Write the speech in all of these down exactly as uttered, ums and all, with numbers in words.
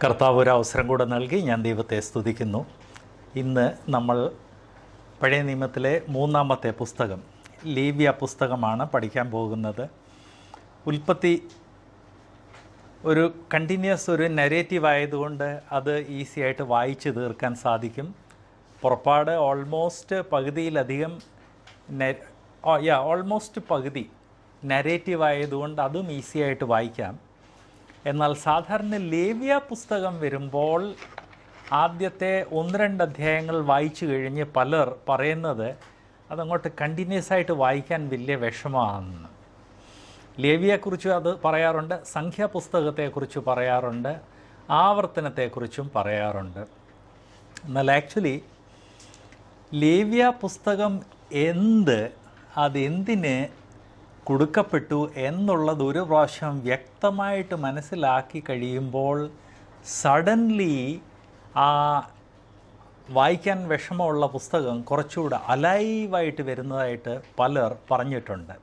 കർത്താവ് ഒരു അവസരം കൂടെ നൽകി ഞാൻ ദൈവത്തെ സ്തുതിക്കുന്നു. ഇന്ന് നമ്മൾ പഴയ നിയമത്തിലെ മൂന്നാമത്തെ പുസ്തകം ലേവ്യ പുസ്തകമാണ് പഠിക്കാൻ പോകുന്നത്. ഉൽപ്പത്തി ഒരു കണ്ടിന്യൂസ് ഒരു നരേറ്റീവ് ആയതുകൊണ്ട് അത് ഈസി ആയിട്ട് വായിച്ച് തീർക്കാൻ സാധിക്കും. പുറപ്പാട് ഓൾമോസ്റ്റ് പകുതിയിലധികം യാ ഓൾമോസ്റ്റ് പകുതി നരേറ്റീവ് ആയതുകൊണ്ട് അതും ഈസി ആയിട്ട് വായിക്കാം. എന്നാൽ സാധാരണ ലേവ്യ പുസ്തകം വരുമ്പോൾ ആദ്യത്തെ ഒന്ന് രണ്ട് അധ്യായങ്ങൾ വായിച്ചു കഴിഞ്ഞ് പലർ പറയുന്നത് അതങ്ങോട്ട് കണ്ടിന്യൂസ് ആയിട്ട് വായിക്കാൻ വലിയ വിഷമമാണെന്ന്. ലേവ്യയെക്കുറിച്ച് അത് പറയാറുണ്ട്, സംഖ്യാപുസ്തകത്തെക്കുറിച്ച് പറയാറുണ്ട്, ആവർത്തനത്തെക്കുറിച്ചും പറയാറുണ്ട്. എന്നാൽ ആക്ച്വലി ലേവ്യ പുസ്തകം എന്ത്, അതെന്തിന് കൊടുക്കപ്പെട്ടു എന്നുള്ളത് ഒരു പ്രാവശ്യം വ്യക്തമായിട്ട് മനസ്സിലാക്കി കഴിയുമ്പോൾ സഡൻലി ആ വായിക്കാൻ വിഷമമുള്ള പുസ്തകം കുറച്ചുകൂടെ അലൈവായിട്ട് വരുന്നതായിട്ട് പലർ പറഞ്ഞിട്ടുണ്ട്.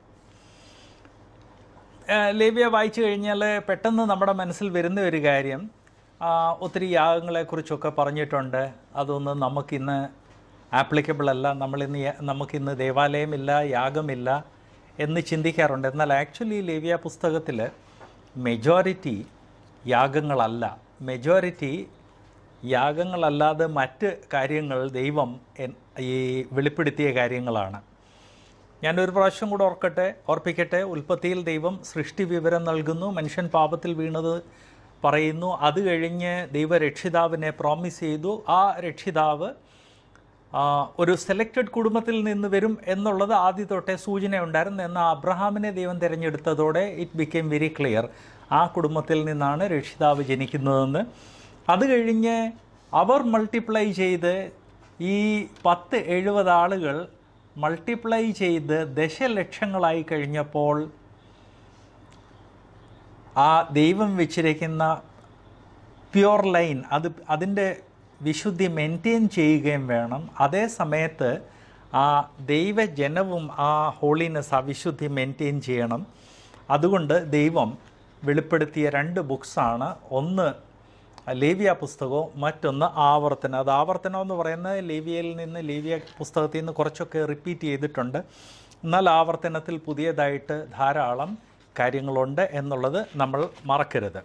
ലേവ്യ വായിച്ചു കഴിഞ്ഞാൽ പെട്ടെന്ന് നമ്മുടെ മനസ്സിൽ വരുന്ന ഒരു കാര്യം, ഒത്തിരി യാഗങ്ങളെക്കുറിച്ചൊക്കെ പറഞ്ഞിട്ടുണ്ട്. അതൊന്നും നമുക്കിന്ന് ആപ്ലിക്കബിൾ അല്ല, നമ്മളിന്ന് നമുക്കിന്ന് ദേവാലയമില്ല, യാഗമില്ല എന്ന് ചിന്തിക്കാറുണ്ട്. എന്നാൽ ആക്ച്വലി ലേവ്യ പുസ്തകത്തിൽ മെജോറിറ്റി യാഗങ്ങളല്ല, മെജോറിറ്റി യാഗങ്ങളല്ലാതെ മറ്റ് കാര്യങ്ങൾ ദൈവം ഈ വെളിപ്പെടുത്തിയ കാര്യങ്ങളാണ്. ഞാനൊരു പ്രാവശ്യം കൂടെ ഓർക്കട്ടെ ഓർപ്പിക്കട്ടെ ഉൽപ്പത്തിയിൽ ദൈവം സൃഷ്ടി വിവരം നൽകുന്നു, മനുഷ്യൻ പാപത്തിൽ വീണത് പറയുന്നു. അത് കഴിഞ്ഞ് ദൈവ രക്ഷിതാവിനെ പ്രോമിസ് ചെയ്തു. ആ രക്ഷിതാവ് ഒരു സെലക്റ്റഡ് കുടുംബത്തിൽ നിന്ന് വരും എന്നുള്ളത് ആദ്യ തൊട്ടേ സൂചന ഉണ്ടായിരുന്നു. എന്നാൽ അബ്രഹാമിനെ ദൈവം തിരഞ്ഞെടുത്തതോടെ ഇറ്റ് ബിക്കെയിം വെരി ക്ലിയർ, ആ കുടുംബത്തിൽ നിന്നാണ് രക്ഷിതാവ് ജനിക്കുന്നതെന്ന്. അത് കഴിഞ്ഞ് അവർ മൾട്ടിപ്ലൈ ചെയ്ത് ഈ പത്ത് എഴുപത് ആളുകൾ മൾട്ടിപ്ലൈ ചെയ്ത് ദശലക്ഷങ്ങളായി കഴിഞ്ഞപ്പോൾ ആ ദൈവം വെച്ചിരിക്കുന്ന പ്യുവർ ലൈൻ അത് അതിൻ്റെ വിശുദ്ധി മെയിൻറ്റെയിൻ ചെയ്യുകയും വേണം. അതേ സമയത്ത് ആ ദൈവജനവും ആ ഹോളിനെസ്, ആ വിശുദ്ധി മെയിൻറ്റെയിൻ ചെയ്യണം. അതുകൊണ്ട് ദൈവം വെളിപ്പെടുത്തിയ രണ്ട് ബുക്സാണ്, ഒന്ന് ലേവ്യ പുസ്തകവും മറ്റൊന്ന് ആവർത്തനം. അത് ആവർത്തനം എന്ന് പറയുന്നത് ലേവ്യയിൽ നിന്ന് ലേവ്യ പുസ്തകത്തിൽ നിന്ന് കുറച്ചൊക്കെ റിപ്പീറ്റ് ചെയ്തിട്ടുണ്ട്. എന്നാൽ ആവർത്തനത്തിൽ പുതിയതായിട്ട് ധാരാളം കാര്യങ്ങളുണ്ട് എന്നുള്ളത് നമ്മൾ മറക്കരുത്.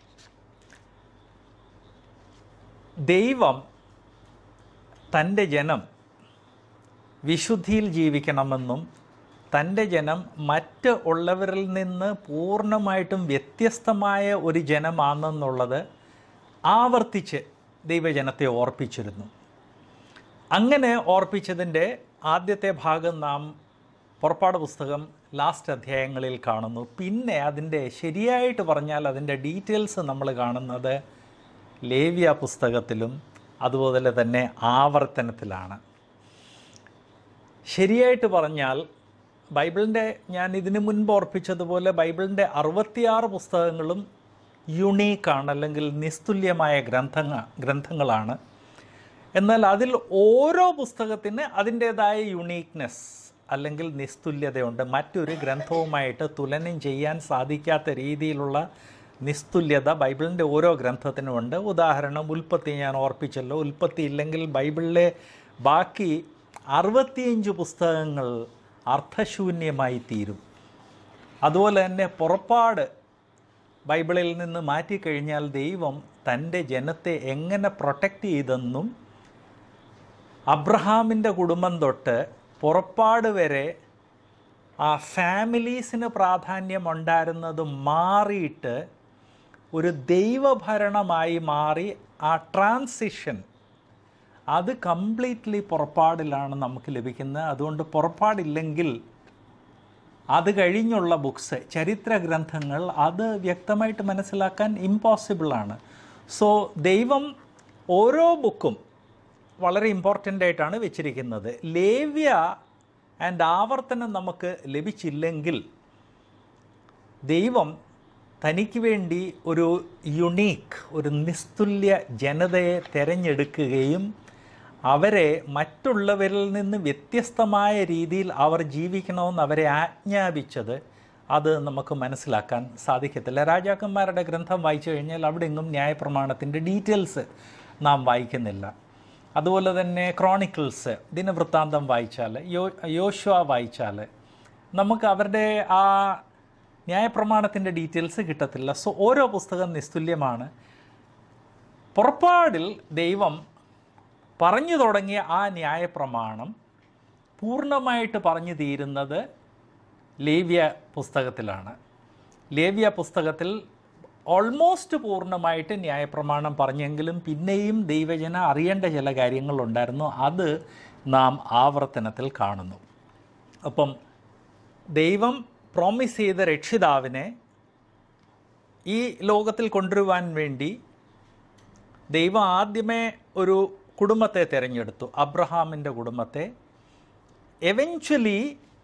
ദൈവം തൻ്റെ ജനം വിശുദ്ധിയിൽ ജീവിക്കണമെന്നും തൻ്റെ ജനം മറ്റ് ഉള്ളവരിൽ നിന്ന് പൂർണ്ണമായിട്ടും വ്യത്യസ്തമായ ഒരു ജനമാണെന്നുള്ളത് ആവർത്തിച്ച് ദൈവജനത്തെ ഓർപ്പിച്ചിരുന്നു. അങ്ങനെ ഓർപ്പിച്ചതിൻ്റെ ആദ്യത്തെ ഭാഗം നാം പുറപ്പാട് പുസ്തകം ലാസ്റ്റ് അധ്യായങ്ങളിൽ കാണുന്നു. പിന്നെ അതിൻ്റെ ശരിയായിട്ട് പറഞ്ഞാൽ അതിൻ്റെ ഡീറ്റെയിൽസ് നമ്മൾ കാണുന്നത് ലേവ്യ പുസ്തകത്തിലും അതുപോലെ തന്നെ ആവർത്തനത്തിലാണ്. ശരിയായിട്ട് പറഞ്ഞാൽ ബൈബിളിൻ്റെ, ഞാൻ ഇതിനു മുൻപ് ഓർപ്പിച്ചതുപോലെ ബൈബിളിൻ്റെ അറുപത്തിയാറ് പുസ്തകങ്ങളും യുണീക്കാണ്, അല്ലെങ്കിൽ നിസ്തുല്യമായ ഗ്രന്ഥങ്ങ ഗ്രന്ഥങ്ങളാണ്. എന്നാൽ അതിൽ ഓരോ പുസ്തകത്തിന് അതിൻ്റേതായ യുണീക്നെസ് അല്ലെങ്കിൽ നിസ്തുല്യതയുണ്ട്. മറ്റൊരു ഗ്രന്ഥവുമായിട്ട് തുലനം ചെയ്യാൻ സാധിക്കാത്ത രീതിയിലുള്ള നിസ്തുല്യത ബൈബിളിൻ്റെ ഓരോ ഗ്രന്ഥത്തിനുമുണ്ട്. ഉദാഹരണം ഉൽപ്പത്തി ഞാൻ ഓർപ്പിച്ചല്ലോ, ഉൽപ്പത്തി ഇല്ലെങ്കിൽ ബൈബിളിലെ ബാക്കി അറുപത്തിയഞ്ച് പുസ്തകങ്ങൾ അർത്ഥശൂന്യമായി തീരും. അതുപോലെ തന്നെ പുറപ്പാട് ബൈബിളിൽ നിന്ന് മാറ്റിക്കഴിഞ്ഞാൽ ദൈവം തൻ്റെ ജനത്തെ എങ്ങനെ പ്രൊട്ടക്റ്റ് ചെയ്തെന്നും അബ്രഹാമിൻ്റെ കുടുംബം തൊട്ട് പുറപ്പാട് വരെ ആ ഫാമിലീസിന് പ്രാധാന്യമുണ്ടായിരുന്നത് മാറിയിട്ട് ഒരു ദൈവഭരണമായി മാറി. ആ ട്രാൻസിഷൻ അത് കംപ്ലീറ്റ്ലി പുറപ്പാടിലാണ് നമുക്ക് ലഭിക്കുന്നത്. അതുകൊണ്ട് പുറപ്പാടില്ലെങ്കിൽ അത് കഴിഞ്ഞുള്ള ബുക്സ്, ചരിത്ര ഗ്രന്ഥങ്ങൾ, അത് വ്യക്തമായിട്ട് മനസ്സിലാക്കാൻ ഇമ്പോസിബിളാണ്. സോ ദൈവം ഓരോ ബുക്കും വളരെ ഇമ്പോർട്ടൻ്റ് ആയിട്ടാണ് വെച്ചിരിക്കുന്നത്. ലേവ്യ ആൻഡ് ആവർത്തനം നമുക്ക് ലഭിച്ചില്ലെങ്കിൽ ദൈവം തനിക്ക് വേണ്ടി ഒരു യുണീക്ക്, ഒരു നിസ്തുല്യ ജനതയെ തിരഞ്ഞെടുക്കുകയും അവരെ മറ്റുള്ളവരിൽ നിന്ന് വ്യത്യസ്തമായ രീതിയിൽ അവർ ജീവിക്കണമെന്ന് അവരെ ആജ്ഞാപിച്ചത് അത് നമുക്ക് മനസ്സിലാക്കാൻ സാധിക്കത്തില്ല. രാജാക്കന്മാരുടെ ഗ്രന്ഥം വായിച്ചു കഴിഞ്ഞാൽ അവിടെ എങ്ങും ന്യായപ്രമാണത്തിൻ്റെ ഡീറ്റെയിൽസ് നാം വായിക്കുന്നില്ല. അതുപോലെ തന്നെ ക്രോണിക്കിൾസ്, ദിനവൃത്താന്തം വായിച്ചാൽ, യോ യോശുവ വായിച്ചാൽ നമുക്ക് അവരുടെ ആ ന്യായപ്രമാണത്തിൻ്റെ ഡീറ്റെയിൽസ് കിട്ടത്തില്ല. സോ ഓരോ പുസ്തകം നിസ്തുല്യമാണ്. പുറപ്പാടിൽ ദൈവം പറഞ്ഞു തുടങ്ങിയ ആ ന്യായപ്രമാണം പൂർണ്ണമായിട്ട് പറഞ്ഞു തീരുന്നത് ലേവ്യ പുസ്തകത്തിലാണ്. ലേവ്യ പുസ്തകത്തിൽ ഓൾമോസ്റ്റ് പൂർണ്ണമായിട്ട് ന്യായപ്രമാണം പറഞ്ഞെങ്കിലും പിന്നെയും ദൈവജന അറിയേണ്ട ചില കാര്യങ്ങളുണ്ടായിരുന്നു. അത് നാം ആവർത്തനത്തിൽ കാണുന്നു. അപ്പം ദൈവം പ്രോമിസ് ചെയ്ത രക്ഷിതാവിനെ ഈ ലോകത്തിൽ കൊണ്ടുവരുവാൻ വേണ്ടി ദൈവം ആദ്യമേ ഒരു കുടുംബത്തെ തിരഞ്ഞെടുത്തു, അബ്രഹാമിൻ്റെ കുടുംബത്തെ. എവൻച്വലി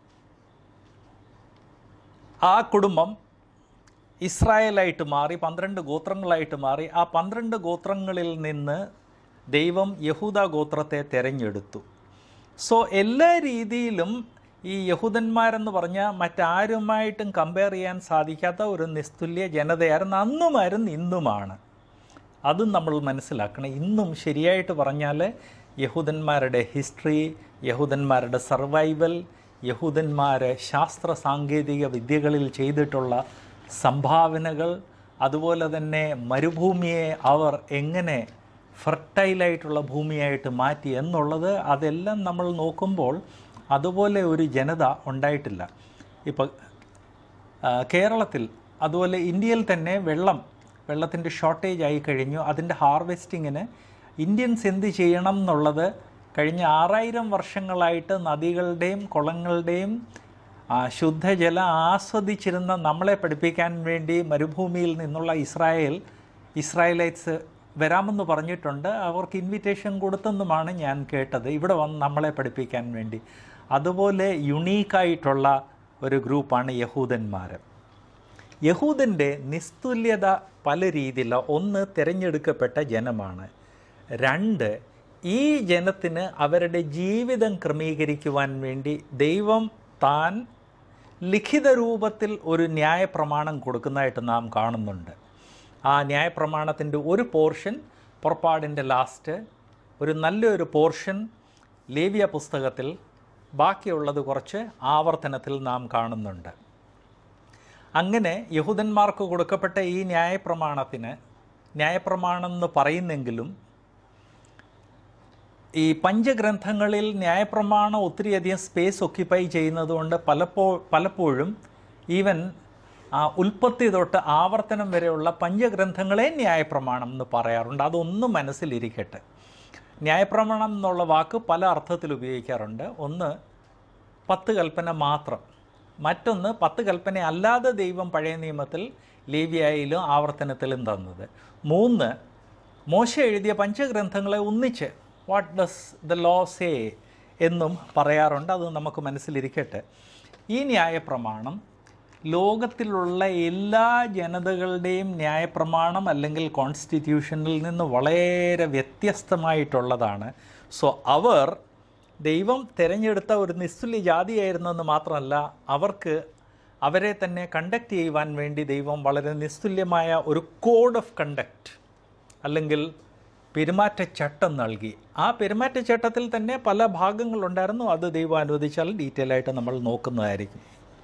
ആ കുടുംബം ഇസ്രായേലായിട്ട് മാറി, പന്ത്രണ്ട് ഗോത്രങ്ങളായിട്ട് മാറി. ആ പന്ത്രണ്ട് ഗോത്രങ്ങളിൽ നിന്ന് ദൈവം യഹൂദ ഗോത്രത്തെ തിരഞ്ഞെടുത്തു. സോ എല്ലാ രീതിയിലും ഈ യഹൂദന്മാരെന്ന് പറഞ്ഞാൽ മറ്റാരുമായിട്ടും കമ്പയർ ചെയ്യാൻ സാധിക്കാത്ത ഒരു നിസ്തുല്യ ജനതയായിരുന്നു. അന്നുമായിരുന്നു, ഇന്നുമാണ്. അതും നമ്മൾ മനസ്സിലാക്കണം. ഇന്നും ശരിയായിട്ട് പറഞ്ഞാൽ യഹൂദന്മാരുടെ ഹിസ്റ്ററി, യഹൂദന്മാരുടെ സർവൈവൽ, യഹൂദന്മാർ ശാസ്ത്ര സാങ്കേതിക വിദ്യകളിൽ ചെയ്തിട്ടുള്ള സംഭാവനകൾ, അതുപോലെ തന്നെ മരുഭൂമിയെ അവർ എങ്ങനെ ഫെർട്ടൈലായിട്ടുള്ള ഭൂമിയായിട്ട് മാറ്റി എന്നുള്ളത്, അതെല്ലാം നമ്മൾ നോക്കുമ്പോൾ അതുപോലെ ഒരു ജനത ഉണ്ടായിട്ടില്ല. ഇപ്പോൾ കേരളത്തിൽ അതുപോലെ ഇന്ത്യയിൽ തന്നെ വെള്ളം വെള്ളത്തിൻ്റെ ഷോർട്ടേജ് ആയി കഴിഞ്ഞു. അതിൻ്റെ ഹാർവെസ്റ്റിങ്ങിന് ഇന്ത്യൻസ് എന്ത് ചെയ്യണം എന്നുള്ളത് കഴിഞ്ഞ ആറായിരം വർഷങ്ങളായിട്ട് നദികളുടെയും കുളങ്ങളുടെയും ശുദ്ധജലം ആസ്വദിച്ചിരുന്ന നമ്മളെ പഠിപ്പിക്കാൻ വേണ്ടി മരുഭൂമിയിൽ നിന്നുള്ള ഇസ്രായേൽ ഇസ്രായേലൈറ്റ്സ് വരാമെന്ന് പറഞ്ഞിട്ടുണ്ട്. അവർക്ക് ഇൻവിറ്റേഷൻ കൊടുത്തെന്നുമാണ് ഞാൻ കേട്ടത്, ഇവിടെ വന്ന് നമ്മളെ പഠിപ്പിക്കാൻ വേണ്ടി. അതുപോലെ യുണീക്കായിട്ടുള്ള ഒരു ഗ്രൂപ്പാണ് യഹൂദന്മാർ. യഹൂദൻ്റെ നിസ്തുല്യത പല രീതിയിലാണ്. ഒന്ന്, തിരഞ്ഞെടുക്കപ്പെട്ട ജനമാണ്. രണ്ട്, ഈ ജനത്തിന് അവരുടെ ജീവിതം ക്രമീകരിക്കുവാൻ വേണ്ടി ദൈവം താൻ ലിഖിത രൂപത്തിൽ ഒരു ന്യായപ്രമാണം കൊടുക്കുന്നതായിട്ട് നാം കാണുന്നുണ്ട്. ആ ന്യായപ്രമാണത്തിൻ്റെ ഒരു പോർഷൻ പുറപ്പാടിൻ്റെ ലാസ്റ്റ്, ഒരു നല്ലൊരു പോർഷൻ ലേവ്യ പുസ്തകത്തിൽ, ബാക്കിയുള്ളത് കുറച്ച് ആവർത്തനത്തിൽ നാം കാണുന്നുണ്ട്. അങ്ങനെ യഹൂദന്മാർക്ക് കൊടുക്കപ്പെട്ട ഈ ന്യായപ്രമാണത്തിന് ന്യായപ്രമാണം എന്ന് പറയുന്നെങ്കിലും ഈ പഞ്ചഗ്രന്ഥങ്ങളിൽ ന്യായപ്രമാണം ഒത്തിരിയധികം സ്പേസ് ഒക്യുപ്പൈ ചെയ്യുന്നതുകൊണ്ട് പലപ്പോ പലപ്പോഴും ഈവൻ ഉൽപ്പത്തി തൊട്ട് ആവർത്തനം വരെയുള്ള പഞ്ചഗ്രന്ഥങ്ങളെ ന്യായപ്രമാണം എന്ന് പറയാറുണ്ട്. അതൊന്നും മനസ്സിലിരിക്കട്ടെ. ന്യായപ്രമാണം എന്നുള്ള വാക്ക് പല അർത്ഥത്തിൽ ഉപയോഗിക്കാറുണ്ട്. ഒന്ന്, പത്ത് കൽപ്പന മാത്രം. മറ്റൊന്ന്, പത്ത് കൽപ്പന അല്ലാതെ ദൈവം പഴയ നിയമത്തിൽ ലേവ്യയിലും ആവർത്തനത്തിലും തന്നത്. മൂന്ന്, മോശ എഴുതിയ പഞ്ചഗ്രന്ഥങ്ങളെ ഒന്നിച്ച് what does the law say എന്നും പറയാറുണ്ട്. അത് നമുക്ക് മനസ്സിലിരിക്കട്ടെ. ഈ ന്യായപ്രമാണം ലോകത്തിലുള്ള എല്ലാ ജനതകളുടെയും ന്യായപ്രമാണം അല്ലെങ്കിൽ കോൺസ്റ്റിറ്റ്യൂഷനിൽ നിന്ന് വളരെ വ്യത്യസ്തമായിട്ടുള്ളതാണ്. സോ അവർ ദൈവം തിരഞ്ഞെടുത്ത ഒരു നിസ്തുല്യ ജാതിയായിരുന്നെന്ന് മാത്രമല്ല, അവർക്ക് അവരെ തന്നെ കണ്ടക്ട് ചെയ്യുവാൻ വേണ്ടി ദൈവം വളരെ നിസ്തുല്യമായ ഒരു കോഡ് ഓഫ് കണ്ടക്റ്റ് അല്ലെങ്കിൽ പെരുമാറ്റച്ചട്ടം നൽകി. ആ പെരുമാറ്റച്ചട്ടത്തിൽ തന്നെ പല ഭാഗങ്ങളുണ്ടായിരുന്നു. അത് ദൈവം അനുവദിച്ചാൽ ഡീറ്റെയിൽ ആയിട്ട് നമ്മൾ നോക്കുന്നതായിരിക്കും.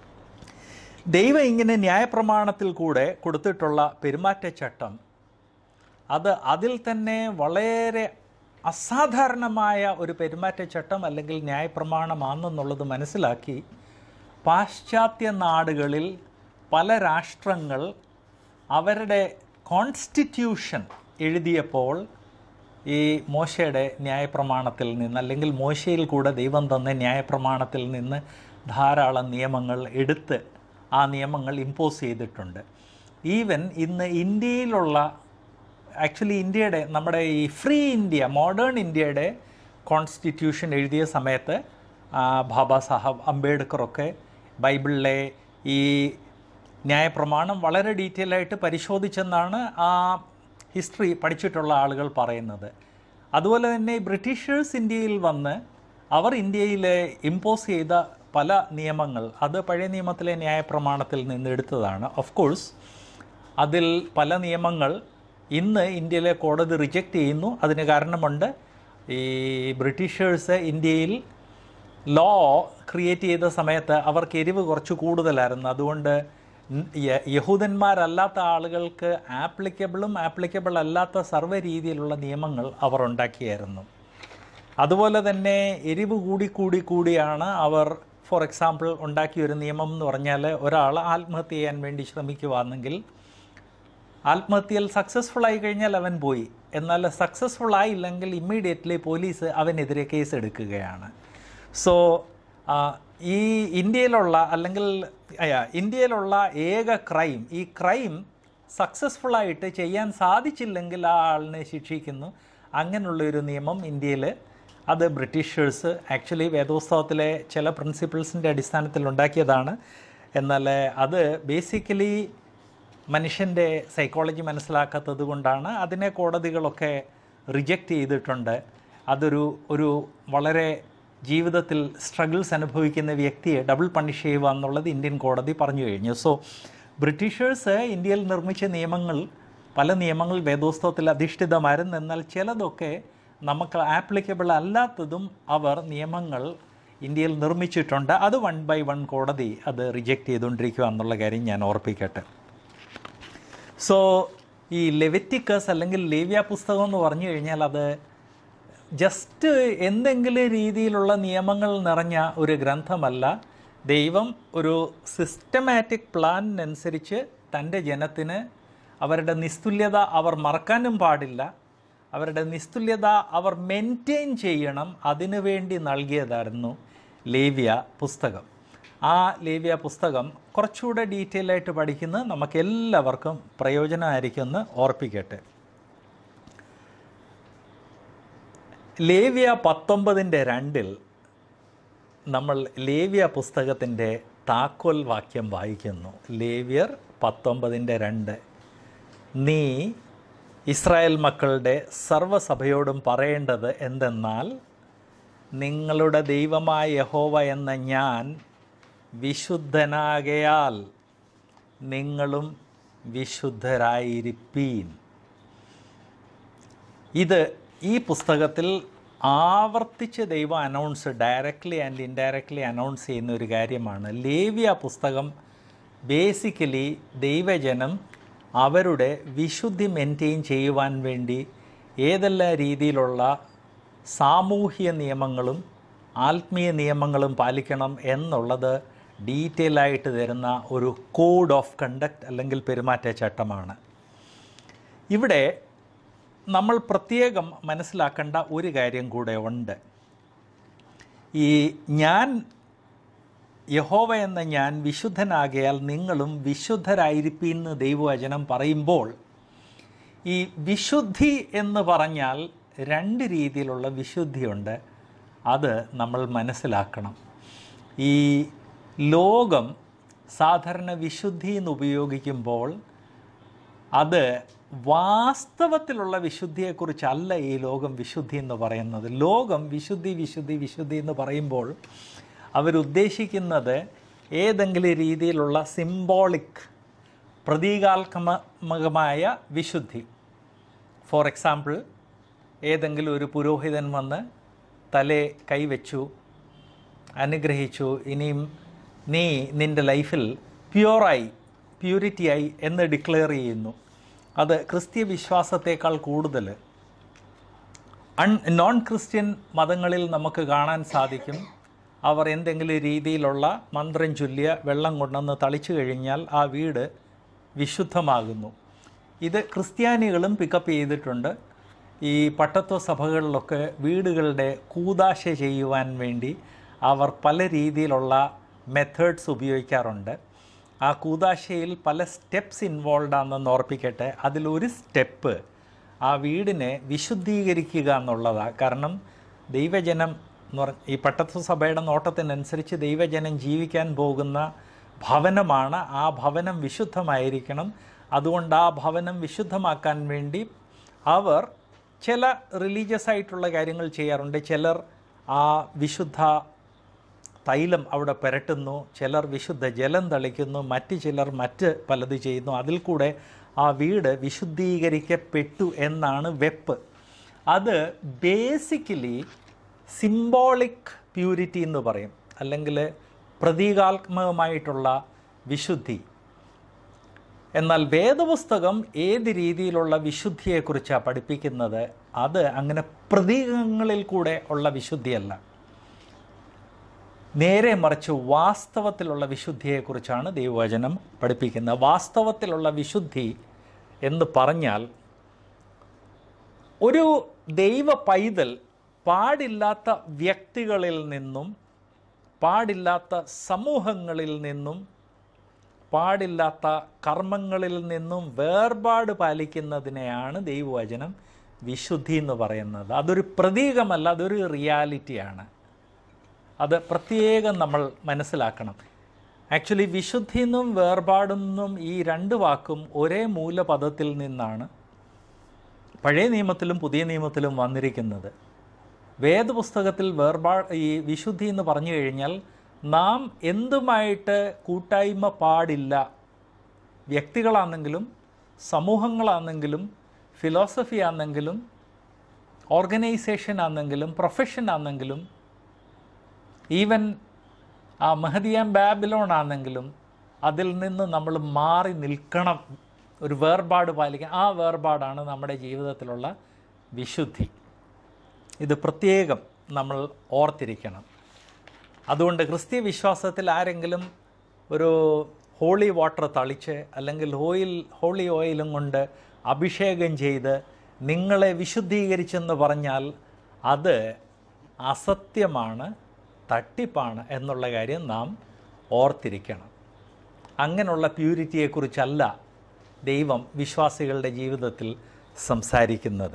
ദൈവം ഇങ്ങനെ ന്യായപ്രമാണത്തിൽ കൂടെ കൊടുത്തിട്ടുള്ള പെരുമാറ്റച്ചട്ടം, അത് അതിൽ തന്നെ വളരെ അസാധാരണമായ ഒരു പെരുമാറ്റച്ചട്ടം അല്ലെങ്കിൽ ന്യായപ്രമാണമാണെന്നുള്ളത് മനസ്സിലാക്കി പാശ്ചാത്യ നാടുകളിൽ പല രാഷ്ട്രങ്ങൾ അവരുടെ കോൺസ്റ്റിറ്റ്യൂഷൻ എഴുതിയപ്പോൾ ഈ മോശയുടെ ന്യായപ്രമാണത്തിൽ നിന്ന് അല്ലെങ്കിൽ മോശയിൽ കൂടെ ദൈവം തന്ന ന്യായപ്രമാണത്തിൽ നിന്ന് ധാരാളം നിയമങ്ങൾ എടുത്ത് ആ നിയമങ്ങൾ ഇമ്പോസ് ചെയ്തിട്ടുണ്ട്. ഈവൻ ഇന്ന് ഇന്ത്യയിലുള്ള ആക്ച്വലി ഇന്ത്യയുടെ നമ്മുടെ ഈ ഫ്രീ ഇന്ത്യ, മോഡേൺ ഇന്ത്യയുടെ കോൺസ്റ്റിറ്റ്യൂഷൻ എഴുതിയ സമയത്ത് ബാബാ സാഹബ് അംബേദ്കറൊക്കെ ബൈബിളിലെ ഈ ന്യായപ്രമാണം വളരെ ഡീറ്റെയിൽ ആയിട്ട് പരിശോധിച്ചെന്നാണ് ആ ഹിസ്റ്ററി പഠിച്ചിട്ടുള്ള ആളുകൾ പറയുന്നത്. അതുപോലെ തന്നെ ബ്രിട്ടീഷേഴ്സ് ഇന്ത്യയിൽ വന്ന് അവർ ഇന്ത്യയിൽ ഇമ്പോസ് ചെയ്ത പല നിയമങ്ങൾ, അത് പഴയ നിയമത്തിലെ ന്യായപ്രമാണത്തിൽ നിന്ന് എടുത്തതാണ്. ഓഫ് കോഴ്സ് അതിൽ പല നിയമങ്ങൾ ഇന്ന് ഇന്ത്യയിലെ കോടതി റിജക്റ്റ് ചെയ്യുന്നു. അതിന് കാരണമുണ്ട്, ഈ ബ്രിട്ടീഷേഴ്സ് ഇന്ത്യയിൽ ലോ ക്രിയേറ്റ് ചെയ്ത സമയത്ത് അവർക്ക് എരിവ് കുറച്ച് കൂടുതലായിരുന്നു. അതുകൊണ്ട് യഹൂദന്മാരല്ലാത്ത ആളുകൾക്ക് ആപ്ലിക്കബിളും ആപ്ലിക്കബിൾ അല്ലാത്ത സർവ്വ രീതിയിലുള്ള നിയമങ്ങൾ അവർ ഉണ്ടാക്കിയായിരുന്നു. അതുപോലെ തന്നെ എരിവ് കൂടി കൂടി കൂടിയാണ് അവർ, ഫോർ എക്സാമ്പിൾ, ഉണ്ടാക്കിയൊരു നിയമം എന്ന് പറഞ്ഞാൽ, ഒരാൾ ആത്മഹത്യ ചെയ്യാൻ വേണ്ടി ശ്രമിക്കുവാണെങ്കിൽ ആത്മഹത്യയിൽ സക്സസ്ഫുൾ ആയി കഴിഞ്ഞാൽ അവൻ പോയി. എന്നാൽ സക്സസ്ഫുൾ ആയില്ലെങ്കിൽ ഇമ്മീഡിയറ്റ്ലി പോലീസ് അവനെതിരെ കേസ് എടുക്കുകയാണ്. സോ ഈ ഇന്ത്യയിലുള്ള അല്ലെങ്കിൽ ഇന്ത്യയിലുള്ള ഏക ക്രൈം, ഈ ക്രൈം സക്സസ്ഫുള്ളായിട്ട് ചെയ്യാൻ സാധിച്ചില്ലെങ്കിൽ ആ ആളിനെ ശിക്ഷിക്കുന്നു. അങ്ങനെയുള്ളൊരു നിയമം ഇന്ത്യയിൽ, അത് ബ്രിട്ടീഷേഴ്സ് ആക്ച്വലി വേദോത്സവത്തിലെ ചില പ്രിൻസിപ്പിൾസിൻ്റെ അടിസ്ഥാനത്തിൽ ഉണ്ടാക്കിയതാണ്. എന്നാൽ അത് ബേസിക്കലി മനുഷ്യൻ്റെ സൈക്കോളജി മനസ്സിലാക്കാത്തത് കൊണ്ടാണ് അതിനെ കോടതികളൊക്കെ റിജക്റ്റ് ചെയ്തിട്ടുണ്ട്. അതൊരു ഒരു വളരെ ജീവിതത്തിൽ സ്ട്രഗിൾസ് അനുഭവിക്കുന്ന വ്യക്തിയെ ഡബിൾ പണിഷ് ചെയ്യുക എന്നുള്ളത് ഇന്ത്യൻ കോടതി പറഞ്ഞു കഴിഞ്ഞു. സോ ബ്രിട്ടീഷേഴ്സ് ഇന്ത്യയിൽ നിർമ്മിച്ച നിയമങ്ങൾ, പല നിയമങ്ങൾ വേദോത്സവത്തിൽ അധിഷ്ഠിതമായിരുന്നു. എന്നാൽ ചിലതൊക്കെ നമുക്ക് ആപ്ലിക്കബിൾ അല്ലാത്തതും അവർ നിയമങ്ങൾ ഇന്ത്യയിൽ നിർമ്മിച്ചിട്ടുണ്ട്. അത് വൺ ബൈ വൺ കോടതി അത് റിജക്റ്റ് ചെയ്തുകൊണ്ടിരിക്കുക എന്നുള്ള കാര്യം ഞാൻ ഓർപ്പിക്കട്ടെ. സോ ഈ ലെവിറ്റിക്കസ് അല്ലെങ്കിൽ ലേവ്യ പുസ്തകം എന്ന് പറഞ്ഞു കഴിഞ്ഞാൽ അത് ജസ്റ്റ് എന്തെങ്കിലും രീതിയിലുള്ള നിയമങ്ങൾ നിറഞ്ഞ ഒരു ഗ്രന്ഥമല്ല. ദൈവം ഒരു സിസ്റ്റമാറ്റിക് പ്ലാനിനനുസരിച്ച് തൻ്റെ ജനത്തിന് അവരുടെ നിസ്തുല്യത അവർ മറക്കാനും പാടില്ല, അവരുടെ നിസ്തുല്യത അവർ മെയിൻറ്റെയിൻ ചെയ്യണം, അതിനു വേണ്ടി നൽകിയതായിരുന്നു ലേവ്യ പുസ്തകം. ആ ലേവ്യ പുസ്തകം കുറച്ചുകൂടെ ഡീറ്റെയിൽ ആയിട്ട് പഠിക്കുന്നത് നമുക്കെല്ലാവർക്കും പ്രയോജനമായിരിക്കുമെന്ന് ഓർപ്പിക്കട്ടെ. ലേവ്യ പത്തൊമ്പതിൻ്റെ രണ്ടിൽ നമ്മൾ ലേവ്യ പുസ്തകത്തിൻ്റെ താക്കോൽ വാക്യം വായിക്കുന്നു. ലേവ്യർ പത്തൊമ്പതിൻ്റെ രണ്ട്, നീ ഇസ്രായേൽ മക്കളുടെ സർവ്വസഭയോടും പറയേണ്ടത് എന്തെന്നാൽ, നിങ്ങളുടെ ദൈവമായ യഹോവ എന്ന ഞാൻ വിശുദ്ധനാകയാൽ നിങ്ങളും വിശുദ്ധരായിരിപ്പീൻ. ഇത് ഈ പുസ്തകത്തിൽ ആവർത്തിച്ച് ദൈവം announce, directly and indirectly announce ചെയ്യുന്ന ഒരു കാര്യമാണ്. ലേവ്യ പുസ്തകം ബേസിക്കലി ദൈവജനം അവരുടെ വിശുദ്ധി മെയിൻറ്റെയിൻ ചെയ്യുവാൻ വേണ്ടി ഏതെല്ലാം രീതിയിലുള്ള സാമൂഹ്യ നിയമങ്ങളും ആത്മീയ നിയമങ്ങളും പാലിക്കണം എന്നുള്ളത് ഡീറ്റെയിൽ ആയിട്ട് തരുന്ന ഒരു കോഡ് ഓഫ് കണ്ടക്ട് അല്ലെങ്കിൽ പെരുമാറ്റച്ചട്ടമാണ്. ഇവിടെ നമ്മൾ പ്രത്യേകം മനസ്സിലാക്കേണ്ട ഒരു കാര്യം കൂടെ ഉണ്ട്. ഈ ഞാൻ യഹോവ എന്ന ഞാൻ വിശുദ്ധനാകയാൽ നിങ്ങളും വിശുദ്ധരായിരിപ്പീന്ന് ദൈവവചനം പറയുമ്പോൾ, ഈ വിശുദ്ധി എന്ന് പറഞ്ഞാൽ രണ്ട് രീതിയിലുള്ള വിശുദ്ധിയുണ്ട്. അത് നമ്മൾ മനസ്സിലാക്കണം. ഈ ലോകം സാധാരണ വിശുദ്ധി എന്ന് ഉപയോഗിക്കുമ്പോൾ അത് വാസ്തവത്തിലുള്ള വിശുദ്ധിയെക്കുറിച്ചല്ല ഈ ലോകം വിശുദ്ധി എന്ന് പറയുന്നത്. ലോകം വിശുദ്ധി വിശുദ്ധി വിശുദ്ധി എന്ന് പറയുമ്പോൾ അവരുദ്ദേശിക്കുന്നത് ഏതെങ്കിലും രീതിയിലുള്ള സിംബോളിക്, പ്രതീകാത്മകമായ വിശുദ്ധി. ഫോർ എക്സാമ്പിൾ, ഏതെങ്കിലും ഒരു പുരോഹിതൻ വന്ന് തലേ കൈവച്ചു, അനുഗ്രഹിച്ചു, ഇനിയും നീ നിൻ്റെ ലൈഫിൽ പ്യുവറായി, പ്യൂരിറ്റിയായി എന്ന് ഡിക്ലെയർ ചെയ്യുന്നു. അത് ക്രിസ്തീയ വിശ്വാസത്തേക്കാൾ കൂടുതൽ അൺ നോൺ ക്രിസ്ത്യൻ മതങ്ങളിൽ നമുക്ക് കാണാൻ സാധിക്കും. അവർ എന്തെങ്കിലും രീതിയിലുള്ള മന്ത്രം ചൊല്ലിയ വെള്ളം കൊണ്ടുവന്ന് തളിച്ചു കഴിഞ്ഞാൽ ആ വീട് വിശുദ്ധമാകുന്നു. ഇത് ക്രിസ്ത്യാനികളും പിക്കപ്പ് ചെയ്തിട്ടുണ്ട്. ഈ പട്ടത്വ സഭകളിലൊക്കെ വീടുകളുടെ കൂദാശ ചെയ്യുവാൻ വേണ്ടി അവർ പല രീതിയിലുള്ള മെത്തേഡ്സ് ഉപയോഗിക്കാറുണ്ട്. ആ കൂദാശയിൽ പല സ്റ്റെപ്സ് ഇൻവോൾവ് ആണെന്ന് ഓർപ്പിക്കട്ടെ. അതിലൊരു സ്റ്റെപ്പ് ആ വീടിനെ വിശുദ്ധീകരിക്കുക എന്നുള്ളതാണ്. കാരണം ദൈവജനം എന്ന് പറഞ്ഞ ഈ പട്ടത്വ സഭയുടെ നോട്ടത്തിനനുസരിച്ച് ദൈവജനം ജീവിക്കാൻ പോകുന്ന ഭവനമാണ്. ആ ഭവനം വിശുദ്ധമായിരിക്കണം. അതുകൊണ്ട് ആ ഭവനം വിശുദ്ധമാക്കാൻ വേണ്ടി അവർ ചില റിലീജിയസ് ആയിട്ടുള്ള കാര്യങ്ങൾ ചെയ്യാറുണ്ട്. ചിലർ ആ വിശുദ്ധ തൈലം അവിടെ പുരട്ടുന്നു, ചിലർ വിശുദ്ധ ജലം തളിക്കുന്നു, മറ്റ് ചിലർ മറ്റ് പലത് ചെയ്യുന്നു. അതിൽ കൂടെ ആ വീട് വിശുദ്ധീകരിക്കപ്പെട്ടു എന്നാണ് വെപ്പ്. അത് ബേസിക്കലി സിംബോളിക് പ്യൂരിറ്റി എന്ന് പറയും, അല്ലെങ്കിൽ പ്രതീകാത്മകമായിട്ടുള്ള വിശുദ്ധി. എന്നാൽ വേദപുസ്തകം ഏത് രീതിയിലുള്ള വിശുദ്ധിയെക്കുറിച്ചാണ് പഠിപ്പിക്കുന്നത്? അത് അങ്ങനെ പ്രതീകങ്ങളിൽ കൂടെ ഉള്ള വിശുദ്ധിയല്ല, നേരെ മറിച്ച് വാസ്തവത്തിലുള്ള വിശുദ്ധിയെക്കുറിച്ചാണ് ദൈവവചനം പഠിപ്പിക്കുന്നത്. വാസ്തവത്തിലുള്ള വിശുദ്ധി എന്ന് പറഞ്ഞാൽ ഒരു ദൈവ പൈതൽ പാടില്ലാത്ത വ്യക്തികളിൽ നിന്നും, പാടില്ലാത്ത സമൂഹങ്ങളിൽ നിന്നും, പാടില്ലാത്ത കർമ്മങ്ങളിൽ നിന്നും വേർപാട് പാലിക്കുന്നതിനെയാണ് ദൈവവചനം വിശുദ്ധി എന്ന് പറയുന്നത്. അതൊരു പ്രതീകമല്ല, അതൊരു റിയാലിറ്റിയാണ്. അത് പ്രത്യേകം നമ്മൾ മനസ്സിലാക്കണം. ആക്ച്വലി വിശുദ്ധി എന്നും വേർപാടെന്നും ഈ രണ്ട് വാക്കും ഒരേ മൂലപദത്തിൽ നിന്നാണ് പഴയ നിയമത്തിലും പുതിയ നിയമത്തിലും വന്നിരിക്കുന്നത്. വേദപുസ്തകത്തിൽ വേർപാ ഈ വിശുദ്ധി എന്ന് പറഞ്ഞു കഴിഞ്ഞാൽ നാം എന്തുമായിട്ട് കൂട്ടായ്മ പാടില്ല, വ്യക്തികളാണെങ്കിലും സമൂഹങ്ങളാണെങ്കിലും ഫിലോസഫി ആണെങ്കിലും ഓർഗനൈസേഷൻ ആണെങ്കിലും പ്രൊഫഷൻ ആണെങ്കിലും ഈവൻ ആ മഹദിയാം ബാബിലോൺ ആണെങ്കിലും അതിൽ നിന്ന് നമ്മൾ മാറി നിൽക്കണം, ഒരു വേർപാട് പാലിക്കാൻ. ആ വേർപാടാണ് നമ്മുടെ ജീവിതത്തിലുള്ള വിശുദ്ധി. ഇത് പ്രത്യേകം നമ്മൾ ഓർത്തിരിക്കണം. അതുകൊണ്ട് ക്രിസ്തീയ വിശ്വാസത്തിൽ ആരെങ്കിലും ഒരു ഹോളി വാട്ടർ തളിച്ച് അല്ലെങ്കിൽ ഓയിൽ ഹോളി ഓയിലും കൊണ്ട് അഭിഷേകം ചെയ്ത് നിങ്ങളെ വിശുദ്ധീകരിച്ചെന്ന് പറഞ്ഞാൽ അത് അസത്യമാണ്, തട്ടിപ്പാണ് എന്നുള്ള കാര്യം നാം ഓർത്തിരിക്കണം. അങ്ങനെയുള്ള പ്യൂരിറ്റിയെക്കുറിച്ചല്ല ദൈവം വിശ്വാസികളുടെ ജീവിതത്തിൽ സംസാരിക്കുന്നത്.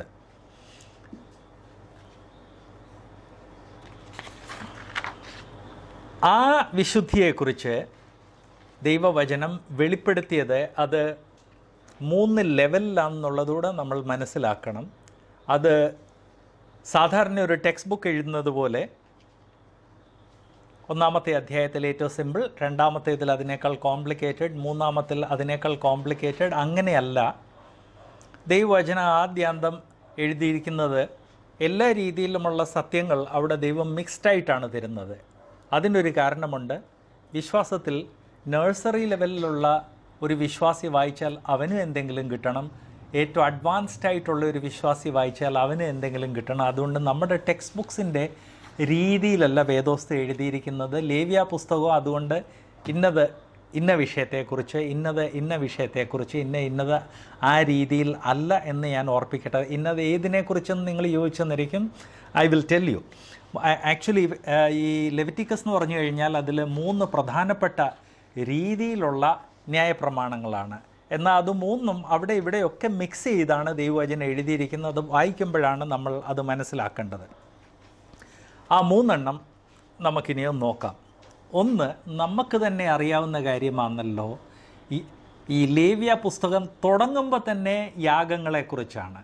ആ വിശുദ്ധിയെക്കുറിച്ച് ദൈവവചനം വെളിപ്പെടുത്തിയത് അത് മൂന്ന് ലെവലിലാണെന്നുള്ളതുകൂടെ നമ്മൾ മനസ്സിലാക്കണം. അത് സാധാരണ ഒരു ടെക്സ്റ്റ് ബുക്ക് എഴുതുന്നത് പോലെ ഒന്നാമത്തെ അധ്യായത്തിൽ ഏറ്റവും സിമ്പിൾ, രണ്ടാമത്തേതിൽ അതിനേക്കാൾ കോംപ്ലിക്കേറ്റഡ്, മൂന്നാമത്തിൽ അതിനേക്കാൾ കോംപ്ലിക്കേറ്റഡ്, അങ്ങനെയല്ല. ദൈവവചന ആദ്യാന്തം എഴുതിയിരിക്കുന്നത് എല്ലാ രീതിയിലുമുള്ള സത്യങ്ങൾ അവിടെ ദൈവം മിക്സ്ഡായിട്ടാണ് തരുന്നത്. അതിനൊരു കാരണമുണ്ട്. വിശ്വാസത്തിൽ നഴ്സറി ലെവലിലുള്ള ഒരു വിശ്വാസി വായിച്ചാൽ അവനും എന്തെങ്കിലും കിട്ടണം, ഏറ്റവും അഡ്വാൻസ്ഡ് ആയിട്ടുള്ള ഒരു വിശ്വാസി വായിച്ചാൽ അവന് എന്തെങ്കിലും കിട്ടണം. അതുകൊണ്ട് നമ്മുടെ ടെക്സ്റ്റ് ബുക്സിൻ്റെ രീതിയിലല്ല വേദോസ്ത എഴുതിയിരിക്കുന്നത്. ലേവ്യ പുസ്തകവും അതുകൊണ്ട് ഇന്നത് ഇന്ന വിഷയത്തെക്കുറിച്ച്, ഇന്നത് ഇന്ന വിഷയത്തെക്കുറിച്ച്, ഇന്ന ഇന്നത് ആ രീതിയിൽ അല്ല എന്ന് ഞാൻ ഓർപ്പിക്കട്ടെ. ഇന്നത് ഏതിനെക്കുറിച്ചെന്ന് നിങ്ങൾ ചോദിച്ചെന്നിരിക്കും. I will tell you. Actually ഈ ലെവിറ്റിക്കസ് എന്ന് പറഞ്ഞു കഴിഞ്ഞാൽ അതിൽ മൂന്ന് പ്രധാനപ്പെട്ട രീതിയിലുള്ള ന്യായപ്രമാണങ്ങളാണ്. എന്നാൽ അത് മൂന്നും അവിടെ ഇവിടെയൊക്കെ മിക്സ് ചെയ്താണ് ദൈവവചനം എഴുതിയിരിക്കുന്നത്. അത് വായിക്കുമ്പോഴാണ് നമ്മൾ അത് മനസ്സിലാക്കേണ്ടത്. ആ മൂന്നെണ്ണം നമുക്കിനിയും നോക്കാം. ഒന്ന്, നമുക്ക് തന്നെ അറിയാവുന്ന കാര്യമാണല്ലോ, ഈ ഈ ലേവ്യ പുസ്തകം തുടങ്ങുമ്പോൾ തന്നെ യാഗങ്ങളെക്കുറിച്ചാണ്.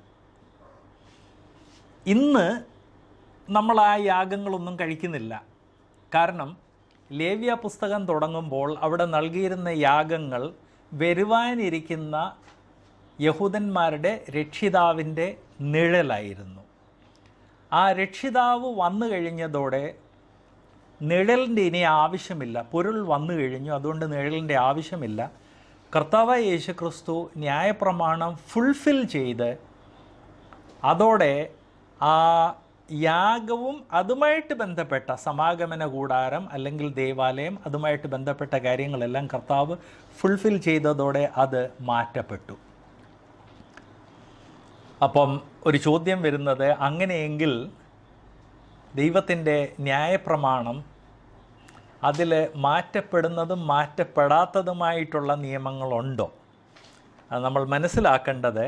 ഇന്ന് നമ്മൾ ആ യാഗങ്ങളൊന്നും കഴിക്കുന്നില്ല. കാരണം ലേവ്യ പുസ്തകം തുടങ്ങുമ്പോൾ അവിടെ നൽകിയിരുന്ന യാഗങ്ങൾ വരുവാനിരിക്കുന്ന യഹൂദന്മാരുടെ രക്ഷിതാവിൻ്റെ നിഴലായിരുന്നു. ആ രക്ഷിതാവ് വന്നു കഴിഞ്ഞതോടെ നിഴലിൻ്റെ ഇനി ആവശ്യമില്ല. പൊരുൾ വന്നു കഴിഞ്ഞു, അതുകൊണ്ട് നിഴലിൻ്റെ ആവശ്യമില്ല. കർത്താവായ യേശുക്രിസ്തു ന്യായപ്രമാണം ഫുൾഫിൽ ചെയ്ത് അതോടെ ആ യാഗവും അതുമായിട്ട് ബന്ധപ്പെട്ട സമാഗമന കൂടാരം അല്ലെങ്കിൽ ദേവാലയം അതുമായിട്ട് ബന്ധപ്പെട്ട കാര്യങ്ങളെല്ലാം കർത്താവ് ഫുൾഫിൽ ചെയ്തതോടെ അത് മാറ്റപ്പെട്ടു. അപ്പം ഒരു ചോദ്യം വരുന്നത്, അങ്ങനെയെങ്കിൽ ദൈവത്തിൻ്റെ ന്യായപ്രമാണം അതിൽ മാറ്റപ്പെടുന്നതും മാറ്റപ്പെടാത്തതുമായിട്ടുള്ള നിയമങ്ങളുണ്ടോ? അത് നമ്മൾ മനസ്സിലാക്കേണ്ടത്,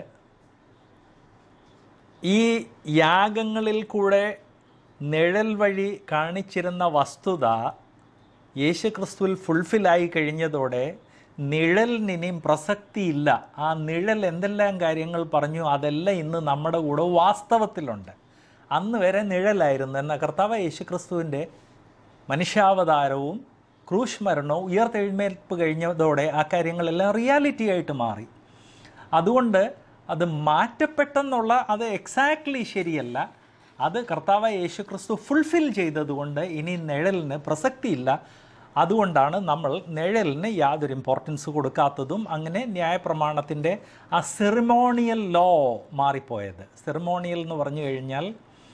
ഈ യാഗങ്ങളിൽ കൂടെ നിഴൽ വഴി കാണിച്ചിരുന്ന വസ്തുത യേശുക്രിസ്തുവിൽ ഫുൾഫില്ലായി കഴിഞ്ഞതോടെ നിഴലിനിയും പ്രസക്തിയില്ല. ആ നിഴൽ എന്തെല്ലാം കാര്യങ്ങൾ പറഞ്ഞു അതെല്ലാം ഇന്ന് നമ്മുടെ കൂടെ വാസ്തവത്തിലുണ്ട്. അന്ന് വരെ നിഴലായിരുന്നു. എന്നാൽ കർത്താവ് യേശുക്രിസ്തുവിൻ്റെ മനുഷ്യാവതാരവും ക്രൂശ് മരണവും ഉയർത്തെഴുന്നേൽപ്പ് കഴിഞ്ഞതോടെ ആ കാര്യങ്ങളെല്ലാം റിയാലിറ്റി ആയിട്ട് മാറി. അതുകൊണ്ട് അത് മാറ്റപ്പെട്ടെന്നുള്ള അത് എക്സാക്ട്ലി ശരിയല്ല. അത് കർത്താവായ യേശുക്രിസ്തു ഫുൾഫിൽ ചെയ്തതുകൊണ്ട് ഇനി നിഴലിന് പ്രസക്തിയില്ല. അതുകൊണ്ടാണ് നമ്മൾ നിഴലിന് യാതൊരു ഇമ്പോർട്ടൻസ് കൊടുക്കാത്തതും അങ്ങനെ ന്യായപ്രമാണത്തിൻ്റെ ആ സെറിമോണിയൽ ലോ മാറിപ്പോയത്. സെറിമോണിയൽ എന്ന് പറഞ്ഞു കഴിഞ്ഞാൽ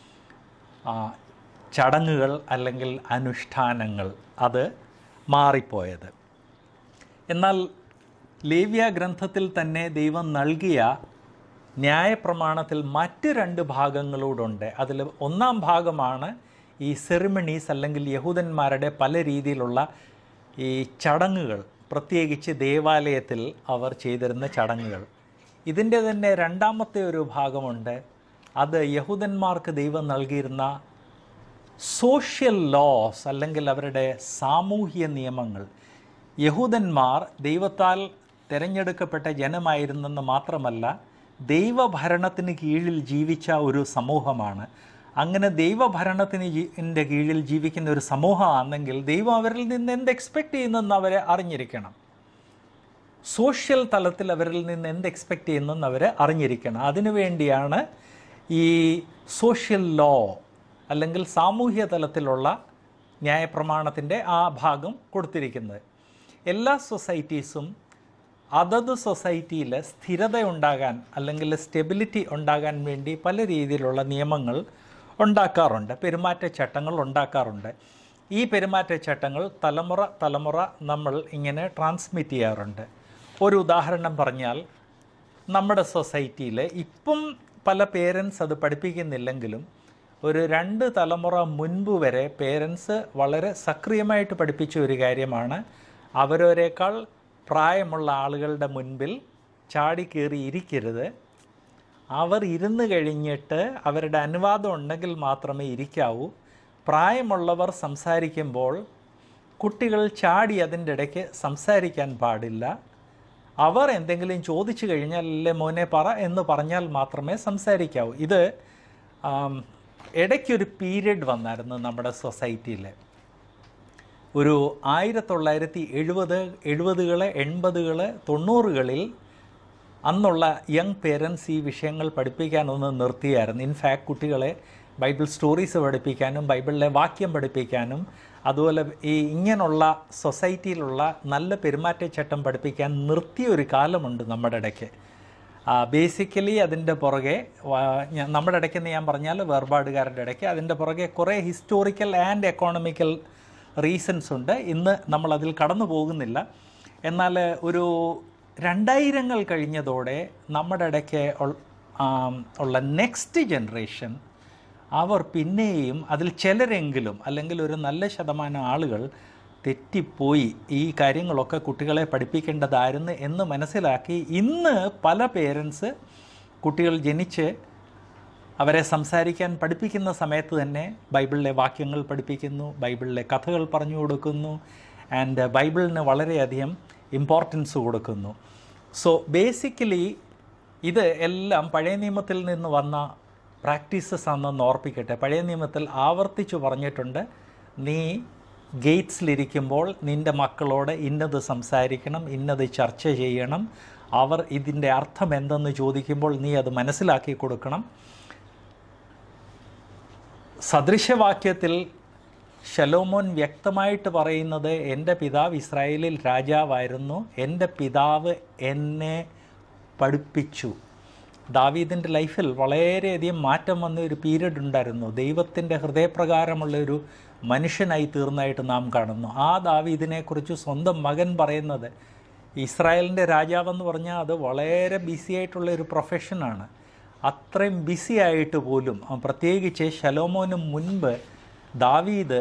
ചടങ്ങുകൾ അല്ലെങ്കിൽ അനുഷ്ഠാനങ്ങൾ, അത് മാറിപ്പോയത്. എന്നാൽ ലേവ്യ ഗ്രന്ഥത്തിൽ തന്നെ ദൈവം നൽകിയ ന്യായപ്രമാണത്തിൽ മറ്റ് രണ്ട് ഭാഗങ്ങളൂടുണ്ട്. അതിൽ ഒന്നാം ഭാഗമാണ് ഈ സെറിമണീസ് അല്ലെങ്കിൽ യഹൂദന്മാരുടെ പല രീതിയിലുള്ള ഈ ചടങ്ങുകൾ, പ്രത്യേകിച്ച് ദേവാലയത്തിൽ അവർ ചെയ്തിരുന്ന ചടങ്ങുകൾ. ഇതിൻ്റെ തന്നെ രണ്ടാമത്തെ ഒരു ഭാഗമുണ്ട്. അത് യഹൂദന്മാർക്ക് ദൈവം നൽകിയിരുന്ന സോഷ്യൽ ലോസ് അല്ലെങ്കിൽ അവരുടെ സാമൂഹ്യ നിയമങ്ങൾ. യഹൂദന്മാർ ദൈവത്താൽ തിരഞ്ഞെടുക്കപ്പെട്ട ജനമായിരുന്നെന്ന് മാത്രമല്ല, ദൈവഭരണത്തിന് കീഴിൽ ജീവിച്ച ഒരു സമൂഹമാണ്. അങ്ങനെ ദൈവഭരണത്തിന് ൻ്റെ കീഴിൽ ജീവിക്കുന്ന ഒരു സമൂഹമാണെങ്കിൽ ദൈവം അവരിൽ നിന്ന് എന്ത് എക്സ്പെക്റ്റ് ചെയ്യുന്നെന്ന് അവരെ അറിഞ്ഞിരിക്കണം. സോഷ്യൽ തലത്തിൽ അവരിൽ നിന്ന് എന്ത് എക്സ്പെക്റ്റ് ചെയ്യുന്നെന്ന് അവർ അറിഞ്ഞിരിക്കണം. അതിനുവേണ്ടിയാണ് ഈ സോഷ്യൽ ലോ അല്ലെങ്കിൽ സാമൂഹ്യ തലത്തിലുള്ള ന്യായപ്രമാണത്തിൻ്റെ ആ ഭാഗം കൊടുത്തിരിക്കുന്നത്. എല്ലാ സൊസൈറ്റീസും അതത് സൊസൈറ്റിയിൽ സ്ഥിരത ഉണ്ടാകാൻ അല്ലെങ്കിൽ സ്റ്റെബിലിറ്റി ഉണ്ടാകാൻ വേണ്ടി പല രീതിയിലുള്ള നിയമങ്ങൾ ഉണ്ടാക്കാറുണ്ട്, പെരുമാറ്റച്ചട്ടങ്ങൾ ഉണ്ടാക്കാറുണ്ട്. ഈ പെരുമാറ്റച്ചട്ടങ്ങൾ തലമുറ തലമുറ നമ്മൾ ഇങ്ങനെ ട്രാൻസ്മിറ്റ് ചെയ്യാറുണ്ട്. ഒരു ഉദാഹരണം പറഞ്ഞാൽ, നമ്മുടെ സൊസൈറ്റിയിൽ ഇപ്പം പല പേരൻസ് അത് പഠിപ്പിക്കുന്നില്ലെങ്കിലും ഒരു രണ്ട് തലമുറ മുൻപ് വരെ പേരൻസ് വളരെ സക്രിയമായിട്ട് പഠിപ്പിച്ച ഒരു കാര്യമാണ് അവരവരേക്കാൾ പ്രായമുള്ള ആളുകളുടെ മുൻപിൽ ചാടിക്കേറി ഇരിക്കരുത്. അവർ ഇരുന്ന് കഴിഞ്ഞിട്ട് അവരുടെ അനുവാദം ഉണ്ടെങ്കിൽ മാത്രമേ ഇരിക്കാവൂ. പ്രായമുള്ളവർ സംസാരിക്കുമ്പോൾ കുട്ടികൾ ചാടി അതിൻ്റെ ഇടയ്ക്ക് സംസാരിക്കാൻ പാടില്ല. അവർ എന്തെങ്കിലും ചോദിച്ചു കഴിഞ്ഞാൽ അല്ലേ മോനെ പറ എന്ന് പറഞ്ഞാൽ മാത്രമേ സംസാരിക്കാവൂ. ഇത് ഇടയ്ക്കൊരു പീരീഡ് വന്നായിരുന്നു നമ്മുടെ സൊസൈറ്റിയിൽ. ഒരു ആയിരത്തി തൊള്ളായിരത്തി എഴുപത് എഴുപതുകൾ എൺപതുകൾ തൊണ്ണൂറുകളിൽ അന്നുള്ള യങ് പേരൻസ് ഈ വിഷയങ്ങൾ പഠിപ്പിക്കാനൊന്ന് നിർത്തിയായിരുന്നു. ഇൻഫാക്ട് കുട്ടികളെ ബൈബിൾ സ്റ്റോറീസ് പഠിപ്പിക്കാനും ബൈബിളിലെ വാക്യം പഠിപ്പിക്കാനും അതുപോലെ ഈ ഇങ്ങനെയുള്ള സൊസൈറ്റിയിലുള്ള നല്ല പെരുമാറ്റച്ചട്ടം പഠിപ്പിക്കാൻ നിർത്തിയ ഒരു കാലമുണ്ട് നമ്മുടെ ഇടയ്ക്ക്. ബേസിക്കലി അതിൻ്റെ പുറകെ നമ്മുടെ ഇടയ്ക്കെന്ന് ഞാൻ പറഞ്ഞാൽ വേർപാടുകാരുടെ ഇടയ്ക്ക് അതിൻ്റെ പുറകെ കുറേ ഹിസ്റ്റോറിക്കൽ ആൻഡ് എക്കോണമിക്കൽ റീസൺസ് ഉണ്ട്. ഇന്ന് നമ്മളതിൽ കടന്നു പോകുന്നില്ല. എന്നാൽ ഒരു രണ്ടായിരങ്ങൾ കഴിഞ്ഞതോടെ നമ്മുടെ ഇടയ്ക്ക് ഉള്ള നെക്സ്റ്റ് ജനറേഷൻ അവർ പിന്നെയും അതിൽ ചിലരെങ്കിലും അല്ലെങ്കിൽ ഒരു നല്ല ശതമാനം ആളുകൾ തെറ്റിപ്പോയി ഈ കാര്യങ്ങളൊക്കെ കുട്ടികളെ പഠിപ്പിക്കേണ്ടതായിരുന്നു എന്ന് മനസ്സിലാക്കി ഇന്ന് പല പേരൻസ് കുട്ടികൾ ജനിച്ച് അവരെ സംസാരിക്കാൻ പഠിപ്പിക്കുന്ന സമയത്ത് തന്നെ ബൈബിളിലെ വാക്യങ്ങൾ പഠിപ്പിക്കുന്നു, ബൈബിളിലെ കഥകൾ പറഞ്ഞു കൊടുക്കുന്നു, ആൻഡ് ബൈബിളിന് വളരെയധികം ഇമ്പോർട്ടൻസ് കൊടുക്കുന്നു. സോ ബേസിക്കലി ഇത് എല്ലാം പഴയ നിയമത്തിൽ നിന്ന് വന്ന പ്രാക്ടീസസ് ആണെന്ന് ഓർപ്പിക്കട്ടെ. പഴയ നിയമത്തിൽ ആവർത്തിച്ചു പറഞ്ഞിട്ടുണ്ട്, നീ ഗേറ്റ്സിലിരിക്കുമ്പോൾ നിൻ്റെ മക്കളോട് ഇന്നത് സംസാരിക്കണം, ഇന്നത് ചർച്ച ചെയ്യണം, അവർ ഇതിൻ്റെ അർത്ഥം എന്തെന്ന് ചോദിക്കുമ്പോൾ നീ അത് മനസ്സിലാക്കി കൊടുക്കണം. സദൃശവാക്യത്തിൽ ശലോമോൻ വ്യക്തമായിട്ട് പറയുന്നത്, എൻ്റെ പിതാവ് ഇസ്രായേലിൽ രാജാവായിരുന്നു, എൻ്റെ പിതാവ് എന്നെ പഠിപ്പിച്ചു. ദാവീദിൻ്റെ ലൈഫിൽ വളരെയധികം മാറ്റം വന്ന ഒരു പീരീഡ് ഉണ്ടായിരുന്നു. ദൈവത്തിൻ്റെ ഹൃദയപ്രകാരമുള്ള ഒരു മനുഷ്യനായി തീർന്നതായിട്ട് നാം കാണുന്നു. ആ ദാവീദിനെക്കുറിച്ച് സ്വന്തം മകൻ പറയുന്നത്, ഇസ്രായേലിൻ്റെ രാജാവെന്ന് പറഞ്ഞാൽ അത് വളരെ ബിസി ആയിട്ടുള്ള ഒരു പ്രൊഫഷനാണ്. അത്രയും ബിസി ആയിട്ട് പോലും പ്രത്യേകിച്ച് ശലോമോന് മുൻപ് ദാവീദ്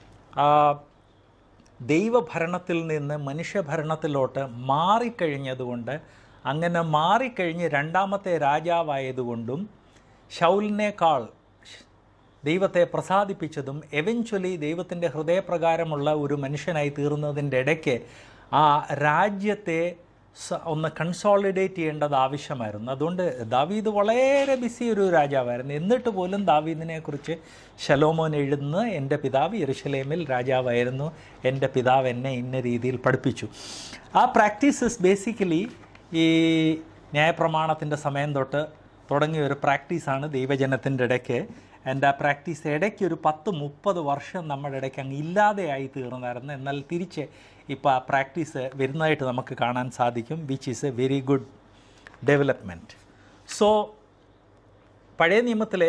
ദൈവഭരണത്തിൽ നിന്ന് മനുഷ്യഭരണത്തിലോട്ട് മാറിക്കഴിഞ്ഞതുകൊണ്ട്, അങ്ങനെ മാറിക്കഴിഞ്ഞ് രണ്ടാമത്തെ രാജാവായതുകൊണ്ടും ശൗലിനേക്കാൾ ദൈവത്തെ പ്രസാദിപ്പിച്ചതും എവൻച്വലി ദൈവത്തിൻ്റെ ഹൃദയപ്രകാരമുള്ള ഒരു മനുഷ്യനായി തീർന്നതിൻ്റെ ഇടയ്ക്ക് ആ രാജ്യത്തെ സ- ഒന്ന് കൺസോളിഡേറ്റ് ചെയ്യേണ്ടത് ആവശ്യമായിരുന്നു. അതുകൊണ്ട് ദാവീദ് വളരെ ബിസി ഒരു രാജാവായിരുന്നു. എന്നിട്ട് പോലും ദാവീദിനെക്കുറിച്ച് ശലോമോൻ എഴുതുന്നത് എൻ്റെ പിതാവ് യെരൂശലേമിൽ രാജാവായിരുന്നു, എൻ്റെ പിതാവ് എന്നെ ഇന്ന രീതിയിൽ പഠിപ്പിച്ചു. ആ പ്രാക്ടീസസ് ബേസിക്കലി ഈ ന്യായപ്രമാണത്തിൻ്റെ സമയം തൊട്ട് തുടങ്ങിയ ഒരു പ്രാക്ടീസാണ് ദൈവജനത്തിൻ്റെ ഇടയ്ക്ക്. എൻ്റെ ആ പ്രാക്ടീസ് ഇടയ്ക്ക് ഒരു പത്ത് മുപ്പത് വർഷം നമ്മുടെ ഇടയ്ക്ക് അങ്ങ് ഇല്ലാതെയായി തീർന്നായിരുന്നു. എന്നാൽ തിരിച്ച് ഇപ്പോൾ ആ പ്രാക്ടീസ് വരുന്നതായിട്ട് നമുക്ക് കാണാൻ സാധിക്കും, which is a very good development. So പഴയ നിയമത്തിലെ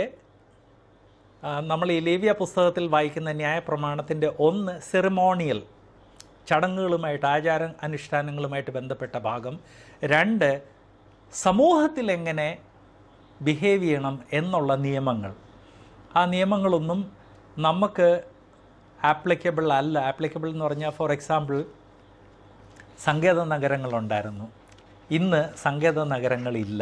ആ, നമ്മൾ ഈ ലേവ്യ പുസ്തകത്തിൽ വായിക്കുന്ന ന്യായപ്രമാണത്തിൻ്റെ ഒന്ന് സെറിമോണിയൽ ചടങ്ങുകളുമായിട്ട് ആചാര അനുഷ്ഠാനങ്ങളുമായിട്ട് ബന്ധപ്പെട്ട ഭാഗം. രണ്ട്, സമൂഹത്തിൽ എങ്ങനെ ബിഹേവ് ചെയ്യണം എന്നുള്ള നിയമങ്ങൾ. ആ നിയമങ്ങളൊന്നും നമുക്ക് ആപ്ലിക്കബിൾ അല്ല. ആപ്ലിക്കബിൾ എന്ന് പറഞ്ഞാൽ ഫോർ എക്സാമ്പിൾ സങ്കേത നഗരങ്ങളുണ്ടായിരുന്നു, ഇന്ന് സങ്കേത നഗരങ്ങളില്ല.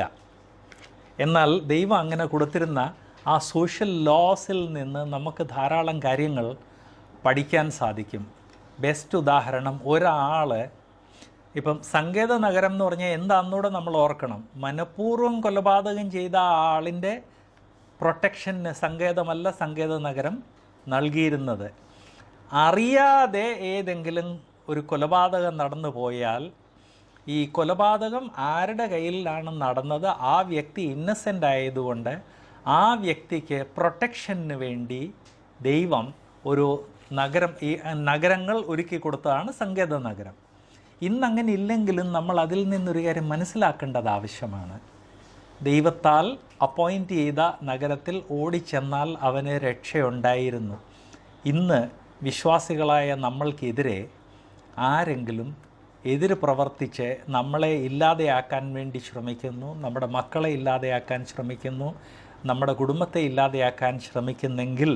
എന്നാൽ ദൈവം അങ്ങനെ കൊടുത്തിരുന്ന ആ സോഷ്യൽ ലോസിൽ നിന്ന് നമുക്ക് ധാരാളം കാര്യങ്ങൾ പഠിക്കാൻ സാധിക്കും. ബെസ്റ്റ് ഉദാഹരണം, ഒരാൾ ഇപ്പം സങ്കേത നഗരം എന്ന് പറഞ്ഞാൽ എന്താണെന്നൂടെ നമ്മൾ ഓർക്കണം. മനഃപൂർവ്വം കൊലപാതകം ചെയ്ത ആ ആളിൻ്റെ പ്രൊട്ടക്ഷന് സങ്കേതമല്ല സങ്കേത നഗരം നൽകിയിരുന്നത്. അറിയാതെ ഏതെങ്കിലും ഒരു കൊലപാതകം നടന്നു പോയാൽ ഈ കൊലപാതകം ആരുടെ കയ്യിലാണ് നടന്നത്, ആ വ്യക്തി ഇന്നസെൻ്റ് ആയതുകൊണ്ട് ആ വ്യക്തിക്ക് പ്രൊട്ടക്ഷന് വേണ്ടി ദൈവം ഒരു നഗരം, ഈ നഗരങ്ങൾ ഒരുക്കി കൊടുത്തതാണ് സങ്കേത നഗരം. ഇന്നങ്ങനെ ഇല്ലെങ്കിലും നമ്മൾ അതിൽ നിന്നൊരു കാര്യം മനസ്സിലാക്കേണ്ടത് ആവശ്യമാണ്. ദൈവത്താൽ അപ്പോയിൻ്റ് ചെയ്ത നഗരത്തിൽ ഓടിച്ചെന്നാൽ അവന് രക്ഷയുണ്ടായിരുന്നു. ഇന്ന് വിശ്വാസികളായ നമ്മൾക്കെതിരെ ആരെങ്കിലും എതിര് പ്രവർത്തിച്ച് നമ്മളെ ഇല്ലാതെയാക്കാൻ വേണ്ടി ശ്രമിക്കുന്നു, നമ്മുടെ മക്കളെ ഇല്ലാതെയാക്കാൻ ശ്രമിക്കുന്നു, നമ്മുടെ കുടുംബത്തെ ഇല്ലാതെയാക്കാൻ ശ്രമിക്കുന്നെങ്കിൽ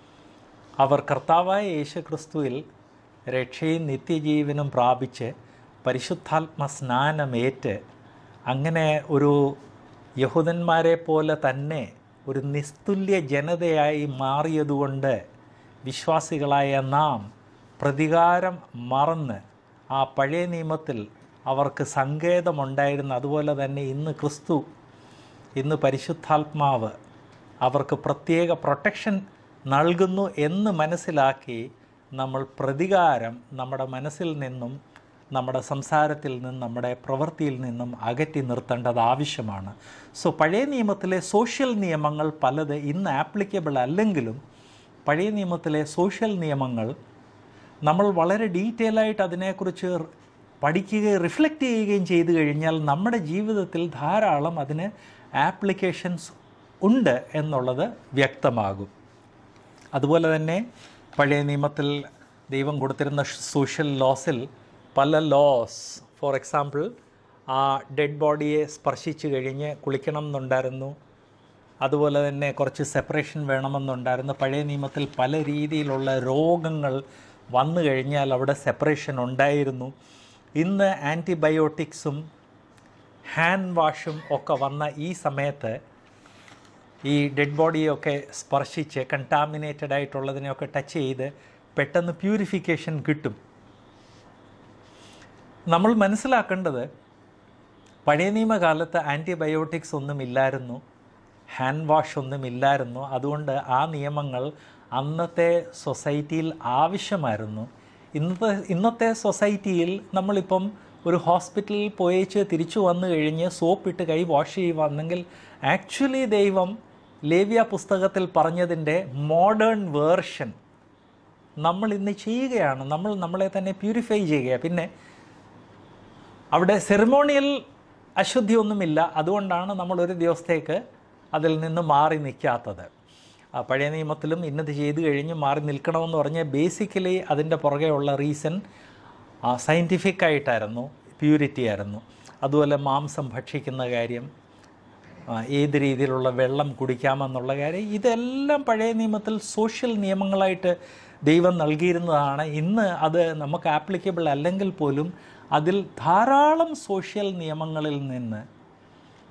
അവർ കർത്താവായ യേശുക്രിസ്തുവിൽ രക്ഷയും നിത്യജീവനും പ്രാപിച്ച് പരിശുദ്ധാത്മ സ്നാനമേറ്റ് അങ്ങനെ ഒരു യഹൂദന്മാരെ പോലെ തന്നെ ഒരു നിസ്തുല്യ ജനതയായി മാറിയതുകൊണ്ട് വിശ്വാസികളായ നാം പ്രതികാരം മറന്ന് ആ പഴയ നിയമത്തിൽ അവർക്ക് സങ്കേതമുണ്ടായിരുന്നു. അതുപോലെ തന്നെ ഇന്ന് ക്രിസ്തു, ഇന്ന് പരിശുദ്ധാത്മാവ് അവർക്ക് പ്രത്യേക പ്രൊട്ടക്ഷൻ നൽകുന്നു എന്ന് മനസ്സിലാക്കി നമ്മൾ പ്രതികാരം നമ്മുടെ മനസ്സിൽ നിന്നും, നമ്മുടെ സംസാരത്തിൽ നിന്നും, നമ്മുടെ പ്രവൃത്തിയിൽ നിന്നും അകറ്റി നിർത്തേണ്ടത് ആവശ്യമാണ്. സോ പഴയ നിയമത്തിലെ സോഷ്യൽ നിയമങ്ങൾ പലത് ഇന്ന് ആപ്ലിക്കബിൾ അല്ലെങ്കിലും പഴയ നിയമത്തിലെ സോഷ്യൽ നിയമങ്ങൾ നമ്മൾ വളരെ ഡീറ്റെയിൽ ആയിട്ട് അതിനെക്കുറിച്ച് പഠിക്കുകയും റിഫ്ലക്റ്റ് ചെയ്യുകയും ചെയ്തു കഴിഞ്ഞാൽ നമ്മുടെ ജീവിതത്തിൽ ധാരാളം അതിന് ആപ്ലിക്കേഷൻസ് ഉണ്ട് എന്നുള്ളത് വ്യക്തമാകും. അതുപോലെ തന്നെ പഴയ നിയമത്തിൽ ദൈവം കൊടുത്തിരുന്ന സോഷ്യൽ ലോസിൽ പല ലോസ്, ഫോർ എക്സാമ്പിൾ ആ ഡെഡ് ബോഡിയെ സ്പർശിച്ച് കഴിഞ്ഞ് കുളിക്കണം എന്നുണ്ടായിരുന്നു. അതുപോലെ തന്നെ കുറച്ച് സെപ്പറേഷൻ വേണമെന്നുണ്ടായിരുന്നു. പഴയ നിയമത്തിൽ പല രീതിയിലുള്ള രോഗങ്ങൾ വന്നു കഴിഞ്ഞാൽ അവിടെ സെപ്പറേഷൻ ഉണ്ടായിരുന്നു. ഇന്ന് ആൻറ്റിബയോട്ടിക്സും ഹാൻഡ് വാഷും ഒക്കെ വന്ന ഈ സമയത്ത് ഈ ഡെഡ് ബോഡിയൊക്കെ സ്പർശിച്ച് കണ്ടാമിനേറ്റഡ് ആയിട്ടുള്ളതിനെയൊക്കെ ടച്ച് ചെയ്ത് പെട്ടെന്ന് പ്യൂരിഫിക്കേഷൻ കിട്ടും. നമ്മൾ മനസ്സിലാക്കേണ്ടത് പഴയ നിയമകാലത്ത് ആൻറ്റിബയോട്ടിക്സ് ഒന്നുമില്ലായിരുന്നു, ഹാൻഡ് വാഷ് ഒന്നുമില്ലായിരുന്നു. അതുകൊണ്ട് ആ നിയമങ്ങൾ അന്നത്തെ സൊസൈറ്റിയിൽ ആവശ്യമായിരുന്നു. ഇന്നത്തെ ഇന്നത്തെ സൊസൈറ്റിയിൽ നമ്മളിപ്പം ഒരു ഹോസ്പിറ്റലിൽ പോയേച്ച് തിരിച്ചു വന്നു കഴിഞ്ഞ് സോപ്പിട്ട് കൈ വാഷ് ചെയ്യുവാണെങ്കിൽ ആക്ച്വലി ദൈവം ലേവ്യ പുസ്തകത്തിൽ പറഞ്ഞതിൻ്റെ മോഡേൺ വേർഷൻ നമ്മൾ ഇന്ന് ചെയ്യുകയാണ്. നമ്മൾ നമ്മളെ തന്നെ പ്യൂരിഫൈ ചെയ്യുക. പിന്നെ അവിടെ സെറിമോണിയൽ അശുദ്ധിയൊന്നുമില്ല. അതുകൊണ്ടാണ് നമ്മൾ ഒരു ദിവസത്തേക്ക് അതിൽ നിന്ന് മാറി നിൽക്കാത്തത്. പഴയ നിയമത്തിലും ഇന്നത് ചെയ്ത് കഴിഞ്ഞ് മാറി നിൽക്കണമെന്ന് പറഞ്ഞാൽ ബേസിക്കലി അതിൻ്റെ പുറകെയുള്ള റീസൺ സയൻറ്റിഫിക് ആയിട്ടായിരുന്നു, പ്യൂരിറ്റി ആയിരുന്നു. അതുപോലെ മാംസം ഭക്ഷിക്കുന്ന കാര്യം, ഏത് രീതിയിലുള്ള വെള്ളം കുടിക്കാമെന്നുള്ള കാര്യം, ഇതെല്ലാം പഴയ നിയമത്തിൽ സോഷ്യൽ നിയമങ്ങളായിട്ട് ദൈവം നൽകിയിരുന്നതാണ്. ഇന്ന് അത് നമുക്ക് ആപ്ലിക്കബിൾ അല്ലെങ്കിൽ പോലും അതിൽ ധാരാളം സോഷ്യൽ നിയമങ്ങളിൽ നിന്ന്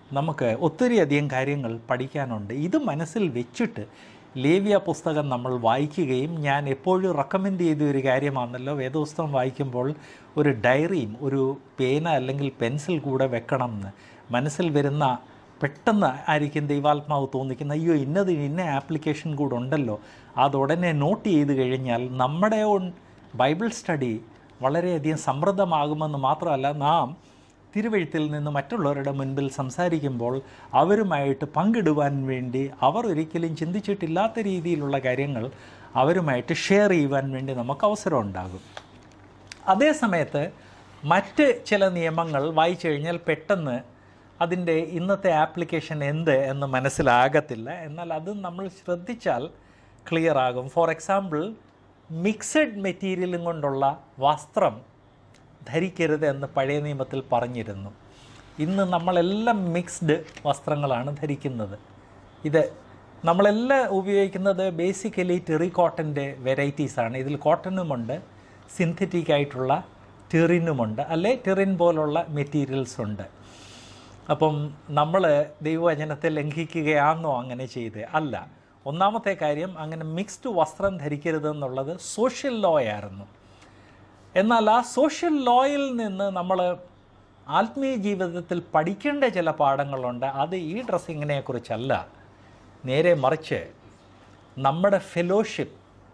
നമുക്ക് ഒത്തിരിയധികം കാര്യങ്ങൾ പഠിക്കാനുണ്ട്. ഇത് മനസ്സിൽ വെച്ചിട്ട് ലേവ്യ പുസ്തകം നമ്മൾ വായിക്കുകയും, ഞാൻ എപ്പോഴും റെക്കമെൻഡ് ചെയ്ത ഒരു കാര്യമാണല്ലോ, വേദപുസ്തകം വായിക്കുമ്പോൾ ഒരു ഡയറിയും ഒരു പേന അല്ലെങ്കിൽ പെൻസിൽ കൂടെ വെക്കണം എന്ന്. മനസ്സിൽ വരുന്ന പെട്ടെന്ന് ആയിരിക്കും ദൈവാത്മാവ് തോന്നിക്കുന്ന, അയ്യോ ഇന്നത് ഇന്ന ആപ്ലിക്കേഷൻ കൂടെ ഉണ്ടല്ലോ, അതുടനെ നോട്ട് ചെയ്ത് കഴിഞ്ഞാൽ നമ്മുടെ ഓൺ ബൈബിൾ സ്റ്റഡി വളരെയധികം സമൃദ്ധമാകുമെന്ന് മാത്രമല്ല, നാം തിരുവെഴുത്തിൽ നിന്ന് മറ്റുള്ളവരുടെ മുൻപിൽ സംസാരിക്കുമ്പോൾ അവരുമായിട്ട് പങ്കിടുവാൻ വേണ്ടി, അവർ ഒരിക്കലും ചിന്തിച്ചിട്ടില്ലാത്ത രീതിയിലുള്ള കാര്യങ്ങൾ അവരുമായിട്ട് ഷെയർ ചെയ്യുവാൻ വേണ്ടി നമുക്ക് അവസരം ഉണ്ടാകും. അതേ സമയത്ത് മറ്റ് ചില നിയമങ്ങൾ വായിച്ചു കഴിഞ്ഞാൽ പെട്ടെന്ന് അതിൻ്റെ ഇന്നത്തെ ആപ്ലിക്കേഷൻ എന്ത് എന്ന് മനസ്സിലാകത്തില്ല. എന്നാൽ അത് നമ്മൾ ശ്രദ്ധിച്ചാൽ ക്ലിയർ ആകും. ഫോർ എക്സാമ്പിൾ, മിക്സഡ് മെറ്റീരിയലും കൊണ്ടുള്ള വസ്ത്രം ധരിക്കരുത് എന്ന് പഴയ നിയമത്തിൽ പറഞ്ഞിരുന്നു. ഇന്ന് നമ്മളെല്ലാം മിക്സ്ഡ് വസ്ത്രങ്ങളാണ് ധരിക്കുന്നത്. ഇത് നമ്മളെല്ലാം ഉപയോഗിക്കുന്നത് ബേസിക്കലി ടെറി കോട്ടൻ്റെ വെറൈറ്റീസാണ്. ഇതിൽ കോട്ടനുമുണ്ട്, സിന്തറ്റിക് ആയിട്ടുള്ള ടെറിനുമുണ്ട്, അല്ലെ ടെറിൻ പോലുള്ള മെറ്റീരിയൽസ് ഉണ്ട്. അപ്പം നമ്മൾ ദൈവവചനത്തെ ലംഘിക്കുകയാണെന്നോ അങ്ങനെ ചെയ്ത് അല്ല. ഒന്നാമത്തെ കാര്യം, അങ്ങനെ മിക്സ്ഡ് വസ്ത്രം ധരിക്കരുതെന്നുള്ളത് സോഷ്യൽ ലോ ആയിരുന്നു. എന്നാൽ ആ സോഷ്യൽ ലോയിൽ നിന്ന് നമ്മൾ ആത്മീയ ജീവിതത്തിൽ പഠിക്കേണ്ട ചില പാഠങ്ങളുണ്ട്. അത് ഈ ഡ്രസ്സിങ്ങിനെ കുറിച്ചല്ല, നേരെ മറിച്ച് നമ്മുടെ ഫെലോഷിപ്പ്,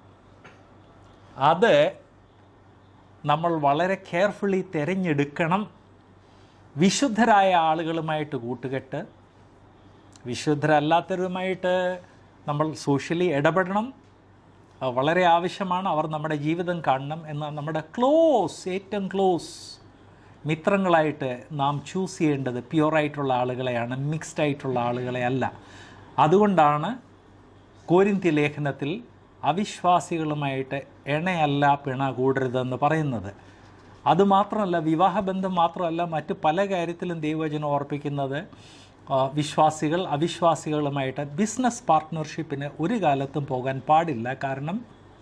അത് നമ്മൾ വളരെ കെയർഫുള്ളി തിരഞ്ഞെടുക്കണം. വിശുദ്ധരായ ആളുകളുമായിട്ട് കൂട്ടുകെട്ട്, വിശുദ്ധരല്ലാത്തവരുമായിട്ട് നമ്മൾ സോഷ്യലി ഇടപെടണം, വളരെ ആവശ്യമാണ്. അവർ നമ്മുടെ ജീവിതം കാണണം. എന്നാൽ നമ്മുടെ ക്ലോസ്, ഏറ്റവും ക്ലോസ് മിത്രങ്ങളായിട്ട് നാം ചൂസ് ചെയ്യേണ്ടത് പ്യുവറായിട്ടുള്ള ആളുകളെയാണ്, മിക്സ്ഡ് ആയിട്ടുള്ള ആളുകളെ അല്ല. അതുകൊണ്ടാണ് കോരിന്ത്യ ലേഖനത്തിൽ അവിശ്വാസികളുമായിട്ട് ഇണയല്ല പിണ കൂടരുതെന്ന് പറയുന്നത്. അതുമാത്രമല്ല, വിവാഹബന്ധം മാത്രമല്ല, മറ്റ് പല കാര്യത്തിലും ദൈവവചനം ഓർപ്പിക്കുന്നത് വിശ്വാസികൾ അവിശ്വാസികളുമായിട്ട് ബിസിനസ് പാർട്ട്ണർഷിപ്പിന് ഒരു കാലത്തും പോകാൻ പാടില്ല. കാരണം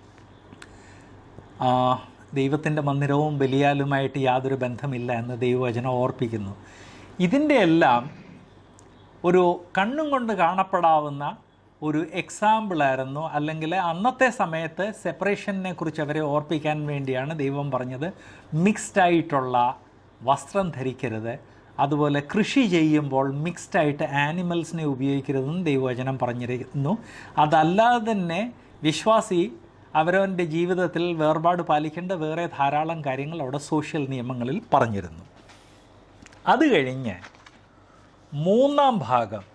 ദൈവത്തിൻ്റെ മന്ദിരവും ബലിയാലുമായിട്ട് യാതൊരു ബന്ധമില്ല എന്ന് ദൈവവചനം ഓർപ്പിക്കുന്നു. ഇതിൻ്റെ എല്ലാം ഒരു കണ്ണും കൊണ്ട് കാണപ്പെടാവുന്ന ഒരു എക്സാമ്പിളായിരുന്നു. അല്ലെങ്കിൽ അന്നത്തെ സമയത്ത് സെപ്പറേഷനെ കുറിച്ച് അവരെ ഓർപ്പിക്കാൻ വേണ്ടിയാണ് ദൈവം പറഞ്ഞത് മിക്സ്ഡായിട്ടുള്ള വസ്ത്രം ധരിക്കരുത്. അതുപോലെ കൃഷി ചെയ്യുമ്പോൾ മിക്സ്ഡായിട്ട് ആനിമൽസിനെ ഉപയോഗിക്കരുതെന്ന് ദൈവവചനം പറഞ്ഞിരിക്കുന്നു. അതല്ലാതെ തന്നെ വിശ്വാസി അവരവൻ്റെ ജീവിതത്തിൽ വേർപാട് പാലിക്കേണ്ട വേറെ ധാരാളം കാര്യങ്ങൾ അവിടെ സോഷ്യൽ നിയമങ്ങളിൽ പറഞ്ഞിരുന്നു. അത് കഴിഞ്ഞ് മൂന്നാം ഭാഗം,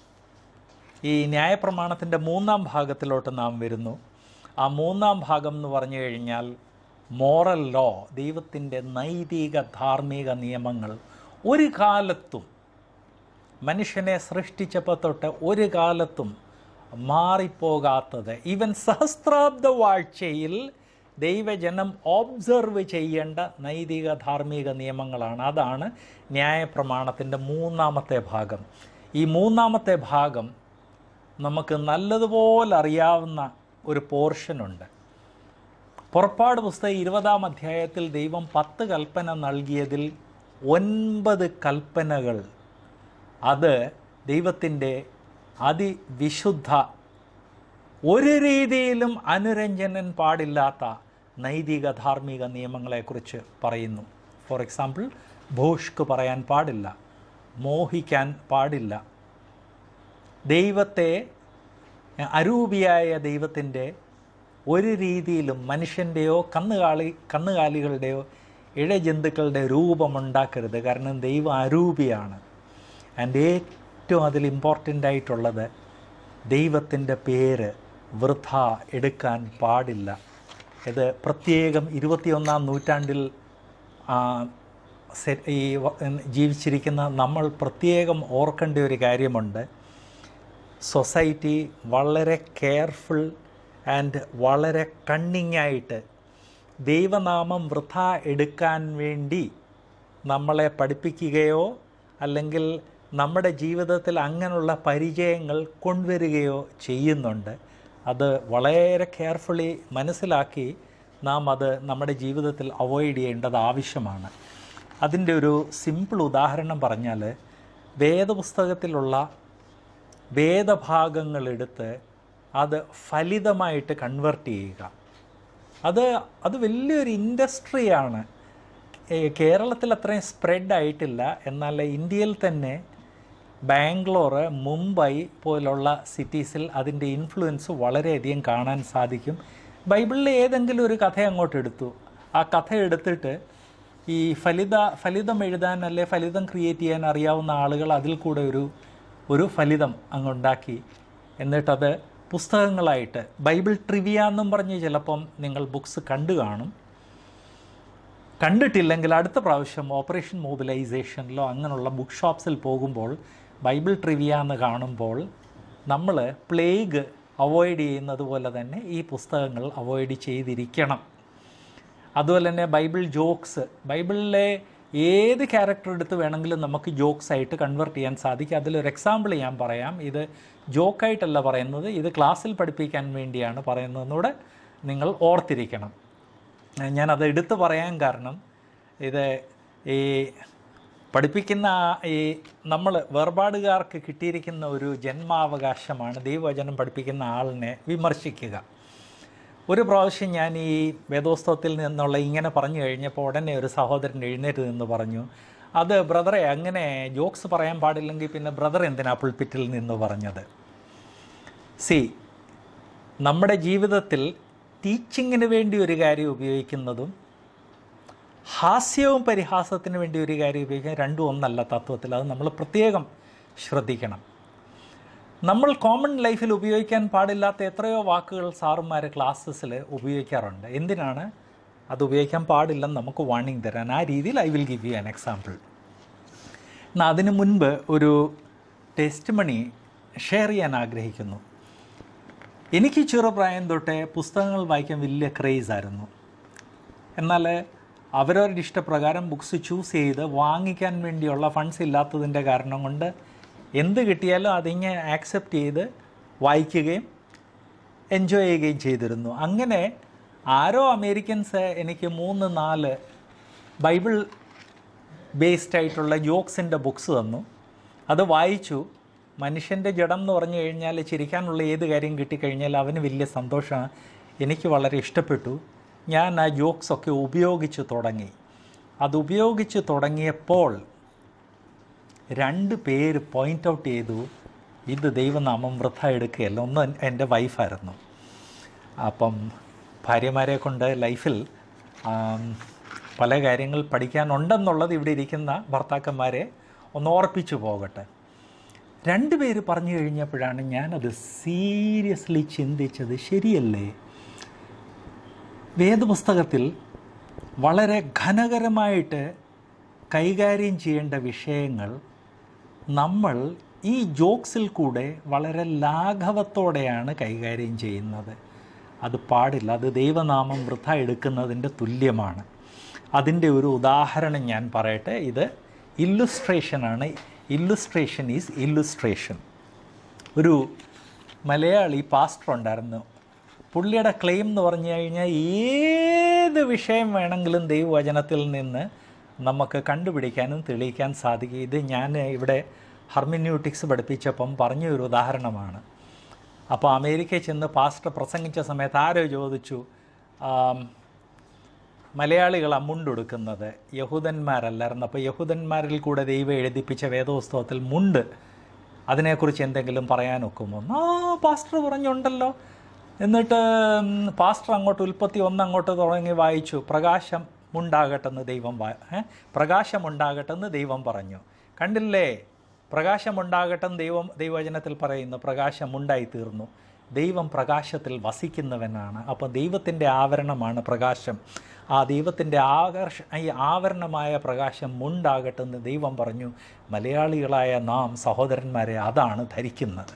ഈ ന്യായപ്രമാണത്തിൻ്റെ മൂന്നാം ഭാഗത്തിലോട്ട് നാം വരുന്നു. ആ മൂന്നാം ഭാഗം എന്ന് പറഞ്ഞു കഴിഞ്ഞാൽ മോറൽ ലോ, ദൈവത്തിൻ്റെ നൈതിക ധാർമ്മിക നിയമങ്ങൾ. ഒരു കാലത്തും മനുഷ്യനെ സൃഷ്ടിച്ചപ്പോൾ തൊട്ട് ഒരു കാലത്തും മാറിപ്പോകാത്തത്, ഈവൻ സഹസ്രാബ്ദ വാഴ്ചയിൽ ദൈവജനം ഒബ്സർവ് ചെയ്യേണ്ട നൈതിക ധാർമ്മിക നിയമങ്ങളാണ്. അതാണ് ന്യായപ്രമാണത്തിൻ്റെ മൂന്നാമത്തെ ഭാഗം. ഈ മൂന്നാമത്തെ ഭാഗം നമുക്ക് നല്ലതുപോലെ അറിയാവുന്ന ഒരു പോർഷനുണ്ട്. പുറപ്പാട് പുസ്തകം ഇരുപതാം അധ്യായത്തിൽ ദൈവം പത്ത് കൽപ്പന നൽകിയതിൽ ഒൻപത് കൽപ്പനകൾ അത് ദൈവത്തിൻ്റെ അതിവിശുദ്ധ, ഒരു രീതിയിലും അനുരഞ്ജനൻ പാടില്ലാത്ത നൈതിക ധാർമ്മിക നിയമങ്ങളെക്കുറിച്ച് പറയുന്നു. ഫോർ എക്സാമ്പിൾ, ഭോഷ്ക് പറയാൻ പാടില്ല, മോഹിക്കാൻ പാടില്ല, ദൈവത്തെ, അരൂപിയായ ദൈവത്തിൻ്റെ ഒരു രീതിയിലും മനുഷ്യൻ്റെയോ കന്നുകാലി കന്നുകാലികളുടെയോ ഇഴജന്തുക്കളുടെ രൂപമുണ്ടാക്കരുത്. കാരണം ദൈവം അരൂപിയാണ്. ആൻഡ് ഏറ്റവും അതിൽ ഇമ്പോർട്ടൻ്റ് ആയിട്ടുള്ളത്, ദൈവത്തിൻ്റെ പേര് വൃഥ എടുക്കാൻ പാടില്ല. ഇത് പ്രത്യേകം ഇരുപത്തിയൊന്നാം നൂറ്റാണ്ടിൽ ഈ ജീവിച്ചിരിക്കുന്ന നമ്മൾ പ്രത്യേകം ഓർക്കേണ്ട ഒരു കാര്യമുണ്ട്. സൊസൈറ്റി വളരെ കെയർഫുൾ ആൻഡ് വളരെ കണ്ണിങ്ങായിട്ട് ദൈവനാമം വൃഥ എടുക്കാൻ വേണ്ടി നമ്മളെ പഠിപ്പിക്കുകയോ അല്ലെങ്കിൽ നമ്മുടെ ജീവിതത്തിൽ അങ്ങനെയുള്ള പരിചയങ്ങൾ കൊണ്ടുവരികയോ ചെയ്യുന്നുണ്ട്. അത് വളരെ കെയർഫുള്ളി മനസ്സിലാക്കി നാം അത് നമ്മുടെ ജീവിതത്തിൽ അവോയ്ഡ് ചെയ്യേണ്ടത് ആവശ്യമാണ്. അതിൻ്റെ ഒരു സിമ്പിൾ ഉദാഹരണം പറഞ്ഞാൽ, വേദപുസ്തകത്തിലുള്ള വേദഭാഗങ്ങളെടുത്ത് അത് ഫലിതമായിട്ട് കൺവേർട്ട് ചെയ്യുക. അത് അത് വലിയൊരു ഇൻഡസ്ട്രിയാണ്. കേരളത്തിൽ അത്രയും സ്പ്രെഡ് ആയിട്ടില്ല, എന്നാൽ ഇന്ത്യയിൽ തന്നെ ബാംഗ്ലൂർ, മുംബൈ പോലുള്ള സിറ്റീസിൽ അതിൻ്റെ ഇൻഫ്ലുവൻസ് വളരെയധികം കാണാൻ സാധിക്കും. ബൈബിളിലെ ഏതെങ്കിലും ഒരു കഥ അങ്ങോട്ട് എടുത്തു, ആ കഥ എടുത്തിട്ട് ഈ ഫലിത ഫലിതം എഴുതാൻ അല്ലെ ഫലിതം ക്രിയേറ്റ് ചെയ്യാൻ അറിയാവുന്ന ആളുകൾ അതിൽ കൂടെ ഒരു ഒരു ഫലിതം അങ്ങുണ്ടാക്കി, എന്നിട്ടത് പുസ്തകങ്ങളായിട്ട് ബൈബിൾ ട്രിവിയ എന്നും പറഞ്ഞ് ചിലപ്പം നിങ്ങൾ ബുക്സ് കണ്ടു കാണും. കണ്ടിട്ടില്ലെങ്കിൽ അടുത്ത പ്രാവശ്യം ഓപ്പറേഷൻ മൊബിലൈസേഷനിലോ അങ്ങനെയുള്ള ബുക്ക് ഷോപ്സിൽ പോകുമ്പോൾ ബൈബിൾ ട്രിവിയ എന്ന് കാണുമ്പോൾ നമ്മൾ പ്ലേഗ് അവോയ്ഡ് ചെയ്യുന്നത് പോലെ തന്നെ ഈ പുസ്തകങ്ങൾ അവോയ്ഡ് ചെയ്തിരിക്കണം. അതുപോലെ തന്നെ ബൈബിൾ ജോക്സ്, ബൈബിളിലെ ഏത് ക്യാരക്ടർ എടുത്ത് വേണമെങ്കിലും നമുക്ക് ജോക്സ് ആയിട്ട് കൺവേർട്ട് ചെയ്യാൻ സാധിക്കും. അതിലൊരു എക്സാമ്പിൾ ഞാൻ പറയാം. ഇത് ജോക്കായിട്ടല്ല പറയുന്നത്, ഇത് ക്ലാസ്സിൽ പഠിപ്പിക്കാൻ വേണ്ടിയാണ് പറയുന്നതെന്നൂടെ നിങ്ങൾ ഓർത്തിരിക്കണം. ഞാനത് എടുത്ത് പറയാൻ കാരണം ഇത് ഈ പഠിപ്പിക്കുന്ന ഈ നമ്മൾ വേർപാടുകാർക്ക് കിട്ടിയിരിക്കുന്ന ഒരു ജന്മാവകാശമാണ് ദൈവവചനം പഠിപ്പിക്കുന്ന ആളിനെ വിമർശിക്കുക. ഒരു പ്രാവശ്യം ഞാൻ ഈ വേദോസ്തവത്തിൽ നിന്നുള്ള ഇങ്ങനെ പറഞ്ഞു കഴിഞ്ഞപ്പോൾ ഉടനെ ഒരു സഹോദരൻ എഴുന്നേറ്റ് നിന്ന് പറഞ്ഞു, അത് ബ്രദറെ അങ്ങനെ ജോക്സ് പറയാൻ പാടില്ലെങ്കിൽ പിന്നെ ബ്രദർ എന്തിനാ പുൾപിറ്റിൽ നിന്ന് പറഞ്ഞത്? സി, നമ്മുടെ ജീവിതത്തിൽ ടീച്ചിങ്ങിന് വേണ്ടി ഒരു കാര്യം ഉപയോഗിക്കുന്നതും ഹാസ്യവും പരിഹാസത്തിന് വേണ്ടി ഒരു കാര്യം ഉപയോഗിക്കാൻ രണ്ടും ഒന്നല്ല തത്വത്തിൽ. അത് നമ്മൾ പ്രത്യേകം ശ്രദ്ധിക്കണം. നമ്മൾ കോമൺ ലൈഫിൽ ഉപയോഗിക്കാൻ പാടില്ലാത്ത എത്രയോ വാക്കുകൾ സാറുമാർ ക്ലാസ്സസിൽ ഉപയോഗിക്കാറുണ്ട്. എന്തിനാണ് അത് ഉപയോഗിക്കാൻ പാടില്ലെന്ന് നമുക്ക് വാർണിംഗ് തരാൻ. ആ രീതിയിൽ I will give you an example. എന്നാൽ അതിനു മുൻപ് ഒരു ടെസ്റ്റ് മണി ഷെയർ ചെയ്യാൻ ആഗ്രഹിക്കുന്നു. എനിക്ക് ചെറുപ്രായം തൊട്ടേ പുസ്തകങ്ങൾ വായിക്കാൻ വലിയ ക്രേസായിരുന്നു. എന്നാൽ അവരവരുടെ ഇഷ്ടപ്രകാരം ബുക്സ് ചൂസ് ചെയ്ത് വാങ്ങിക്കാൻ വേണ്ടിയുള്ള ഫണ്ട്സ് ഇല്ലാത്തതിൻ്റെ കാരണം കൊണ്ട് എന്ത് കിട്ടിയാലും അതിങ്ങനെ ആക്സെപ്റ്റ് ചെയ്ത് വായിക്കുകയും എൻജോയ് ചെയ്യുകയും ചെയ്തിരുന്നു. അങ്ങനെ ആരോ അമേരിക്കൻസ് എനിക്ക് മൂന്ന് നാല് ബൈബിൾ ബേസ്ഡ് ആയിട്ടുള്ള ജോക്സിൻ്റെ ബുക്സ് തന്നു. അത് വായിച്ചു. മനുഷ്യൻ്റെ ജഡം എന്ന് പറഞ്ഞു കഴിഞ്ഞാൽ ചിരിക്കാനുള്ള ഏത് കാര്യം കിട്ടിക്കഴിഞ്ഞാൽ അവന് വലിയ സന്തോഷമാണ്. എനിക്ക് വളരെ ഇഷ്ടപ്പെട്ടു. ഞാൻ ആ ജോക്സൊക്കെ ഉപയോഗിച്ച് തുടങ്ങി. അത് ഉപയോഗിച്ച് തുടങ്ങിയപ്പോൾ രണ്ട് പേര് പോയിൻ്റ് ഔട്ട് ചെയ്തു, ഇത് ദൈവനാമം വൃഥ എടുക്കുകയല്ല. ഒന്ന് എൻ്റെ വൈഫായിരുന്നു. അപ്പം ഭാര്യമാരെ കൊണ്ട് ലൈഫിൽ പല കാര്യങ്ങൾ പഠിക്കാനുണ്ടെന്നുള്ളത് ഇവിടെ ഇരിക്കുന്ന ഭർത്താക്കന്മാരെ ഒന്ന് ഓർപ്പിച്ചു പോകട്ടെ. രണ്ട് പേര് പറഞ്ഞു കഴിഞ്ഞപ്പോഴാണ് ഞാനത് സീരിയസ്ലി ചിന്തിച്ചത്. ശരിയല്ലേ, വേദപുസ്തകത്തിൽ വളരെ ഘനകരമായിട്ട് കൈകാര്യം ചെയ്യേണ്ട വിഷയങ്ങൾ നമ്മൾ ഈ ജോക്സിൽ കൂടെ വളരെ ലാഘവത്തോടെയാണ് കൈകാര്യം ചെയ്യുന്നത്. അത് പാടില്ല. അത് ദൈവനാമം വൃഥ എടുക്കുന്നതിൻ്റെ തുല്യമാണ്. അതിൻ്റെ ഒരു ഉദാഹരണം ഞാൻ പറയട്ടെ. ഇത് ഇല്ലുസ്ട്രേഷനാണ്. Illustration is illustration. ഒരു മലയാളി പാസ്റ്റർ ഉണ്ടായിരുന്നു. പുള്ളിയുടെ ക്ലെയിം എന്ന് പറഞ്ഞു കഴിഞ്ഞാൽ ഏത് വിഷയം വേണമെങ്കിലും ദൈവവചനത്തിൽ നിന്ന് നമുക്ക് കണ്ടുപിടിക്കാനും തെളിയിക്കാൻ സാധിക്കും. ഇത് ഞാൻ ഇവിടെ ഹെർമെന്യൂട്ടിക്സ് പഠിപ്പിച്ചപ്പം പറഞ്ഞ ഒരു ഉദാഹരണമാണ്. അപ്പോൾ അമേരിക്കയിൽ ചെന്ന് പാസ്റ്റർ പ്രസംഗിച്ച സമയത്ത് ആരോ ചോദിച്ചു, മലയാളികളാണ് മുണ്ടെടുക്കുന്നത്, യഹൂദന്മാരല്ലായിരുന്നു. അപ്പോൾ യഹൂദന്മാരിൽ കൂടെ ദൈവം എഴുതിപ്പിച്ച വേദപുസ്തകത്തിൽ മുണ്ട്, അതിനെക്കുറിച്ച് എന്തെങ്കിലും പറയാനൊക്കുമോ? ആ പാസ്റ്റർ പറഞ്ഞുണ്ടല്ലോ. എന്നിട്ട് പാസ്റ്റർ അങ്ങോട്ട് ഉൽപ്പത്തി ഒന്ന് അങ്ങോട്ട് തുടങ്ങി വായിച്ചു. പ്രകാശം ഉണ്ടാകട്ടെന്ന് ദൈവം വാ പ്രകാശമുണ്ടാകട്ടെന്ന് ദൈവം പറഞ്ഞു. കണ്ടില്ലേ, പ്രകാശമുണ്ടാകട്ടെന്ന് ദൈവം ദൈവവചനത്തിൽ പറയുന്നു. പ്രകാശമുണ്ടായിത്തീർന്നു. ദൈവം പ്രകാശത്തിൽ വസിക്കുന്നവനാണ്. അപ്പോൾ ദൈവത്തിൻ്റെ ആവരണമാണ് പ്രകാശം. ആ ദൈവത്തിൻ്റെ ആകർഷ ഈ ആവരണമായ പ്രകാശം ഉണ്ടാകട്ടെന്ന് ദൈവം പറഞ്ഞു. മലയാളികളായ നാം സഹോദരന്മാരെ അതാണ് ധരിക്കുന്നത്.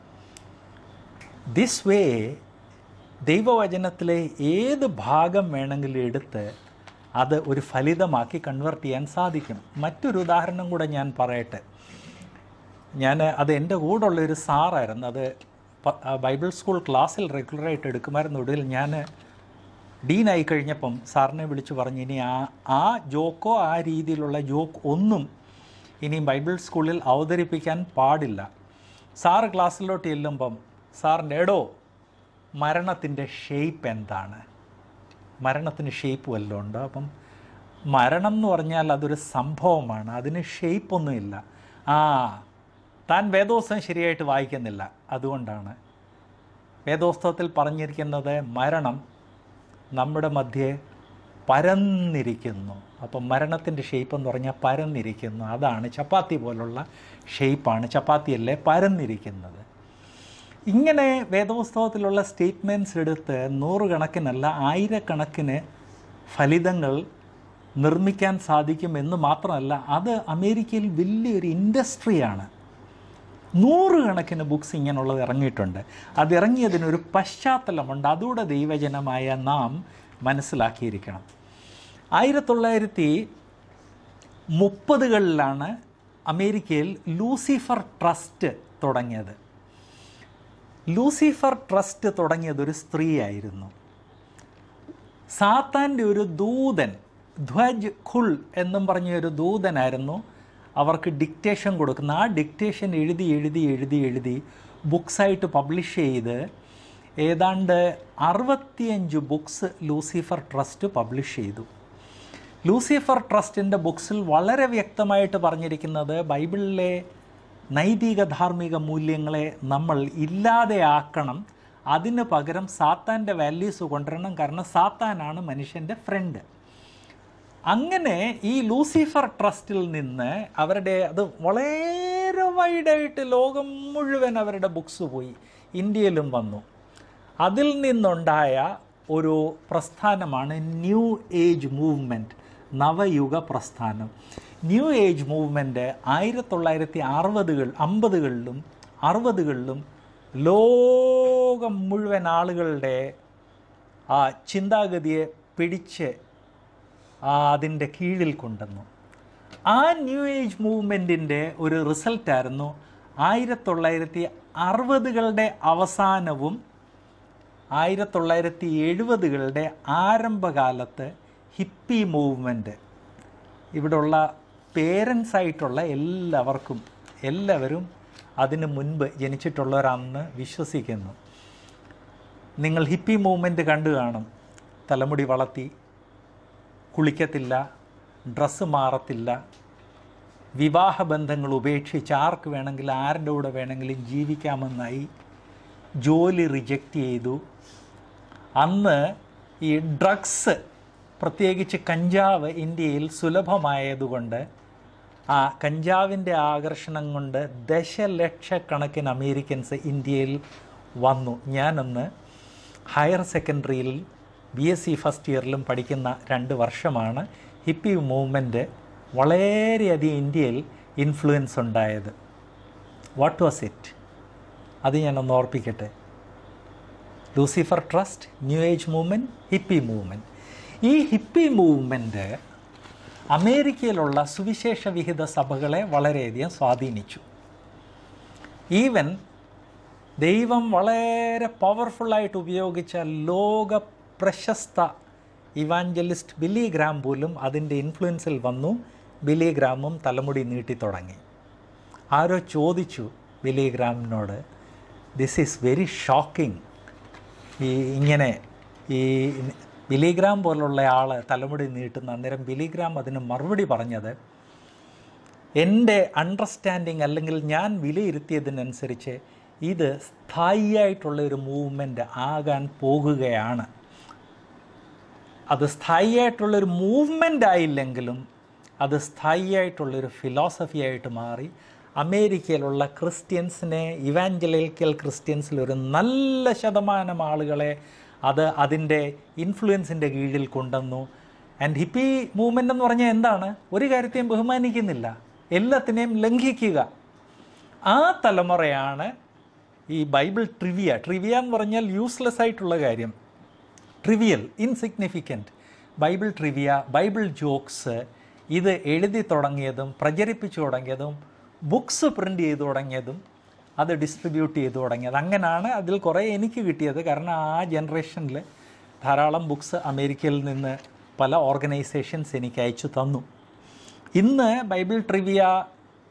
ദിസ് വേ ദൈവവചനത്തിലെ ഏത് ഭാഗം വേണമെങ്കിലും എടുത്ത് അത് ഒരു ഫലിതമാക്കി കൺവേർട്ട് ചെയ്യാൻ സാധിക്കും. മറ്റൊരു ഉദാഹരണം കൂടെ ഞാൻ പറയട്ടെ. ഞാൻ അത് എൻ്റെ കൂടെ ഉള്ളൊരു സാറായിരുന്നു. അത് ബൈബിൾ സ്കൂൾ ക്ലാസ്സിൽ റെഗുലറായിട്ട് എടുക്കുമായിരുന്നു. ഒടുവിൽ ഞാൻ ഡീനായി കഴിഞ്ഞപ്പം സാറിനെ വിളിച്ച് പറഞ്ഞു, ഇനി ആ ആ ജോക്കോ ആ രീതിയിലുള്ള ജോക്ക് ഒന്നും ഇനി ബൈബിൾ സ്കൂളിൽ അവതരിപ്പിക്കാൻ പാടില്ല. സാറ് ക്ലാസ്സിലോട്ട് ചെല്ലുമ്പം സാറിൻ്റെ എടോ മരണത്തിൻ്റെ ഷേപ്പ് എന്താണ്, മരണത്തിന് ഷേപ്പ് വല്ലതും ഉണ്ടോ? അപ്പം മരണം എന്ന് പറഞ്ഞാൽ അതൊരു സംഭവമാണ്, അതിന് ഷേപ്പൊന്നുമില്ല. ആ താൻ വേദോസ്തവം ശരിയായിട്ട് വായിക്കുന്നില്ല, അതുകൊണ്ടാണ്. വേദോസ്തവത്തിൽ പറഞ്ഞിരിക്കുന്നത് മരണം നമ്മുടെ മധ്യേ പരന്നിരിക്കുന്നു. അപ്പം മരണത്തിൻ്റെ ഷേപ്പ് എന്ന് പറഞ്ഞാൽ പരന്നിരിക്കുന്നു, അതാണ്. ചപ്പാത്തി പോലുള്ള ഷേപ്പാണ്, ചപ്പാത്തിയല്ലേ പരന്നിരിക്കുന്നത്. ഇങ്ങനെ വേദപുസ്തകത്തിലുള്ള സ്റ്റേറ്റ്മെൻറ്റ്സ് എടുത്ത് നൂറുകണക്കിനല്ല ആയിരക്കണക്കിന് ഫലിതങ്ങൾ നിർമ്മിക്കാൻ സാധിക്കും എന്ന് മാത്രമല്ല, അത് അമേരിക്കയിൽ വലിയൊരു ഇൻഡസ്ട്രിയാണ്. നൂറുകണക്കിന് ബുക്സ് ഇങ്ങനെയുള്ളത് ഇറങ്ങിയിട്ടുണ്ട്. അതിറങ്ങിയതിനൊരു പശ്ചാത്തലമുണ്ട്, അതുകൂടെ ദൈവജനമായ നാം മനസ്സിലാക്കിയിരിക്കണം. ആയിരത്തി തൊള്ളായിരത്തി മുപ്പതുകളിലാണ് അമേരിക്കയിൽ ലൂസിഫർ ട്രസ്റ്റ് തുടങ്ങിയത്. ലൂസിഫർ ട്രസ്റ്റ് തുടങ്ങിയത് ഒരു സ്ത്രീയായിരുന്നു. സാത്താൻ്റെ ഒരു ദൂതൻ, ധ്വജ് ഖുൾ എന്നും പറഞ്ഞ ഒരു ദൂതനായിരുന്നു അവർക്ക് ഡിക്റ്റേഷൻ കൊടുക്കുന്ന. ആ ഡിക്റ്റേഷൻ എഴുതി എഴുതി എഴുതി എഴുതി ബുക്സായിട്ട് പബ്ലിഷ് ചെയ്ത് ഏതാണ്ട് അറുപത്തിയഞ്ച് ബുക്സ് ലൂസിഫർ ട്രസ്റ്റ് പബ്ലിഷ് ചെയ്തു. ലൂസിഫർ ട്രസ്റ്റിൻ്റെ ബുക്സിൽ വളരെ വ്യക്തമായിട്ട് പറഞ്ഞിരിക്കുന്നത് ബൈബിളിലെ നൈതിക ധാർമ്മിക മൂല്യങ്ങളെ നമ്മൾ ഇല്ലാതെയാക്കണം, അതിന് പകരം സാത്താൻ്റെ വാല്യൂസ് കൊണ്ടുവരണം, കാരണം സാത്താനാണ് മനുഷ്യൻ്റെ ഫ്രണ്ട്. അങ്ങനെ ഈ ലൂസിഫർ ട്രസ്റ്റിൽ നിന്ന് അവരുടെ അത് വളരെ വൈഡായിട്ട് ലോകം മുഴുവൻ അവരുടെ ബുക്സ് പോയി, ഇന്ത്യയിലും വന്നു. അതിൽ നിന്നുണ്ടായ ഒരു പ്രസ്ഥാനമാണ് ന്യൂ ഏജ് മൂവ്മെൻറ്റ്, നവയുഗ പ്രസ്ഥാനം. ന്യൂ ഏജ് മൂവ്മെൻറ്റ് ആയിരത്തി തൊള്ളായിരത്തി അറുപതുകൾ അമ്പതുകളിലും അറുപതുകളിലും ലോകം മുഴുവൻ ആളുകളുടെ ആ ചിന്താഗതിയെ പിടിച്ച് അതിൻ്റെ കീഴിൽ കൊണ്ടുവന്നു. ആ ന്യൂ ഏജ് മൂവ്മെൻറ്റിൻ്റെ ഒരു റിസൾട്ടായിരുന്നു ആയിരത്തി തൊള്ളായിരത്തി അറുപതുകളുടെ അവസാനവും ആയിരത്തി തൊള്ളായിരത്തി എഴുപതുകളുടെ ആരംഭകാലത്ത് ഹിപ്പി മൂവ്മെൻറ്റ്. ഇവിടെയുള്ള പേരൻസായിട്ടുള്ള എല്ലാവർക്കും എല്ലാവരും അതിന് മുൻപ് ജനിച്ചിട്ടുള്ളവരാണെന്ന് വിശ്വസിക്കുന്നു. നിങ്ങൾ ഹിപ്പി മൂവ്മെൻറ്റ് കണ്ടു കാണും. തലമുടി വളർത്തി, കുളിക്കത്തില്ല, ഡ്രസ്സ് മാറത്തില്ല, വിവാഹബന്ധങ്ങൾ ഉപേക്ഷിച്ച് ആർക്ക് വേണമെങ്കിലും ആരുടെ കൂടെ വേണമെങ്കിലും ജീവിക്കാമെന്നായി, ജോലി റിജക്റ്റ് ചെയ്തു. അന്ന് ഈ ഡ്രഗ്സ്, പ്രത്യേകിച്ച് കഞ്ചാവ് ഇന്ത്യയിൽ സുലഭമായതുകൊണ്ട് ആ കഞ്ചാവിൻ്റെ ആകർഷണം കൊണ്ട് ദശലക്ഷക്കണക്കിന് അമേരിക്കൻസ് ഇന്ത്യയിൽ വന്നു. ഞാനന്ന് ഹയർ സെക്കൻഡറിയിൽ ബി എസ് സി ഫസ്റ്റ് ഇയറിലും പഠിക്കുന്ന രണ്ട് വർഷമാണ് ഹിപ്പി മൂവ്മെൻറ്റ് വളരെയധികം ഇന്ത്യയിൽ ഇൻഫ്ലുവൻസ് ഉണ്ടായത്. What was it? അത് ഞാനൊന്ന് ഓർപ്പിക്കട്ടെ. Lucifer trust, new age movement, hippie movement. ഈ ഹിപ്പി മൂവ്മെൻറ്റ് അമേരിക്കയിലുള്ള സുവിശേഷ വിഹിത സഭകളെ വളരെയധികം സ്വാധീനിച്ചു. ഈവൻ ദൈവം വളരെ പവർഫുള്ളായിട്ട് ഉപയോഗിച്ച ലോക പ്രശസ്ത ഇവാഞ്ചലിസ്റ്റ് ബില്ലി ഗ്രാം പോലും അതിൻ്റെ ഇൻഫ്ലുവൻസിൽ വന്നു. ബില്ലി ഗ്രാമും തലമുടി നീട്ടി തുടങ്ങി. ആരോ ചോദിച്ചു ബില്ലി ഗ്രാമിനോട്, ദിസ് ഈസ് വെരി ഷോക്കിംഗ്, ഈ ഇങ്ങനെ ഈ ബിലിഗ്രാം പോലുള്ള ആൾ തലമുടി നീട്ടുന്ന. അന്നേരം ബിലിഗ്രാം അതിന് മറുപടി പറഞ്ഞത്, എൻ്റെ അണ്ടർസ്റ്റാൻഡിങ് അല്ലെങ്കിൽ ഞാൻ വിലയിരുത്തിയതിനനുസരിച്ച് ഇത് സ്ഥായിയായിട്ടുള്ള ഒരു മൂവ്മെൻറ്റ് ആകാൻ പോകുകയാണ്. അത് സ്ഥായിയായിട്ടുള്ളൊരു മൂവ്മെൻ്റ് ആയില്ലെങ്കിലും അത് സ്ഥായിയായിട്ടുള്ളൊരു ഫിലോസഫി ആയിട്ട് മാറി. അമേരിക്കയിലുള്ള ക്രിസ്ത്യൻസിനെ, ഇവാഞ്ചലിക്കൽ ക്രിസ്ത്യൻസിലൊരു നല്ല ശതമാനം ആളുകളെ അത് അതിൻ്റെ ഇൻഫ്ലുവൻസിൻ്റെ കീഴിൽ കൊണ്ടുവന്നു. ആൻഡ് ഹിപ്പി മൂവ്മെൻ്റ് എന്ന് പറഞ്ഞാൽ എന്താണ്? ഒരു കാര്യത്തെയും ബഹുമാനിക്കുന്നില്ല, എല്ലാത്തിനെയും ലംഘിക്കുക. ആ തലമുറയാണ് ഈ ബൈബിൾ ട്രിവിയ. ട്രിവിയ എന്ന് പറഞ്ഞാൽ യൂസ്ലെസ് ആയിട്ടുള്ള കാര്യം, trivial, insignificant. Bible trivia, Bible jokes ഇത് എഴുതി തുടങ്ങിയതും പ്രചരിപ്പിച്ചു തുടങ്ങിയതും ബുക്സ് പ്രിൻ്റ് ചെയ്തു തുടങ്ങിയതും അത് ഡിസ്ട്രിബ്യൂട്ട് ചെയ്തു തുടങ്ങിയത്. അങ്ങനെയാണ് അതിൽ കുറേ എനിക്ക് കിട്ടിയത്. കാരണം ആ ജനറേഷനിൽ ധാരാളം ബുക്സ് അമേരിക്കയിൽ നിന്ന് പല ഓർഗനൈസേഷൻസ് എനിക്ക് അയച്ചു തന്നു. ഇന്ന് ബൈബിൾ ട്രിവിയ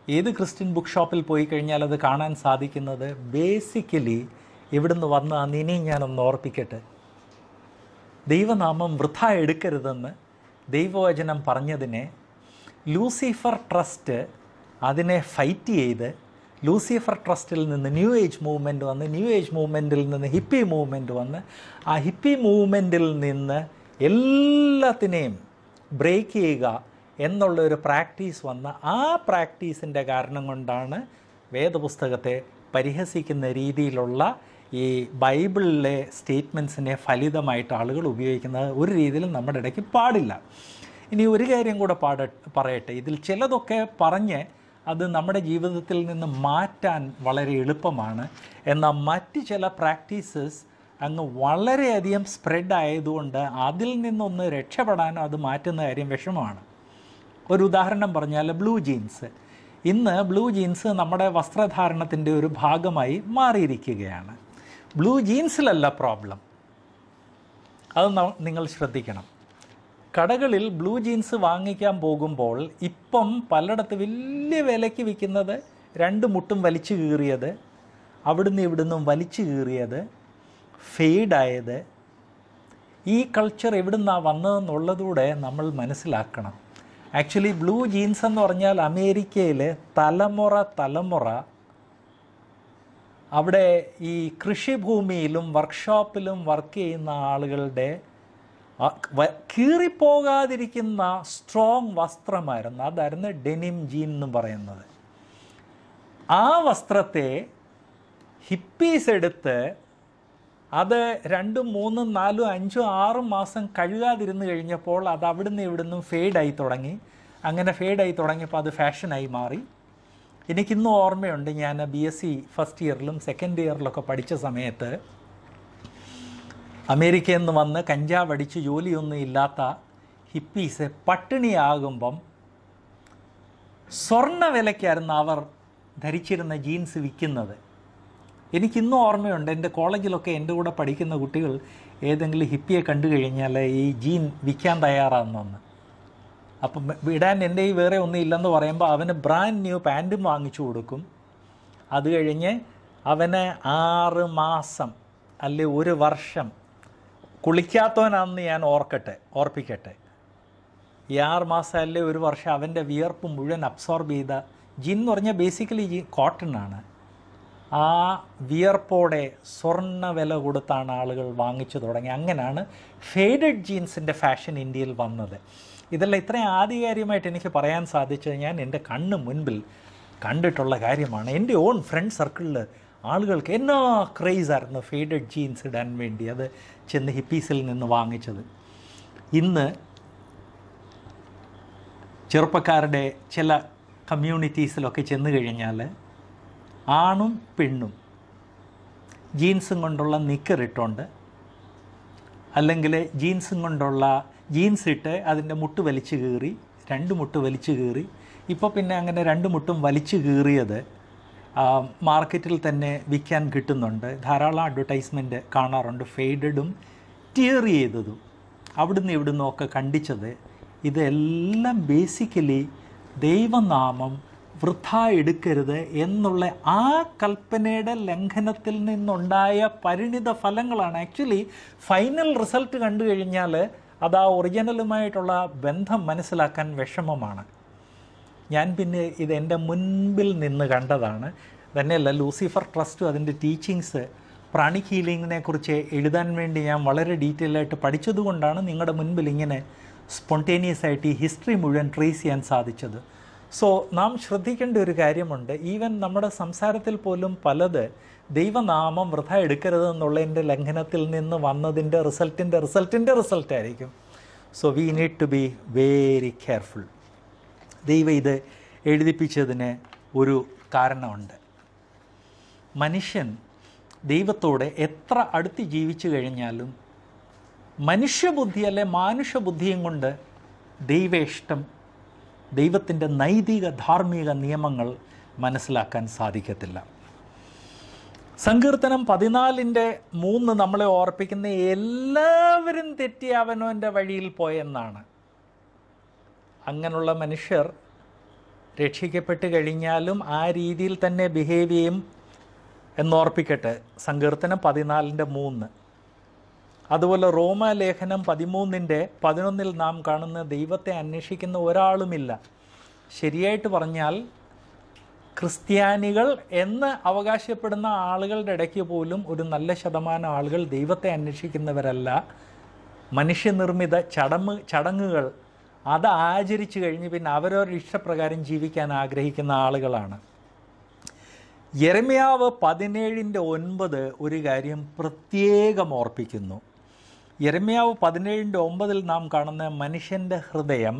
ഏത് ക്രിസ്ത്യൻ ബുക്ക് ഷോപ്പിൽ പോയി കഴിഞ്ഞാൽ അത് കാണാൻ സാധിക്കുന്നത് ബേസിക്കലി ഇവിടുന്ന് വന്ന് അന്നിനെയും ഞാനൊന്ന് ഓർപ്പിക്കട്ടെ, ദൈവനാമം വൃഥ എടുക്കരുതെന്ന് ദൈവവചനം പറഞ്ഞതിനെ ലൂസിഫർ ട്രസ്റ്റ് അതിനെ ഫൈറ്റ് ചെയ്ത് ലൂസിഫർ ട്രസ്റ്റിൽ നിന്ന് ന്യൂ ഏജ് മൂവ്മെൻറ്റ് വന്ന് ന്യൂ ഏജ് മൂവ്മെൻറ്റിൽ നിന്ന് ഹിപ്പി മൂവ്മെൻറ്റ് വന്ന് ആ ഹിപ്പി മൂവ്മെൻറ്റിൽ നിന്ന് എല്ലാത്തിനെയും ബ്രേക്ക് ചെയ്യുക എന്നുള്ളൊരു പ്രാക്ടീസ് വന്ന ആ പ്രാക്ടീസിൻ്റെ കാരണം കൊണ്ടാണ് വേദപുസ്തകത്തെ പരിഹസിക്കുന്ന രീതിയിലുള്ള ഈ ബൈബിളിലെ സ്റ്റേറ്റ്മെൻറ്റ്സിനെ ഫലിതമായിട്ട് ആളുകൾ ഉപയോഗിക്കുന്നത് ഒരു രീതിയിലും നമ്മുടെ ഇടയ്ക്ക് പാടില്ല. ഇനി ഒരു കാര്യം കൂടെ പാട പറയട്ടെ ഇതിൽ ചിലതൊക്കെ പറഞ്ഞ് അത് നമ്മുടെ ജീവിതത്തിൽ നിന്ന് മാറ്റാൻ വളരെ എളുപ്പമാണ്. എന്നാൽ മറ്റ് ചില പ്രാക്ടീസസ് അങ്ങ് വളരെയധികം സ്പ്രെഡ് ആയതുകൊണ്ട് അതിൽ നിന്നൊന്ന് രക്ഷപ്പെടാനോ അത് മാറ്റുന്ന കാര്യം വിഷമമാണ്. ഒരു ഉദാഹരണം പറഞ്ഞാൽ ബ്ലൂ ജീൻസ്. ഇന്ന് ബ്ലൂ ജീൻസ് നമ്മുടെ വസ്ത്രധാരണത്തിൻ്റെ ഒരു ഭാഗമായി മാറിയിരിക്കുകയാണ്. ബ്ലൂ ജീൻസിലല്ല പ്രോബ്ലം, അത് നിങ്ങൾ ശ്രദ്ധിക്കണം. കടകളിൽ ബ്ലൂ ജീൻസ് വാങ്ങിക്കാൻ പോകുമ്പോൾ ഇപ്പം പലയിടത്ത് വലിയ വിലയ്ക്ക് വിൽക്കുന്നത് രണ്ട് മുട്ടും വലിച്ചു കീറിയത്, അവിടുന്ന് ഇവിടുന്നും വലിച്ചു കീറിയത്, ഫെയ്ഡായത്. ഈ കൾച്ചർ എവിടുന്നാണ് വന്നതെന്നുള്ളതൂടെ നമ്മൾ മനസ്സിലാക്കണം. ആക്ച്വലി ബ്ലൂ ജീൻസ് എന്ന് പറഞ്ഞാൽ അമേരിക്കയിൽ തലമുറ തലമുറ അവിടെ ഈ കൃഷിഭൂമിയിലും വർക്ക്ഷോപ്പിലും വർക്ക് ചെയ്യുന്ന ആളുകളുടെ കീറിപ്പോകാതിരിക്കുന്ന സ്ട്രോങ് വസ്ത്രമായിരുന്നു. അതായിരുന്നു ഡെനിം ജീൻ എന്ന് പറയുന്നത്. ആ വസ്ത്രത്തെ ഹിപ്പീസ് എടുത്ത് അത് രണ്ടും മൂന്നും നാലും അഞ്ചും ആറും മാസം കഴുകാതിരുന്ന് കഴിഞ്ഞപ്പോൾ അത് അവിടുന്ന് ഇവിടുന്നും ഫെയ്ഡായി തുടങ്ങി. അങ്ങനെ ഫെയ്ഡായി തുടങ്ങിയപ്പോൾ അത് ഫാഷനായി മാറി. എനിക്കിന്നും ഓർമ്മയുണ്ട്, ഞാൻ ബി എസ് സി ഫസ്റ്റ് ഇയറിലും സെക്കൻഡ് ഇയറിലൊക്കെ പഠിച്ച സമയത്ത് അമേരിക്കയിൽ നിന്ന് വന്ന് കഞ്ചാവ് അടിച്ച് ജോലിയൊന്നും ഇല്ലാത്ത ഹിപ്പീസ് പട്ടിണിയാകുമ്പം സ്വർണ്ണ വിലയ്ക്കായിരുന്നു അവർ ധരിച്ചിരുന്ന ജീൻസ് വിൽക്കുന്നത്. എനിക്കിന്നും ഓർമ്മയുണ്ട്, എൻ്റെ കോളേജിലൊക്കെ എൻ്റെ കൂടെ പഠിക്കുന്ന കുട്ടികൾ ഏതെങ്കിലും ഹിപ്പിയെ കണ്ടു കഴിഞ്ഞാൽ ഈ ജീൻ വിൽക്കാൻ തയ്യാറാണെന്ന്. അപ്പം ഇടാൻ എൻ്റെ ഈ വേറെ ഒന്നും ഇല്ലെന്ന് പറയുമ്പോൾ അവന് ബ്രാൻഡ് ന്യൂ പാൻറ്റും വാങ്ങിച്ചു കൊടുക്കും. അത് കഴിഞ്ഞ് അവന് ആറ് മാസം അല്ലെ ഒരു വർഷം കുളിക്കാത്തവനാണെന്ന് ഞാൻ ഓർക്കട്ടെ ഓർപ്പിക്കട്ടെ ഈ ആറ് മാസം അല്ലെ ഒരു വർഷം അവൻ്റെ വിയർപ്പ് മുഴുവൻ അബ്സോർബ് ചെയ്ത ജീൻ എന്ന് പറഞ്ഞാൽ ബേസിക്കലി ജീ കോട്ടണാണ്. ആ വിയർപ്പോടെ സ്വർണ്ണ വില കൊടുത്താണ് ആളുകൾ വാങ്ങിച്ചു തുടങ്ങി. അങ്ങനെയാണ് ഫേഡഡ് ജീൻസിൻ്റെ ഫാഷൻ ഇന്ത്യയിൽ വന്നത്. ഇതെല്ലാം ഇത്രയും ആധികാരികമായിട്ട് എനിക്ക് പറയാൻ സാധിച്ചത് ഞാൻ എൻ്റെ കണ്ണ് മുൻപിൽ കണ്ടിട്ടുള്ള കാര്യമാണ്. എൻ്റെ ഓൺ ഫ്രണ്ട് സർക്കിളിൽ ആളുകൾക്ക് എന്നാ ക്രേസായിരുന്നു ഫേഡഡ് ജീൻസ് ഇടാൻ വേണ്ടി അത് ചെന്ന് ഹിപ്പീസിൽ നിന്ന് വാങ്ങിച്ചത്. ഇന്ന് ചെറുപ്പക്കാരുടെ ചില കമ്മ്യൂണിറ്റീസിലൊക്കെ ചെന്ന് കഴിഞ്ഞാൽ ആണും പെണ്ണും ജീൻസും കൊണ്ടുള്ള നിക്കറിട്ടുണ്ട്, അല്ലെങ്കിൽ ജീൻസും കൊണ്ടുള്ള ജീൻസ് ഇട്ട് അതിൻ്റെ മുട്ട് വലിച്ചു കീറി രണ്ട് മുട്ട് വലിച്ചു കീറി ഇപ്പോൾ പിന്നെ അങ്ങനെ രണ്ട് മുട്ടും വലിച്ചു കീറിയത് മാർക്കറ്റിൽ തന്നെ വിൽക്കാൻ കിട്ടുന്നുണ്ട്. ധാരാളം അഡ്വർടൈസ്മെൻറ്റ് കാണാറുണ്ട്. ഫെയ്ഡഡും ടിയർ ചെയ്തതും അവിടുന്ന് ഇവിടുന്നും ഒക്കെ കണ്ടിച്ചത്. ഇതെല്ലാം ബേസിക്കലി ദൈവനാമം വൃഥ എടുക്കരുത് എന്നുള്ള ആ കൽപ്പനയുടെ ലംഘനത്തിൽ നിന്നുണ്ടായ പരിണിത ഫലങ്ങളാണ്. ആക്ച്വലി ഫൈനൽ റിസൾട്ട് കണ്ടു കഴിഞ്ഞാൽ അത് ആ ഒറിജിനലുമായിട്ടുള്ള ബന്ധം മനസ്സിലാക്കാൻ വിഷമമാണ്. ഞാൻ പിന്നെ ഇത് എൻ്റെ മുൻപിൽ നിന്ന് കണ്ടതാണ്. തന്നെയല്ല, ലൂസിഫർ ട്രസ്റ്റും അതിൻ്റെ ടീച്ചിങ്സ് പ്രാണിക് ഹീലിങ്ങിനെ കുറിച്ച് എഴുതാൻ വേണ്ടി ഞാൻ വളരെ ഡീറ്റെയിൽ ആയിട്ട് പഠിച്ചതുകൊണ്ടാണ് നിങ്ങളുടെ മുൻപിൽ ഇങ്ങനെ സ്പോണ്ടേനിയസ് ആയിട്ട് ഈ ഹിസ്റ്ററി മുഴുവൻ ട്രേസ് ചെയ്യാൻ സാധിച്ചത്. സോ നാം ശ്രദ്ധിക്കേണ്ട ഒരു കാര്യമുണ്ട്. ഈവൻ നമ്മുടെ സംസാരത്തിൽ പോലും പലത് ദൈവനാമം വൃഥ എടുക്കരുതെന്നുള്ളതിൻ്റെ ലംഘനത്തിൽ നിന്ന് വന്നതിൻ്റെ റിസൾട്ടിൻ്റെ റിസൾട്ടിൻ്റെ റിസൾട്ടായിരിക്കും. So we need to be very careful. ദൈവം ഇത് എഴുതിപ്പിച്ചതിന് ഒരു കാരണമുണ്ട്. മനുഷ്യൻ ദൈവത്തോടെ എത്ര അടുത്ത് ജീവിച്ചു കഴിഞ്ഞാലും മനുഷ്യബുദ്ധി അല്ലെ മാനുഷബുദ്ധിയും കൊണ്ട് ദൈവേഷ്ടം, ദൈവത്തിൻ്റെ നൈതിക ധാർമ്മിക നിയമങ്ങൾ മനസ്സിലാക്കാൻ സാധിക്കത്തില്ല. സങ്കീർത്തനം പതിനാലിൻ്റെ മൂന്ന് നമ്മളെ ഓർപ്പിക്കുന്ന എല്ലാവരും തെറ്റി അവനവൻ്റെ വഴിയിൽ പോയെന്നാണ്. അങ്ങനെയുള്ള മനുഷ്യർ രക്ഷിക്കപ്പെട്ട് കഴിഞ്ഞാലും ആ രീതിയിൽ തന്നെ ബിഹേവ് ചെയ്യും എന്നോർപ്പിക്കട്ടെ. സങ്കീർത്തനം പതിനാലിൻ്റെ മൂന്ന്. അതുപോലെ റോമാലേഖനം പതിമൂന്നിൻ്റെ പതിനൊന്നിൽ നാം കാണുന്ന ദൈവത്തെ അന്വേഷിക്കുന്ന ഒരാളുമില്ല. ശരിയായിട്ട് പറഞ്ഞാൽ ക്രിസ്ത്യാനികൾ എന്ന് അവകാശപ്പെടുന്ന ആളുകളുടെ ഇടയ്ക്ക് പോലും ഒരു നല്ല ശതമാനം ആളുകൾ ദൈവത്തെ അന്വേഷിക്കുന്നവരല്ല. മനുഷ്യനിർമ്മിത ചടങ്ങ് ചടങ്ങുകൾ അത് ആചരിച്ചു കഴിഞ്ഞ് പിന്നെ അവരവരുടെ ഇഷ്ടപ്രകാരം ജീവിക്കാൻ ആഗ്രഹിക്കുന്ന ആളുകളാണ്. യെരമ്യാവ് പതിനേഴിൻ്റെ ഒൻപത് ഒരു കാര്യം പ്രത്യേകം ഓർപ്പിക്കുന്നു. യെരമ്യാവ് പതിനേഴിൻ്റെ ഒമ്പതിൽ നാം കാണുന്ന മനുഷ്യൻ്റെ ഹൃദയം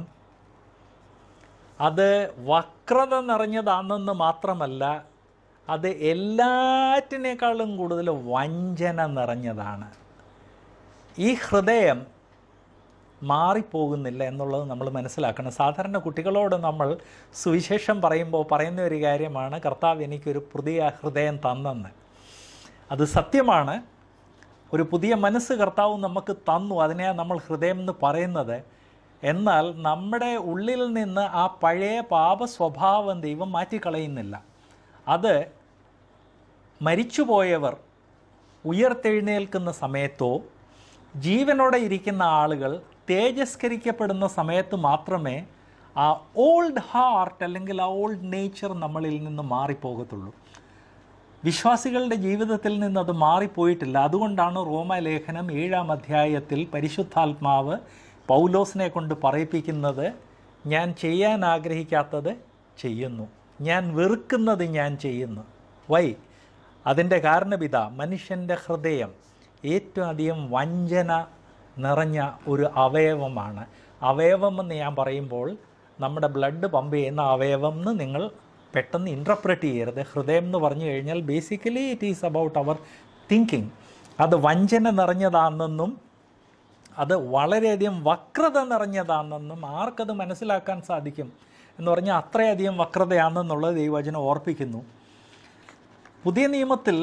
അത് വക്രത നിറഞ്ഞതാണെന്ന് മാത്രമല്ല, അത് എല്ലാറ്റിനേക്കാളും കൂടുതൽ വഞ്ചന നിറഞ്ഞതാണ്. ഈ ഹൃദയം മാറിപ്പോകുന്നില്ല എന്നുള്ളത് നമ്മൾ മനസ്സിലാക്കണം. സാധാരണ കുട്ടികളോട് നമ്മൾ സുവിശേഷം പറയുമ്പോൾ പറയുന്ന ഒരു കാര്യമാണ്, കർത്താവ് എനിക്കൊരു പുതിയ ഹൃദയം തന്നെന്ന്. അത് സത്യമാണ്. ഒരു പുതിയ മനസ്സ് കർത്താവ് നമുക്ക് തന്നു, അതിനെയാണ് നമ്മൾ ഹൃദയം എന്ന് പറയുന്നത്. എന്നാൽ നമ്മുടെ ഉള്ളിൽ നിന്ന് ആ പഴയ പാപ സ്വഭാവം ദൈവം മാറ്റിക്കളയുന്നില്ല. അത് മരിച്ചുപോയവർ ഉയർത്തെഴുന്നേൽക്കുന്ന സമയത്തോ ജീവനോടെ ഇരിക്കുന്ന ആളുകൾ തേജസ്കരിക്കപ്പെടുന്ന സമയത്ത് മാത്രമേ ആ ഓൾഡ് ഹാർട്ട് അല്ലെങ്കിൽ ആ ഓൾഡ് നേച്ചർ നമ്മളിൽ നിന്ന് മാറിപ്പോകത്തുള്ളൂ. വിശ്വാസികളുടെ ജീവിതത്തിൽ നിന്ന് അത് മാറിപ്പോയിട്ടില്ല. അതുകൊണ്ടാണ് റോമാലേഖനം ഏഴാം അധ്യായത്തിൽ പരിശുദ്ധാത്മാവ് പൗലോസിനെ കൊണ്ട് പറയിപ്പിക്കുന്നത്, ഞാൻ ചെയ്യാൻ ആഗ്രഹിക്കാത്തത് ചെയ്യുന്നു, ഞാൻ വെറുക്കുന്നത് ഞാൻ ചെയ്യുന്നു. വൈ? അതിൻ്റെ കാരണമിതാ, മനുഷ്യൻ്റെ ഹൃദയം ഏറ്റവും അധികം വഞ്ചന നിറഞ്ഞ ഒരു അവയവമാണ്. അവയവമെന്ന് ഞാൻ പറയുമ്പോൾ നമ്മുടെ ബ്ലഡ് പമ്പ് ചെയ്യുന്ന അവയവം എന്ന് നിങ്ങൾ പെട്ടെന്ന് ഇൻറ്റർപ്രറ്റ് ചെയ്യരുത്. ഹൃദയം എന്ന് പറഞ്ഞു കഴിഞ്ഞാൽ basically it is about our thinking. അത് വഞ്ചന നിറഞ്ഞതാണെന്നും അത് വളരെയധികം വക്രത നിറഞ്ഞതാണെന്നും ആർക്കത് മനസ്സിലാക്കാൻ സാധിക്കും എന്ന് പറഞ്ഞാൽ അത്രയധികം വക്രതയാണെന്നുള്ളത് ദൈവവചനം ഓർപ്പിക്കുന്നു. പുതിയ നിയമത്തിൽ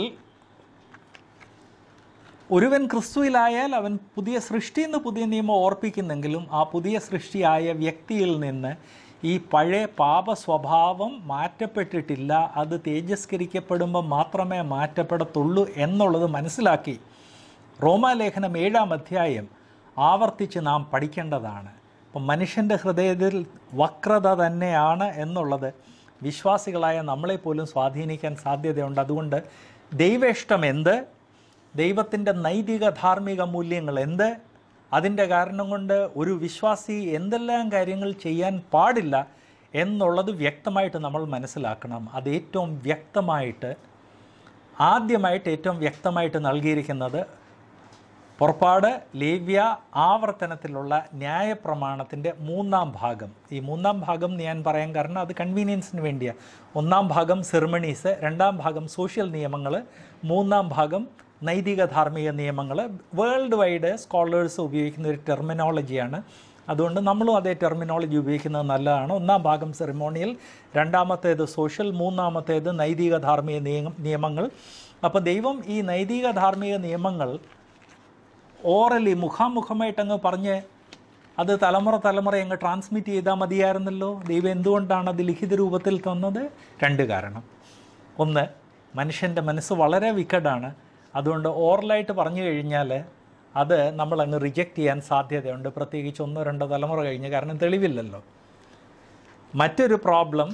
ഒരുവൻ ക്രിസ്തുവിലായാൽ അവൻ പുതിയ സൃഷ്ടി എന്ന് പുതിയ നിയമം ഓർപ്പിക്കുന്നെങ്കിലും ആ പുതിയ സൃഷ്ടിയായ വ്യക്തിയിൽ നിന്ന് ഈ പഴയ പാപ സ്വഭാവം മാറ്റപ്പെട്ടിട്ടില്ല. അത് തേജസ്കരിക്കപ്പെടുമ്പോൾ മാത്രമേ മാറ്റപ്പെടത്തുള്ളൂ എന്നുള്ളത് മനസ്സിലാക്കി റോമാലേഖനം ഏഴാം അധ്യായം ആവർത്തിച്ച് നാം പഠിക്കേണ്ടതാണ്. അപ്പം മനുഷ്യൻ്റെ ഹൃദയത്തിൽ വക്രത തന്നെയാണ് എന്നുള്ളത് വിശ്വാസികളായ നമ്മളെപ്പോലും സ്വാധീനിക്കാൻ സാധ്യതയുണ്ട്. അതുകൊണ്ട് ദൈവേഷ്ടം എന്ത്, ദൈവത്തിൻ്റെ നൈതിക ധാർമ്മിക മൂല്യങ്ങൾ എന്ത്, അതിൻ്റെ കാരണം കൊണ്ട് ഒരു വിശ്വാസി എന്തെല്ലാം കാര്യങ്ങൾ ചെയ്യാൻ പാടില്ല എന്നുള്ളത് വ്യക്തമായിട്ട് നമ്മൾ മനസ്സിലാക്കണം. അത് ഏറ്റവും വ്യക്തമായിട്ട് ആദ്യമായിട്ട് ഏറ്റവും വ്യക്തമായിട്ട് നൽകിയിരിക്കുന്നത് പുറപ്പാട്, ലേവ്യ, ആവർത്തനത്തിലുള്ള ന്യായപ്രമാണത്തിൻ്റെ മൂന്നാം ഭാഗം. ഈ മൂന്നാം ഭാഗം ഞാൻ പറയാൻ കാരണം അത് കൺവീനിയൻസിന് വേണ്ടിയാണ്. ഒന്നാം ഭാഗം സെറിമണീസ്, രണ്ടാം ഭാഗം സോഷ്യൽ നിയമങ്ങൾ, മൂന്നാം ഭാഗം നൈതിക ധാർമ്മിക നിയമങ്ങൾ. വേൾഡ് വൈഡ് സ്കോളേഴ്സ് ഉപയോഗിക്കുന്ന ഒരു ടെർമിനോളജിയാണ്. അതുകൊണ്ട് നമ്മളും അതേ ടെർമിനോളജി ഉപയോഗിക്കുന്നത് നല്ലതാണ്. ഒന്നാം ഭാഗം സെറിമോണിയൽ, രണ്ടാമത്തേത് സോഷ്യൽ, മൂന്നാമത്തേത് നൈതിക ധാർമ്മിക നിയമ നിയമങ്ങൾ അപ്പോൾ ദൈവം ഈ നൈതിക ധാർമ്മിക നിയമങ്ങൾ ഓറലി മുഖാമുഖമായിട്ടങ്ങ് പറഞ്ഞ് അത് തലമുറ തലമുറ അങ്ങ് ട്രാൻസ്മിറ്റ് ചെയ്താൽ മതിയായിരുന്നല്ലോ. ദൈവം എന്തുകൊണ്ടാണ് അത് ലിഖിത രൂപത്തിൽ തന്നത്? രണ്ട് കാരണം. ഒന്ന്, മനുഷ്യൻ്റെ മനസ്സ് വളരെ വിക്കഡാണ്. അതുകൊണ്ട് ഓറലായിട്ട് പറഞ്ഞു കഴിഞ്ഞാൽ അത് നമ്മളങ്ങ് റിജക്റ്റ് ചെയ്യാൻ സാധ്യതയുണ്ട്, പ്രത്യേകിച്ച് ഒന്നോ രണ്ടോ തലമുറ കഴിഞ്ഞ്, കാരണം തെളിവില്ലല്ലോ. മറ്റൊരു പ്രോബ്ലം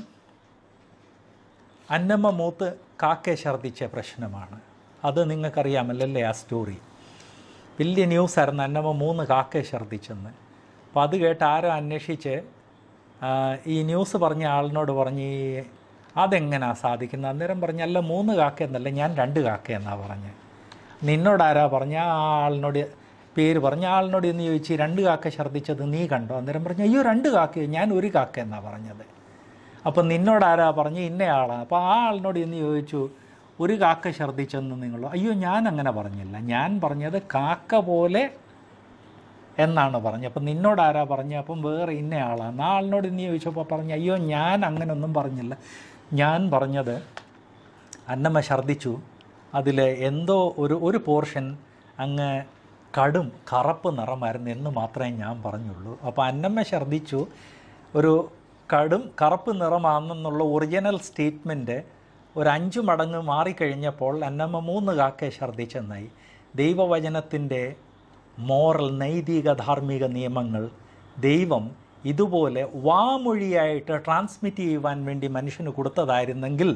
അന്നമ്മ മൂത്ത് കാക്കെ ഛർദ്ദിച്ച പ്രശ്നമാണ്. അത് നിങ്ങൾക്കറിയാമല്ലേ ആ സ്റ്റോറി? വലിയ ന്യൂസായിരുന്നു, അന്നമ്മ മൂന്ന് കാക്കെ ഛർദ്ദിച്ചെന്ന്. അപ്പോൾ അത് കേട്ട് ആരോ അന്വേഷിച്ച് ഈ ന്യൂസ് പറഞ്ഞ ആളിനോട് പറഞ്ഞ് അതെങ്ങനെയാണ് സാധിക്കുന്നത്? അന്നേരം പറഞ്ഞ അല്ല മൂന്ന് കാക്ക എന്നല്ല, ഞാൻ രണ്ട് കാക്ക എന്നാണ് പറഞ്ഞത്. നിന്നോടാരാ പറഞ്ഞ? ആ ആളിനോട് പേര് പറഞ്ഞ ആളിനോട് എന്ന് ചോദിച്ച് രണ്ട് കാക്ക ഛർദ്ദിച്ചത് നീ കണ്ടോ? അന്നേരം പറഞ്ഞു അയ്യോ രണ്ട് കാക്ക, ഞാൻ ഒരു കാക്ക എന്നാണ് പറഞ്ഞത്. അപ്പം നിന്നോടാരാ പറഞ്ഞ് ഇന്നയാളാണ്. അപ്പോൾ ആ ആളിനോട് എന്ന് ചോദിച്ചു ഒരു കാക്ക ഛർദ്ദിച്ചെന്ന് നിങ്ങളോ? അയ്യോ ഞാൻ അങ്ങനെ പറഞ്ഞില്ല, ഞാൻ പറഞ്ഞത് കാക്ക പോലെ എന്നാണ് പറഞ്ഞത്. അപ്പം നിന്നോടാരാ പറഞ്ഞ? അപ്പം വേറെ ഇന്നയാളാണ്. ആ ആളിനോട് ഇന്ന് ചോദിച്ചപ്പോൾ പറഞ്ഞു അയ്യോ ഞാൻ അങ്ങനെയൊന്നും പറഞ്ഞില്ല, ഞാൻ പറഞ്ഞത് അന്നമ്മ ഛർദ്ദിച്ചു, അതിൽ എന്തോ ഒരു ഒരു പോർഷൻ അങ്ങ് കടും കറുപ്പ് നിറമായിരുന്നു എന്ന് മാത്രമേ ഞാൻ പറഞ്ഞുള്ളൂ. അപ്പോൾ അന്നമ്മ ഛർദ്ദിച്ചു, ഒരു കടും കറുപ്പ് നിറമാണെന്നുള്ള ഒറിജിനൽ സ്റ്റേറ്റ്മെൻറ്റ് ഒരു അഞ്ച് മടങ്ങ് മാറിക്കഴിഞ്ഞപ്പോൾ അന്നമ്മ മൂന്ന് കാക്കെ ഛർദ്ദിച്ചെന്നായി. ദൈവവചനത്തിൻ്റെ മോറൽ, നൈതിക, ധാർമ്മിക നിയമങ്ങൾ ദൈവം ഇതുപോലെ വാമൊഴിയായിട്ട് ട്രാൻസ്മിറ്റ് ചെയ്യുവാൻ വേണ്ടി മനുഷ്യന് കൊടുത്തതായിരുന്നെങ്കിൽ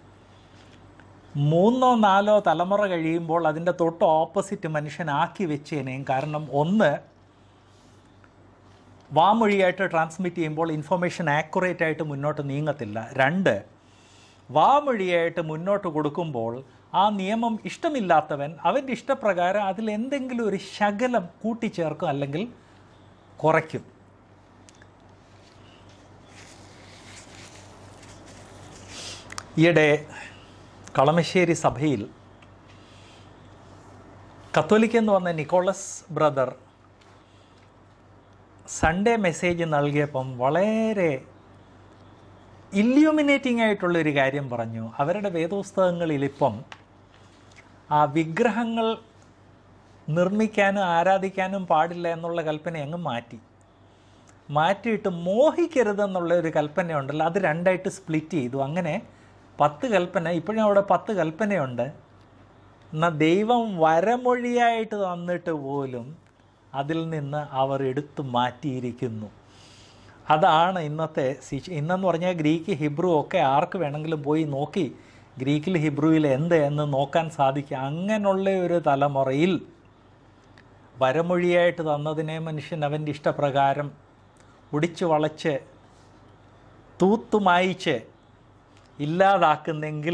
മൂന്നോ നാലോ തലമുറ കഴിയുമ്പോൾ അതിൻ്റെ തൊട്ട് ഓപ്പോസിറ്റ് മനുഷ്യനാക്കി വെച്ചേനേയും. കാരണം ഒന്ന്, വാമൊഴിയായിട്ട് ട്രാൻസ്മിറ്റ് ചെയ്യുമ്പോൾ ഇൻഫർമേഷൻ ആക്യുറേറ്റ് ആയിട്ട് മുന്നോട്ട് നീങ്ങത്തില്ല. രണ്ട്, വാമൊഴിയായിട്ട് മുന്നോട്ട് കൊടുക്കുമ്പോൾ ആ നിയമം ഇഷ്ടമില്ലാത്തവൻ അവൻ്റെ ഇഷ്ടപ്രകാരം അതിൽ എന്തെങ്കിലും ഒരു ശകലം കൂട്ടിച്ചേർക്കും അല്ലെങ്കിൽ കുറയ്ക്കും. ഈയിടെ കളമശ്ശേരി സഭയിൽ കത്തോലിക്കെന്ന് വന്ന നിക്കോളസ് ബ്രദർ സൺഡേ മെസ്സേജ് നൽകിയപ്പം വളരെ ഇല്യൂമിനേറ്റിംഗ് ആയിട്ടുള്ളൊരു കാര്യം പറഞ്ഞു. അവരുടെ വേദപുസ്തകങ്ങളിലിപ്പം ആ വിഗ്രഹങ്ങൾ നിർമ്മിക്കാനും ആരാധിക്കാനും പാടില്ല എന്നുള്ള കൽപ്പന അങ്ങ് മാറ്റി മാറ്റിയിട്ട് മോഹിക്കരുതെന്നുള്ള ഒരു കൽപ്പനയുണ്ടല്ലോ, അത് രണ്ടായിട്ട് സ്പ്ലിറ്റ് ചെയ്തു. അങ്ങനെ പത്ത് കൽപ്പന, ഇപ്പോഴും അവിടെ പത്ത് കൽപ്പനയുണ്ട്. എന്നാൽ ദൈവം വരമൊഴിയായിട്ട് തന്നിട്ട് പോലും അതിൽ നിന്ന് അവർ എടുത്തു മാറ്റിയിരിക്കുന്നു. അതാണ് ഇന്നത്തെ ശിക്ഷ. ഇന്നെന്ന് പറഞ്ഞാൽ ഗ്രീക്ക്, ഹിബ്രു ഒക്കെ ആർക്ക് വേണമെങ്കിലും പോയി നോക്കി ഗ്രീക്കിൽ ഹിബ്രുവിൽ എന്ത് എന്ന് നോക്കാൻ സാധിക്കും. അങ്ങനെയുള്ള ഒരു തലമുറയിൽ വരമൊഴിയായിട്ട് തന്നതിനെ മനുഷ്യൻ അവൻ്റെ ഇഷ്ടപ്രകാരം ഒടിച്ചു വളച്ച് തൂത്തുമായിച്ച് ഇല്ലാതാക്കുന്നെങ്കിൽ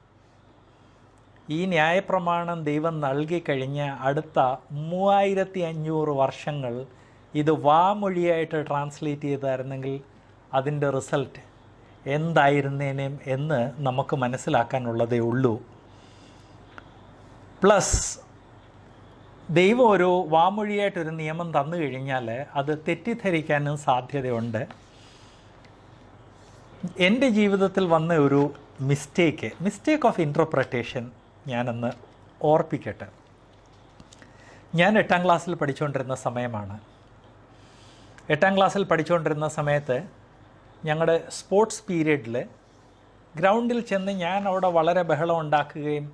ഈ ന്യായപ്രമാണം ദൈവം നൽകിക്കഴിഞ്ഞ അടുത്ത മൂവായിരത്തി അഞ്ഞൂറ് വർഷങ്ങൾ ഇത് വാമൊഴിയായിട്ട് ട്രാൻസ്ലേറ്റ് ചെയ്തായിരുന്നെങ്കിൽ അതിൻ്റെ റിസൾട്ട് എന്തായിരുന്നേനേം എന്ന് നമുക്ക് മനസ്സിലാക്കാനുള്ളതേ ഉള്ളൂ. പ്ലസ് ദൈവം ഒരു വാമൊഴിയായിട്ടൊരു നിയമം തന്നു കഴിഞ്ഞാൽ അത് തെറ്റിദ്ധരിക്കാനും സാധ്യതയുണ്ട്. എൻ്റെ ജീവിതത്തിൽ വന്ന ഒരു മിസ്റ്റേക്ക് മിസ്റ്റേക്ക് ഓഫ് ഇൻറ്റർപ്രറ്റേഷൻ ഞാനൊന്ന് ഓർപ്പിക്കട്ടെ. ഞാൻ എട്ടാം ക്ലാസ്സിൽ പഠിച്ചുകൊണ്ടിരുന്ന സമയമാണ്. എട്ടാം ക്ലാസ്സിൽ പഠിച്ചുകൊണ്ടിരുന്ന സമയത്ത് ഞങ്ങളുടെ സ്പോർട്സ് പീരീഡിൽ ഗ്രൗണ്ടിൽ ചെന്ന് ഞാൻ അവിടെ വളരെ ബഹളം ഉണ്ടാക്കുകയും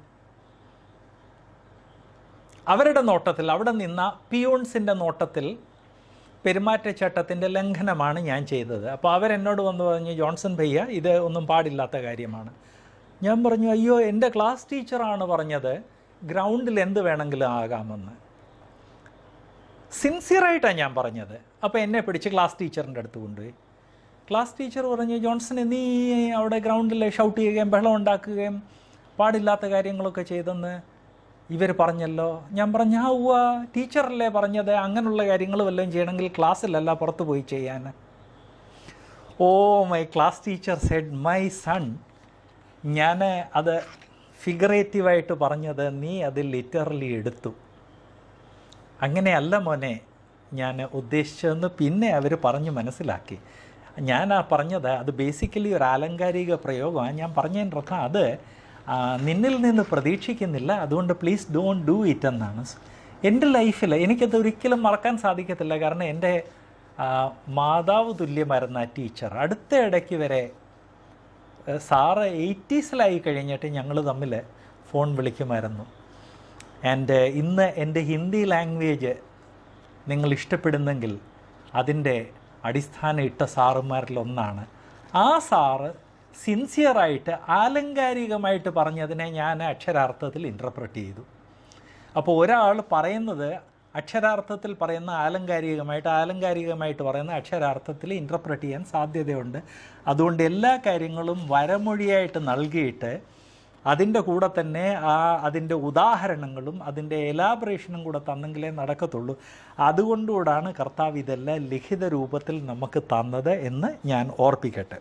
അവരുടെ നോട്ടത്തിൽ, അവിടെ നിന്ന പിയൂൺസിൻ്റെ നോട്ടത്തിൽ പെരുമാറ്റച്ചട്ടത്തിൻ്റെ ലംഘനമാണ് ഞാൻ ചെയ്തത്. അപ്പോൾ അവരെന്നോട് വന്ന് പറഞ്ഞു, ജോൺസൺ ഭയ്യ ഇത് ഒന്നും പാടില്ലാത്ത കാര്യമാണ്. ഞാൻ പറഞ്ഞു, അയ്യോ എൻ്റെ ക്ലാസ് ടീച്ചറാണ് പറഞ്ഞത് ഗ്രൗണ്ടിൽ എന്ത് വേണമെങ്കിലും ആകാമെന്ന്. സിൻസിയറായിട്ടാണ് ഞാൻ പറഞ്ഞത്. അപ്പോൾ എന്നെ പിടിച്ച് ക്ലാസ് ടീച്ചറിൻ്റെ അടുത്ത് കൊണ്ടുപോയി. ക്ലാസ് ടീച്ചർ പറഞ്ഞു, ജോൺസൺ നീ അവിടെ ഗ്രൗണ്ടിൽ ഷൗട്ട് ചെയ്യുകയും ബഹളം ഉണ്ടാക്കുകയും പാടില്ലാത്ത കാര്യങ്ങളൊക്കെ ചെയ്തെന്ന് ഇവർ പറഞ്ഞല്ലോ. ഞാൻ പറഞ്ഞു, ആ ഉവ്വ ടീച്ചറല്ലേ പറഞ്ഞത്, അങ്ങനെയുള്ള കാര്യങ്ങൾ വല്ലതും ചെയ്യണമെങ്കിൽ ക്ലാസ്സിലല്ല പുറത്ത് പോയി ചെയ്യാൻ. Oh my class teacher said, my son, ഞാൻ അത് ഫിഗറേറ്റീവായിട്ട് പറഞ്ഞത് നീ അത് ലിറ്ററലി എടുത്തു. അങ്ങനെയല്ല മോനെ ഞാൻ ഉദ്ദേശിച്ചതെന്ന് പിന്നെ അവർ പറഞ്ഞ് മനസ്സിലാക്കി. ഞാൻ ആ പറഞ്ഞത് അത് ബേസിക്കലി ഒരു ആലങ്കാരിക പ്രയോഗമാണ്. ഞാൻ പറഞ്ഞതിൻ്റെ അർത്ഥം അത് നിന്നിൽ നിന്ന് പ്രതീക്ഷിക്കുന്നില്ല, അതുകൊണ്ട് പ്ലീസ് ഡോണ്ട് ഡൂ ഇറ്റ് എന്നാണ്. എൻ്റെ ലൈഫിൽ എനിക്കത് ഒരിക്കലും മറക്കാൻ സാധിക്കത്തില്ല. കാരണം എൻ്റെ മാതാവ് തുല്യമായിരുന്ന ആ ടീച്ചർ അടുത്ത ഇടയ്ക്ക് വരെ, സാറ് എയ്റ്റീസിലായി കഴിഞ്ഞിട്ട് ഞങ്ങൾ തമ്മിൽ ഫോൺ വിളിക്കുമായിരുന്നു. ആൻഡ് ഇന്ന് എൻ്റെ ഹിന്ദി ലാംഗ്വേജ് നിങ്ങൾ ഇഷ്ടപ്പെടുന്നെങ്കിൽ അതിൻ്റെ അടിസ്ഥാനം ഇട്ട സാറുമാരിലൊന്നാണ്. ആ സാറ് സിൻസിയറായിട്ട് ആലങ്കാരികമായിട്ട് പറഞ്ഞതിനെ ഞാൻ അക്ഷരാർത്ഥത്തിൽ ഇൻ്റർപ്രറ്റ് ചെയ്തു. അപ്പോൾ ഒരാൾ പറയുന്നത് അക്ഷരാർത്ഥത്തിൽ പറയുന്ന ആലങ്കാരികമായിട്ട് ആലങ്കാരികമായിട്ട് പറയുന്ന അക്ഷരാർത്ഥത്തിൽ ഇൻ്റർപ്രറ്റ് ചെയ്യാൻ സാധ്യതയുണ്ട്. അതുകൊണ്ട് എല്ലാ കാര്യങ്ങളും വരമൊഴിയായിട്ട് നൽകിയിട്ട് അതിൻ്റെ കൂടെ തന്നെ ആ അതിൻ്റെ ഉദാഹരണങ്ങളും അതിൻ്റെ എലാബറേഷനും കൂടെ തന്നെങ്കിലേ നടക്കത്തുള്ളൂ. അതുകൊണ്ടുകൂടാണ് കർത്താവ് ഇതെല്ലാം ലിഖിത രൂപത്തിൽ നമുക്ക് തന്നത് എന്ന് ഞാൻ ഓർപ്പിക്കട്ടെ.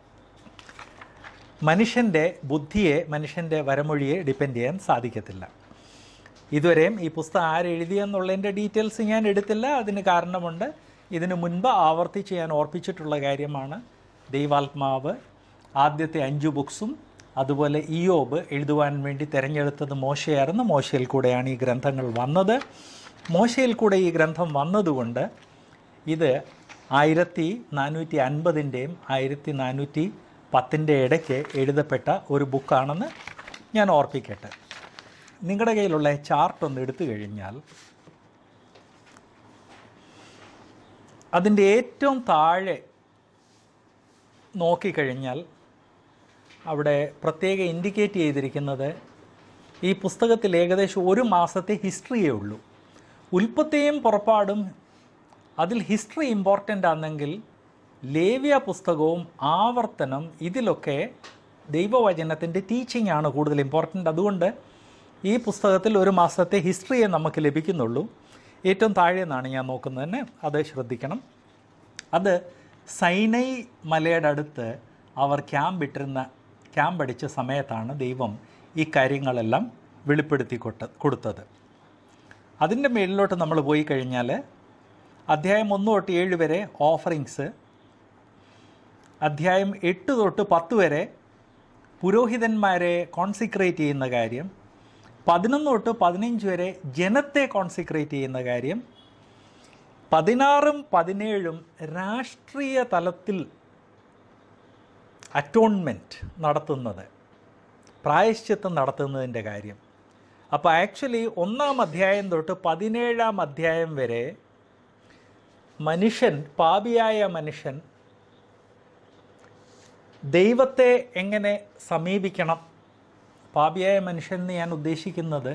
മനുഷ്യൻ്റെ ബുദ്ധിയെ, മനുഷ്യൻ്റെ വരമൊഴിയെ ഡിപ്പെൻഡ് ചെയ്യാൻ സാധിക്കത്തില്ല. ഇതുവരെയും ഈ പുസ്തകം ആരെഴുതിയെന്നുള്ളതിൻ്റെ ഡീറ്റെയിൽസ് ഞാൻ എടുത്തില്ല. അതിന് കാരണമുണ്ട്. ഇതിനു മുൻപ് ആവർത്തിച്ച് ഞാൻ ഓർപ്പിച്ചിട്ടുള്ള കാര്യമാണ്. ദൈവാത്മാവ് ആദ്യത്തെ അഞ്ച് ബുക്സും അതുപോലെ ഇയ്യോബ് എഴുതുവാൻ വേണ്ടി തിരഞ്ഞെടുത്തത് മോശയായിരുന്നു. മോശയിൽ കൂടെയാണ് ഈ ഗ്രന്ഥങ്ങൾ വന്നത്. മോശയിൽ കൂടെ ഈ ഗ്രന്ഥം വന്നതുകൊണ്ട് ഇത് ആയിരത്തി നാനൂറ്റി അൻപതിൻ്റെയും ആയിരത്തി നാനൂറ്റി പത്തിൻ്റെ ഇടയ്ക്ക് എഴുതപ്പെട്ട ഒരു ബുക്കാണെന്ന് ഞാൻ ഓർപ്പിക്കട്ടെ. നിങ്ങളുടെ കയ്യിലുള്ള ചാർട്ട് ഒന്ന് എടുത്തു കഴിഞ്ഞാൽ അതിൻ്റെ ഏറ്റവും താഴെ നോക്കിക്കഴിഞ്ഞാൽ അവിടെ പ്രത്യേകം ഇൻഡിക്കേറ്റ് ചെയ്തിരിക്കുന്നത് ഈ പുസ്തകത്തിൽ ഏകദേശം ഒരു മാസത്തെ ഹിസ്റ്ററിയേ ഉള്ളൂ. ഉൽപ്പത്തിയും പുറപ്പാടും അതിൽ ഹിസ്റ്ററി ഇമ്പോർട്ടൻ്റ് ആണെങ്കിൽ ലേവ്യ പുസ്തകവും ആവർത്തനം ഇതിലൊക്കെ ദൈവവചനത്തിൻ്റെ ടീച്ചിങ് ആണ് കൂടുതൽ ഇമ്പോർട്ടൻ്റ്. അതുകൊണ്ട് ഈ പുസ്തകത്തിൽ ഒരു മാസത്തെ ഹിസ്റ്ററിയെ നമുക്ക് ലഭിക്കുന്നുള്ളൂ. ഏറ്റവും താഴെ നിന്നാണ് ഞാൻ നോക്കുന്നത് തന്നെ, അത് ശ്രദ്ധിക്കണം. അത് സൈനൈ മലയുടെ അടുത്ത് അവർ ക്യാമ്പ് ഇട്ടിരുന്ന ക്യാമ്പ് അടിച്ച സമയത്താണ് ദൈവം ഈ കാര്യങ്ങളെല്ലാം വെളിപ്പെടുത്തി കൊട്ട കൊടുത്തത്. അതിൻ്റെ മേലിലോട്ട് നമ്മൾ പോയി കഴിഞ്ഞാൽ അധ്യായം ഒന്ന് തൊട്ട് ഏഴ് വരെ ഓഫറിങ്സ്, അധ്യായം എട്ട് തൊട്ട് പത്ത് വരെ പുരോഹിതന്മാരെ കോൺസിക്രേറ്റ് ചെയ്യുന്ന കാര്യം, പതിനൊന്ന് തൊട്ട് പതിനഞ്ച് വരെ ജനത്തെ കോൺസിക്രേറ്റ് ചെയ്യുന്ന കാര്യം, പതിനാറും പതിനേഴും രാഷ്ട്രീയ തലത്തിൽ അറ്റോൺമെൻറ്റ് നടത്തുന്നത്, പ്രായശ്ചിത്തം നടത്തുന്നതിൻ്റെ കാര്യം. അപ്പോൾ ആക്ച്വലി ഒന്നാം അധ്യായം തൊട്ട് പതിനേഴാം അധ്യായം വരെ മനുഷ്യൻ, പാപിയായ മനുഷ്യൻ ദൈവത്തെ എങ്ങനെ സമീപിക്കണം. പാപിയായ മനുഷ്യൻ എന്ന് ഞാൻ ഉദ്ദേശിക്കുന്നത്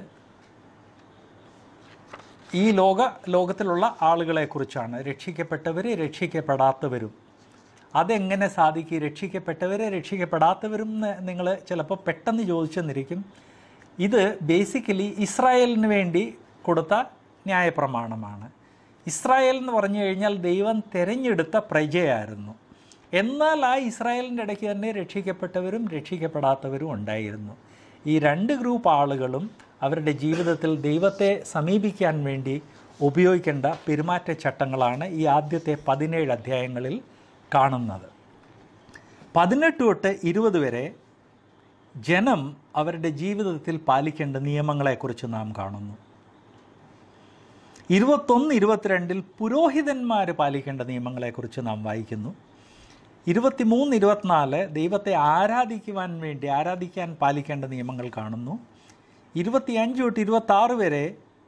ഈ ലോക ലോകത്തിലുള്ള ആളുകളെക്കുറിച്ചാണ്. രക്ഷിക്കപ്പെട്ടവർ, രക്ഷിക്കപ്പെടാത്തവരും. അതെങ്ങനെ സാധിക്കും? രക്ഷിക്കപ്പെട്ടവർ, രക്ഷിക്കപ്പെടാത്തവരും എന്ന് നിങ്ങൾ ചിലപ്പോൾ പെട്ടെന്ന് ചോദിച്ചെന്നിരിക്കും. ഇത് ബേസിക്കലി ഇസ്രായേലിന് വേണ്ടി കൊടുത്ത ന്യായപ്രമാണമാണ്. ഇസ്രായേൽ എന്ന് പറഞ്ഞു കഴിഞ്ഞാൽ ദൈവം തിരഞ്ഞെടുത്ത പ്രജയായിരുന്നു. എന്നാൽ ആ ഇസ്രായേലിൻ്റെ ഇടയ്ക്ക് തന്നെ രക്ഷിക്കപ്പെട്ടവരും രക്ഷിക്കപ്പെടാത്തവരും ഉണ്ടായിരുന്നു. ഈ രണ്ട് ഗ്രൂപ്പ് ആളുകളും അവരുടെ ജീവിതത്തിൽ ദൈവത്തെ സമീപിക്കാൻ വേണ്ടി ഉപയോഗിക്കേണ്ട പെരുമാറ്റച്ചട്ടങ്ങളാണ് ഈ ആദ്യത്തെ പതിനേഴ് അധ്യായങ്ങളിൽ കാണുന്നത്. പതിനെട്ട് തൊട്ട് ഇരുപത് വരെ ജനം അവരുടെ ജീവിതത്തിൽ പാലിക്കേണ്ട നിയമങ്ങളെക്കുറിച്ച് നാം കാണുന്നു. ഇരുപത്തൊന്ന് ഇരുപത്തിരണ്ടിൽ പുരോഹിതന്മാർ പാലിക്കേണ്ട നിയമങ്ങളെക്കുറിച്ച് നാം വായിക്കുന്നു. ഇരുപത്തിമൂന്ന് ഇരുപത്തിനാല് ദൈവത്തെ ആരാധിക്കുവാൻ വേണ്ടി ആരാധിക്കാൻ പാലിക്കേണ്ട നിയമങ്ങൾ കാണുന്നു. ഇരുപത്തിയഞ്ച് തൊട്ട് ഇരുപത്താറ് വരെ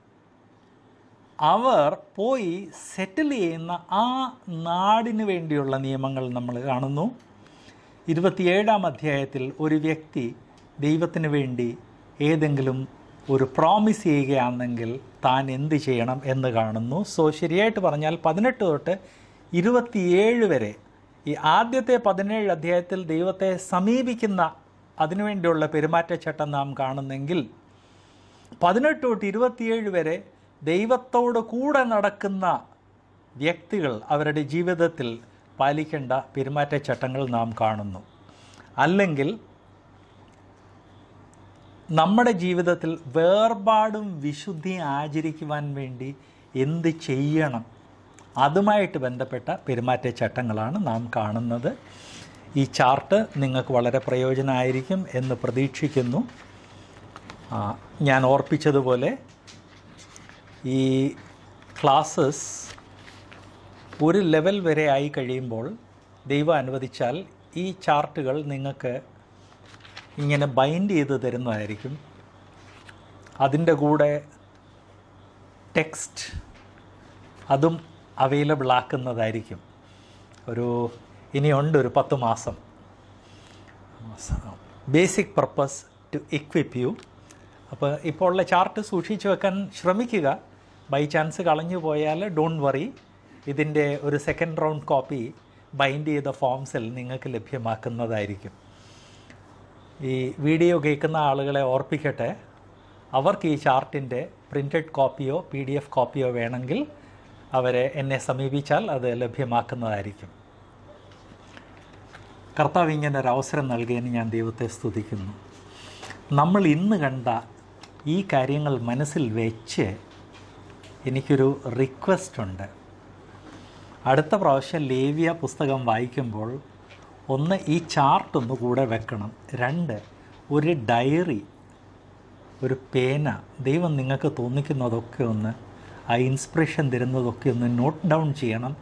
അവർ പോയി സെറ്റിൽ ചെയ്യുന്ന ആ നാടിന് വേണ്ടിയുള്ള നിയമങ്ങൾ നമ്മൾ കാണുന്നു. ഇരുപത്തിയേഴാം അധ്യായത്തിൽ ഒരു വ്യക്തി ദൈവത്തിന് വേണ്ടി ഏതെങ്കിലും ഒരു പ്രോമിസ് ചെയ്യുകയാണെങ്കിൽ താൻ എന്ത് ചെയ്യണം എന്ന് കാണുന്നു. സോ ശരിയായിട്ട് പറഞ്ഞാൽ പതിനെട്ട് തൊട്ട് ഇരുപത്തിയേഴ് വരെ ഈ ആദ്യത്തെ പതിനേഴ് അധ്യായത്തിൽ ദൈവത്തെ സമീപിക്കുന്ന അതിനുവേണ്ടിയുള്ള പെരുമാറ്റച്ചട്ടം നാം കാണുന്നെങ്കിൽ പതിനെട്ട് തൊട്ട് ഇരുപത്തിയേഴ് വരെ ദൈവത്തോട് കൂടെ നടക്കുന്ന വ്യക്തികൾ അവരുടെ ജീവിതത്തിൽ പാലിക്കേണ്ട പെരുമാറ്റച്ചട്ടങ്ങൾ നാം കാണുന്നു. അല്ലെങ്കിൽ നമ്മുടെ ജീവിതത്തിൽ വേർപാടും വിശുദ്ധിയും ആചരിക്കുവാൻ വേണ്ടി എന്ത് ചെയ്യണം, അതുമായിട്ട് ബന്ധപ്പെട്ട പെരുമാറ്റച്ചട്ടങ്ങളാണ് നാം കാണുന്നത്. ഈ ചാർട്ട് നിങ്ങൾക്ക് വളരെ പ്രയോജനമായിരിക്കും എന്ന് പ്രതീക്ഷിക്കുന്നു. ഞാൻ ഓർപ്പിച്ചതുപോലെ ഈ ക്ലാസ്സസ് ഒരു ലെവൽ വരെ ആയി കഴിയുമ്പോൾ ദൈവം അനുവദിച്ചാൽ ഈ ചാർട്ടുകൾ നിങ്ങൾക്ക് ഇങ്ങനെ ബൈൻഡ് ചെയ്ത് തരുന്നതായിരിക്കും. അതിൻ്റെ കൂടെ ടെക്സ്റ്റ് അതും അവൈലബിൾ ആക്കുന്നതായിരിക്കും. ഒരു ഇനിയുണ്ട് ഒരു പത്ത് മാസം. Basic purpose to equip you. അപ്പോൾ ഇപ്പോൾ ഉള്ള ചാർട്ട് സൂക്ഷിച്ചു വെക്കാൻ ശ്രമിക്കുക. ബൈ ചാൻസ് കളഞ്ഞു പോയാൽ ഡോണ്ട് വറി, ഇതിൻ്റെ ഒരു സെക്കൻഡ് റൗണ്ട് കോപ്പി ബൈൻഡ് ചെയ്ത ഫോംസിൽ നിങ്ങൾക്ക് ലഭ്യമാക്കുന്നതായിരിക്കും. ഈ വീഡിയോ കേൾക്കുന്ന ആളുകളെ ഓർപ്പിക്കട്ടെ, അവർക്ക് ഈ ചാർട്ടിൻ്റെ പ്രിൻറ്റഡ് കോപ്പിയോ പി ഡി എഫ് കോപ്പിയോ വേണമെങ്കിൽ അവരെ എന്നെ സമീപിച്ചാൽ അത് ലഭ്യമാക്കുന്നതായിരിക്കും. കർത്താവ് ഇങ്ങനെ ഒരു അവസരം നൽകിയതിന് ഞാൻ ദൈവത്തെ സ്തുതിക്കുന്നു. നമ്മൾ ഇന്ന് കണ്ട ഈ കാര്യങ്ങൾ മനസ്സിൽ വെച്ച് എനിക്കൊരു റിക്വസ്റ്റ് ഉണ്ട്. അടുത്ത പ്രാവശ്യം ലേവ്യ പുസ്തകം വായിക്കുമ്പോൾ ഒന്ന് ഈ ചാർട്ടൊന്ന് കൂടെ വെക്കണം. രണ്ട്, ഒരു ഡയറി, ഒരു പേന, ദൈവം നിങ്ങൾക്ക് തോന്നിക്കുന്നതൊക്കെ ഒന്ന്, ആ ഇൻസ്പിറേഷൻ തരുന്നതൊക്കെ ഒന്ന് നോട്ട് ഡൗൺ ചെയ്യണം.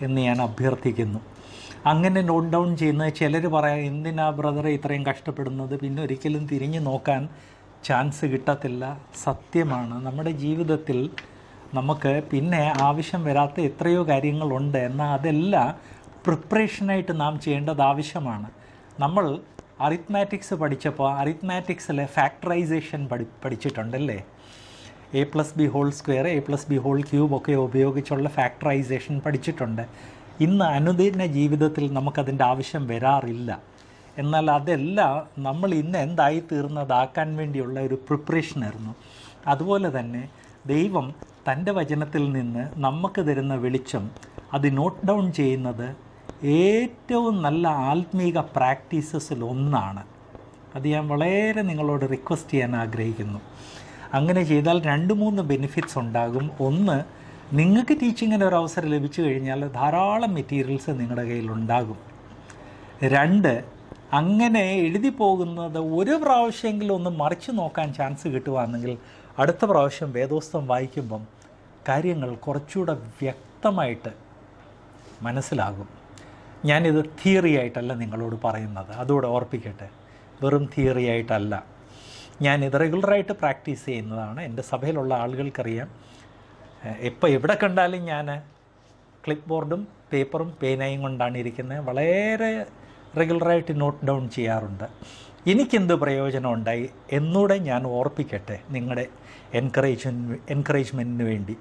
എന്ന് ഞാൻ അഭ്യർത്ഥിക്കുന്നു. അങ്ങനെ നോട്ട് ഡൗൺ ചെയ്യുന്നത് ചിലർ പറയാം, എന്തിനാ ബ്രദറെ ഇത്രയും കഷ്ടപ്പെടുന്നത്, പിന്നെ ഒരിക്കലും തിരിഞ്ഞു നോക്കാൻ ചാൻസ് കിട്ടത്തില്ല. സത്യമാണ്, നമ്മുടെ ജീവിതത്തിൽ നമുക്ക് പിന്നെ ആവശ്യം വരാത്ത എത്രയോ കാര്യങ്ങളുണ്ട്. എന്നാൽ അതെല്ലാം പ്രിപ്പറേഷനായിട്ട് നാം ചെയ്യേണ്ടത് ആവശ്യമാണ്. നമ്മൾ അറിത്മാറ്റിക്സ് പഠിച്ചപ്പോൾ അറിത്മാറ്റിക്സിലെ ഫാക്ടറൈസേഷൻ പഠി പഠിച്ചിട്ടുണ്ടല്ലേ a plus b whole square, a plus b whole cube ഒക്കെ ഉപയോഗിച്ചുള്ള ഫാക്ടറൈസേഷൻ പഠിച്ചിട്ടുണ്ട്. ഇന്ന് അനുദിന ജീവിതത്തിൽ നമുക്കതിൻ്റെ ആവശ്യം വരാറില്ല. എന്നാൽ അതെല്ലാം നമ്മൾ ഇന്ന് എന്തായിത്തീർന്നതാക്കാൻ വേണ്ടിയുള്ള ഒരു പ്രിപ്പറേഷനായിരുന്നു. അതുപോലെ തന്നെ ദൈവം തൻ്റെ വചനത്തിൽ നിന്ന് നമുക്ക് തരുന്ന വെളിച്ചം അത് നോട്ട് ഡൗൺ ചെയ്യുന്നത് ഏറ്റവും നല്ല ആത്മീക പ്രാക്ടീസസിൽ ഒന്നാണ്. അത് ഞാൻ വളരെ നിങ്ങളോട് റിക്വസ്റ്റ് ചെയ്യാൻ ആഗ്രഹിക്കുന്നു. അങ്ങനെ ചെയ്താൽ രണ്ട് മൂന്ന് ബെനിഫിറ്റ്സ് ഉണ്ടാകും. ഒന്ന്, നിങ്ങൾക്ക് ടീച്ചിങ്ങിന് ഒരു അവസരം ലഭിച്ചു കഴിഞ്ഞാൽ ധാരാളം മെറ്റീരിയൽസ് നിങ്ങളുടെ കയ്യിലുണ്ടാകും. രണ്ട്, അങ്ങനെ എഴുതി പോകുന്നത് ഒരു പ്രാവശ്യമെങ്കിലും ഒന്ന് മറിച്ച് നോക്കാൻ ചാൻസ് കിട്ടുകയാണെങ്കിൽ അടുത്ത പ്രാവശ്യം വേദോസ്തം വായിക്കുമ്പം കാര്യങ്ങൾ കുറച്ചുകൂടെ വ്യക്തമായിട്ട് മനസ്സിലാകും. ഞാനിത് തിയറി ആയിട്ടല്ല നിങ്ങളോട് പറയുന്നത്, അതുകൂടെ ഓർപ്പിക്കട്ടെ. വെറും തിയറി ആയിട്ടല്ല, ഞാനിത് റെഗുലറായിട്ട് പ്രാക്ടീസ് ചെയ്യുന്നതാണ്. എൻ്റെ സഭയിലുള്ള ആളുകൾക്കറിയാം. എപ്പോൾ എവിടെ കണ്ടാലും ഞാൻ ക്ലിപ്പ് ബോർഡും പേപ്പറും പേനയും കൊണ്ടാണ് ഇരിക്കുന്നത്. വളരെ റെഗുലറായിട്ട് നോട്ട് ഡൗൺ ചെയ്യാറുണ്ട്. എനിക്കെന്ത് പ്രയോജനം ഉണ്ടായി എന്നൂടെ ഞാൻ ഓർപ്പിക്കട്ടെ നിങ്ങളുടെ എൻകറേജ്മെൻറ്റ് എൻകറേജ്മെൻറ്റിന് വേണ്ടി.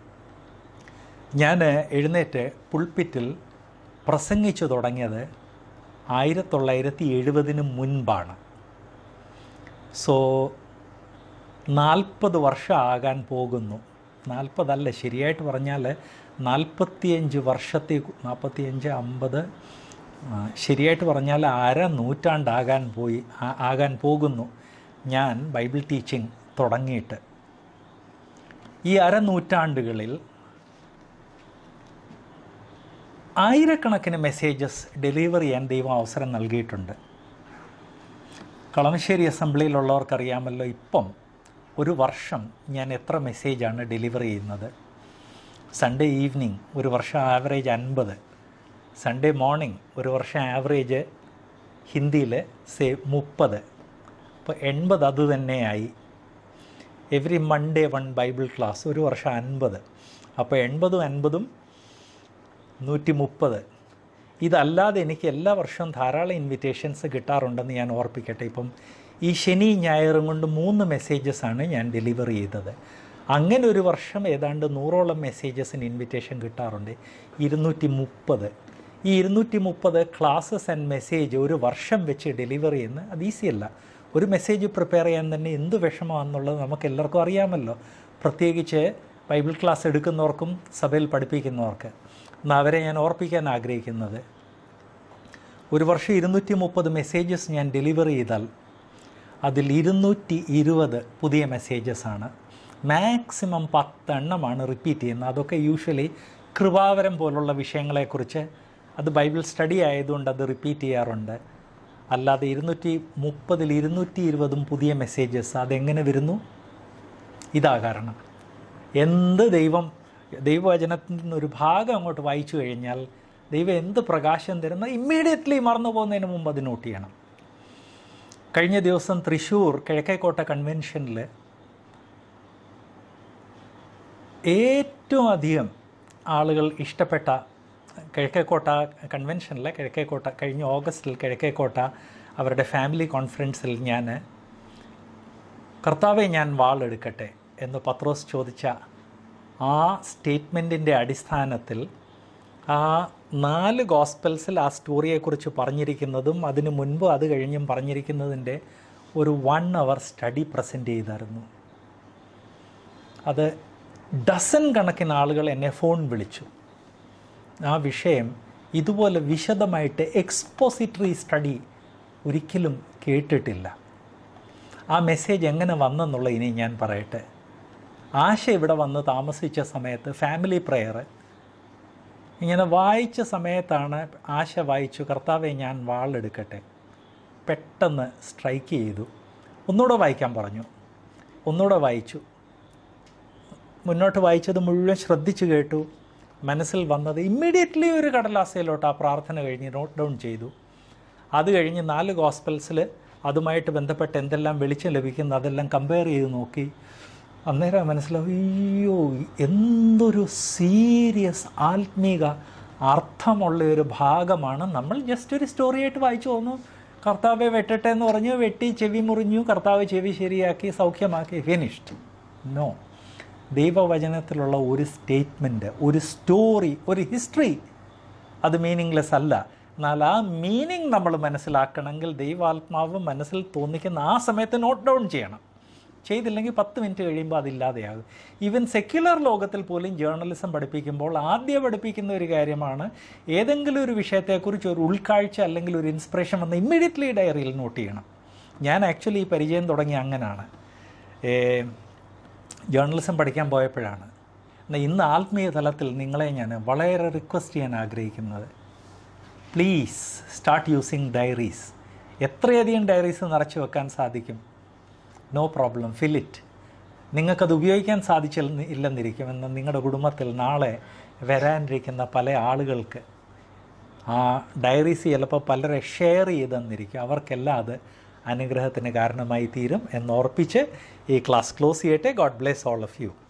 ഞാൻ എഴുന്നേറ്റ് പുൾപിറ്റിൽ പ്രസംഗിച്ചു തുടങ്ങിയത് ആയിരത്തി തൊള്ളായിരത്തി എഴുപതിന് മുൻപാണ്. സോ നാൽപ്പത് വർഷം ആകാൻ പോകുന്നു. നാൽപ്പതല്ല, ശരിയായിട്ട് പറഞ്ഞാൽ നാൽപ്പത്തിയഞ്ച് വർഷത്തെ നാൽപ്പത്തിയഞ്ച് അമ്പത് ശരിയായിട്ട് പറഞ്ഞാൽ അര നൂറ്റാണ്ടാകാൻ പോയി ആകാൻ പോകുന്നു ഞാൻ ബൈബിൾ ടീച്ചിങ് തുടങ്ങിയിട്ട്. ഈ അരനൂറ്റാണ്ടുകളിൽ ആയിരക്കണക്കിന് മെസ്സേജസ് ഡെലിവർ ചെയ്യാൻ ദൈവം അവസരം നൽകിയിട്ടുണ്ട്. കളമശ്ശേരി അസംബ്ലിയിലുള്ളവർക്കറിയാമല്ലോ, ഇപ്പം ഒരു വർഷം ഞാൻ എത്ര മെസ്സേജാണ് ഡെലിവർ ചെയ്യുന്നത്. സൺഡേ ഈവനിങ് ഒരു വർഷം ആവറേജ് അൻപത്, സൺഡേ മോർണിംഗ് ഒരു വർഷം ആവറേജ് ഹിന്ദിയിൽ സേ മുപ്പത്, അപ്പോൾ എൺപത് അത് തന്നെയായി. Every Monday one Bible class, ഒരു വർഷം അൻപത്, അപ്പോൾ എൺപതും അൻപതും നൂറ്റി മുപ്പത്. ഇതല്ലാതെ എനിക്ക് എല്ലാ വർഷവും ധാരാളം ഇൻവിറ്റേഷൻസ് കിട്ടാറുണ്ടെന്ന് ഞാൻ ഓർപ്പിക്കട്ടെ. ഇപ്പം ഈ ശനി ഞായറും കൊണ്ട് മൂന്ന് മെസ്സേജസാണ് ഞാൻ ഡെലിവർ ചെയ്തത്. അങ്ങനെ ഒരു വർഷം ഏതാണ്ട് നൂറോളം മെസ്സേജസിന് ഇൻവിറ്റേഷൻ കിട്ടാറുണ്ട്. ഇരുന്നൂറ്റി മുപ്പത് ഈ ഇരുന്നൂറ്റി മുപ്പത് ക്ലാസ്സസ് ആൻഡ് മെസ്സേജ് ഒരു വർഷം വെച്ച് ഡെലിവർ ചെയ്യുന്നത് അത് ഈസിയല്ല. ഒരു മെസ്സേജ് പ്രിപ്പയർ ചെയ്യാൻ തന്നെ എന്ത് വിഷമമാണെന്നുള്ളത് നമുക്ക് എല്ലാവർക്കും അറിയാമല്ലോ, പ്രത്യേകിച്ച് ബൈബിൾ ക്ലാസ് എടുക്കുന്നവർക്കും സഭയിൽ പഠിപ്പിക്കുന്നവർക്ക്. എന്നാൽ അവരെ ഞാൻ ഓർപ്പിക്കാൻ ആഗ്രഹിക്കുന്നത്, ഒരു വർഷം ഇരുന്നൂറ്റി മുപ്പത് മെസ്സേജസ് ഞാൻ ഡെലിവർ ചെയ്താൽ അതിൽ ഇരുന്നൂറ്റി ഇരുപത് പുതിയ മെസ്സേജസാണ്. മാക്സിമം പത്തെണ്ണമാണ് റിപ്പീറ്റ് ചെയ്യുന്നത്. അതൊക്കെ യൂഷ്വലി കൃപാവരം പോലുള്ള വിഷയങ്ങളെക്കുറിച്ച്, അത് ബൈബിൾ സ്റ്റഡി ആയതുകൊണ്ട് അത് റിപ്പീറ്റ് ചെയ്യാറുണ്ട്. അല്ലാതെ ഇരുന്നൂറ്റി മുപ്പതിൽ ഇരുന്നൂറ്റി ഇരുപതും പുതിയ മെസ്സേജസ് അതെങ്ങനെ വരുന്നു? ഇതാ കാരണം. എന്ത് ദൈവം ദൈവവചനത്തിൽ നിന്നൊരു ഭാഗം അങ്ങോട്ട് വായിച്ചു കഴിഞ്ഞാൽ ദൈവം എന്ത് പ്രകാശം തരുന്ന ഇമ്മീഡിയറ്റ്ലി മറന്നു പോകുന്നതിന് മുമ്പ് അത് നോട്ട് ചെയ്യണം. കഴിഞ്ഞ ദിവസം തൃശ്ശൂർ കിഴക്കേക്കോട്ട കൺവെൻഷനിൽ ഏറ്റവും അധികം ആളുകൾ ഇഷ്ടപ്പെട്ട കിഴക്കേക്കോട്ട കൺവെൻഷനിൽ കിഴക്കേക്കോട്ട കഴിഞ്ഞ ഓഗസ്റ്റിൽ കിഴക്കേക്കോട്ട അവരുടെ ഫാമിലി കോൺഫറൻസിൽ ഞാൻ കർത്താവെ ഞാൻ വാളെടുക്കട്ടെ എന്ന് പത്രോസ് ചോദിച്ച ആ സ്റ്റേറ്റ്മെൻറ്റിൻ്റെ അടിസ്ഥാനത്തിൽ ആ നാല് ഗോസ്പൽസിൽ ആ സ്റ്റോറിയെക്കുറിച്ച് പറഞ്ഞിരിക്കുന്നതും അതിന് മുൻപ് അത് കഴിഞ്ഞും പറഞ്ഞിരിക്കുന്നതിൻ്റെ ഒരു വൺ അവർ സ്റ്റഡി പ്രസൻറ്റ് ചെയ്തായിരുന്നു. അത് ഡസൻ കണക്കിന് ആളുകൾ എന്നെ ഫോൺ വിളിച്ചു. ആ വിഷയം ഇതുപോലെ വിശദമായിട്ട് എക്സ്പോസിറ്ററി സ്റ്റഡി ഒരിക്കലും കേട്ടിട്ടില്ല. ആ മെസ്സേജ് എങ്ങനെ വന്നെന്നുള്ള ഇനി ഞാൻ പറയട്ടെ. ആശ ഇവിടെ വന്ന് താമസിച്ച സമയത്ത് ഫാമിലി പ്രെയർ ഇങ്ങനെ വായിച്ച സമയത്താണ് ആശ വായിച്ചു, കർത്താവെ ഞാൻ വാളെടുക്കട്ടെ. പെട്ടെന്ന് സ്ട്രൈക്ക് ചെയ്തു. ഒന്നുകൂടെ വായിക്കാൻ പറഞ്ഞു. ഒന്നുകൂടെ വായിച്ചു. മുന്നോട്ട് വായിച്ചത് മുഴുവൻ ശ്രദ്ധിച്ചു കേട്ടു. മനസ്സിൽ വന്നത് ഇമ്മീഡിയറ്റ്ലി ഒരു കടലാസയിലോട്ട് ആ പ്രാർത്ഥന കഴിഞ്ഞ് നോട്ട് ഡൗൺ ചെയ്തു. അത് കഴിഞ്ഞ് നാല് ഗോസ്പൽസിൽ അതുമായിട്ട് ബന്ധപ്പെട്ട് എന്തെല്ലാം വെളിച്ചം ലഭിക്കുന്നു അതെല്ലാം കമ്പയർ ചെയ്ത് നോക്കി. അന്നേരം മനസ്സിലാവും, അയ്യോ എന്തൊരു സീരിയസ് ആത്മീക അർത്ഥമുള്ള ഒരു ഭാഗമാണ്. നമ്മൾ ജസ്റ്റ് ഒരു സ്റ്റോറിയായിട്ട് വായിച്ചു തോന്നു, കർത്താവെ വെട്ടട്ടെ എന്ന് പറഞ്ഞു, വെട്ടി ചെവി മുറിഞ്ഞു, കർത്താവ് ചെവി ശരിയാക്കി സൗഖ്യമാക്കി, ഫിനിഷ്ഡ്. നോ, ദൈവവചനത്തിലുള്ള ഒരു സ്റ്റേറ്റ്മെൻറ്റ്, ഒരു സ്റ്റോറി, ഒരു ഹിസ്റ്ററി അത് മീനിങ്ലെസ് അല്ല. എന്നാൽ ആ മീനിങ് നമ്മൾ മനസ്സിലാക്കണമെങ്കിൽ ദൈവാത്മാവ് മനസ്സിൽ തോന്നിക്കുന്ന ആ സമയത്ത് നോട്ട് ഡൗൺ ചെയ്യണം. ചെയ്തില്ലെങ്കിൽ പത്ത് മിനിറ്റ് കഴിയുമ്പോൾ അതില്ലാതെയാകും. ഈവൻ സെക്യുലർ ലോകത്തിൽ പോലും ജേർണലിസം പഠിപ്പിക്കുമ്പോൾ ആദ്യം പഠിപ്പിക്കുന്ന ഒരു കാര്യമാണ്, ഏതെങ്കിലും ഒരു വിഷയത്തെക്കുറിച്ച് ഒരു ഉൾക്കാഴ്ച അല്ലെങ്കിൽ ഒരു ഇൻസ്പിറേഷൻ വന്ന് ഇമ്മീഡിയറ്റ്ലി ഡയറിയിൽ നോട്ട് ചെയ്യണം. ഞാൻ ആക്ച്വലി ഈ പരിചയം തുടങ്ങി അങ്ങനെയാണ്, ജേർണലിസം പഠിക്കാൻ പോയപ്പോഴാണ്. എന്നാൽ ഇന്ന് ആത്മീയ തലത്തിൽ നിങ്ങളെ ഞാൻ വളരെ റിക്വസ്റ്റ് ചെയ്യാൻ ആഗ്രഹിക്കുന്നത്, പ്ലീസ് സ്റ്റാർട്ട് യൂസിങ് ഡയറീസ്. എത്രയധികം ഡയറീസ് നിറച്ച് വെക്കാൻ സാധിക്കും, നോ പ്രോബ്ലം, ഫിൽ ഇറ്റ്. നിങ്ങൾക്കത് ഉപയോഗിക്കാൻ സാധിച്ചില്ല ഇല്ലെന്നിരിക്കുമെന്ന് നിങ്ങളുടെ കുടുംബത്തിൽ നാളെ വരാനിരിക്കുന്ന പല ആളുകൾക്ക് ആ ഡയറീസ് ചിലപ്പോൾ പലരെ ഷെയർ ചെയ്തെന്നിരിക്കും, അവർക്കെല്ലാം അത് അനുഗ്രഹത്തിന് കാരണമായി തീരും എന്നോർപ്പിച്ച് ഈ ക്ലാസ് ക്ലോസ് ചെയ്യട്ടെ. God bless all of U.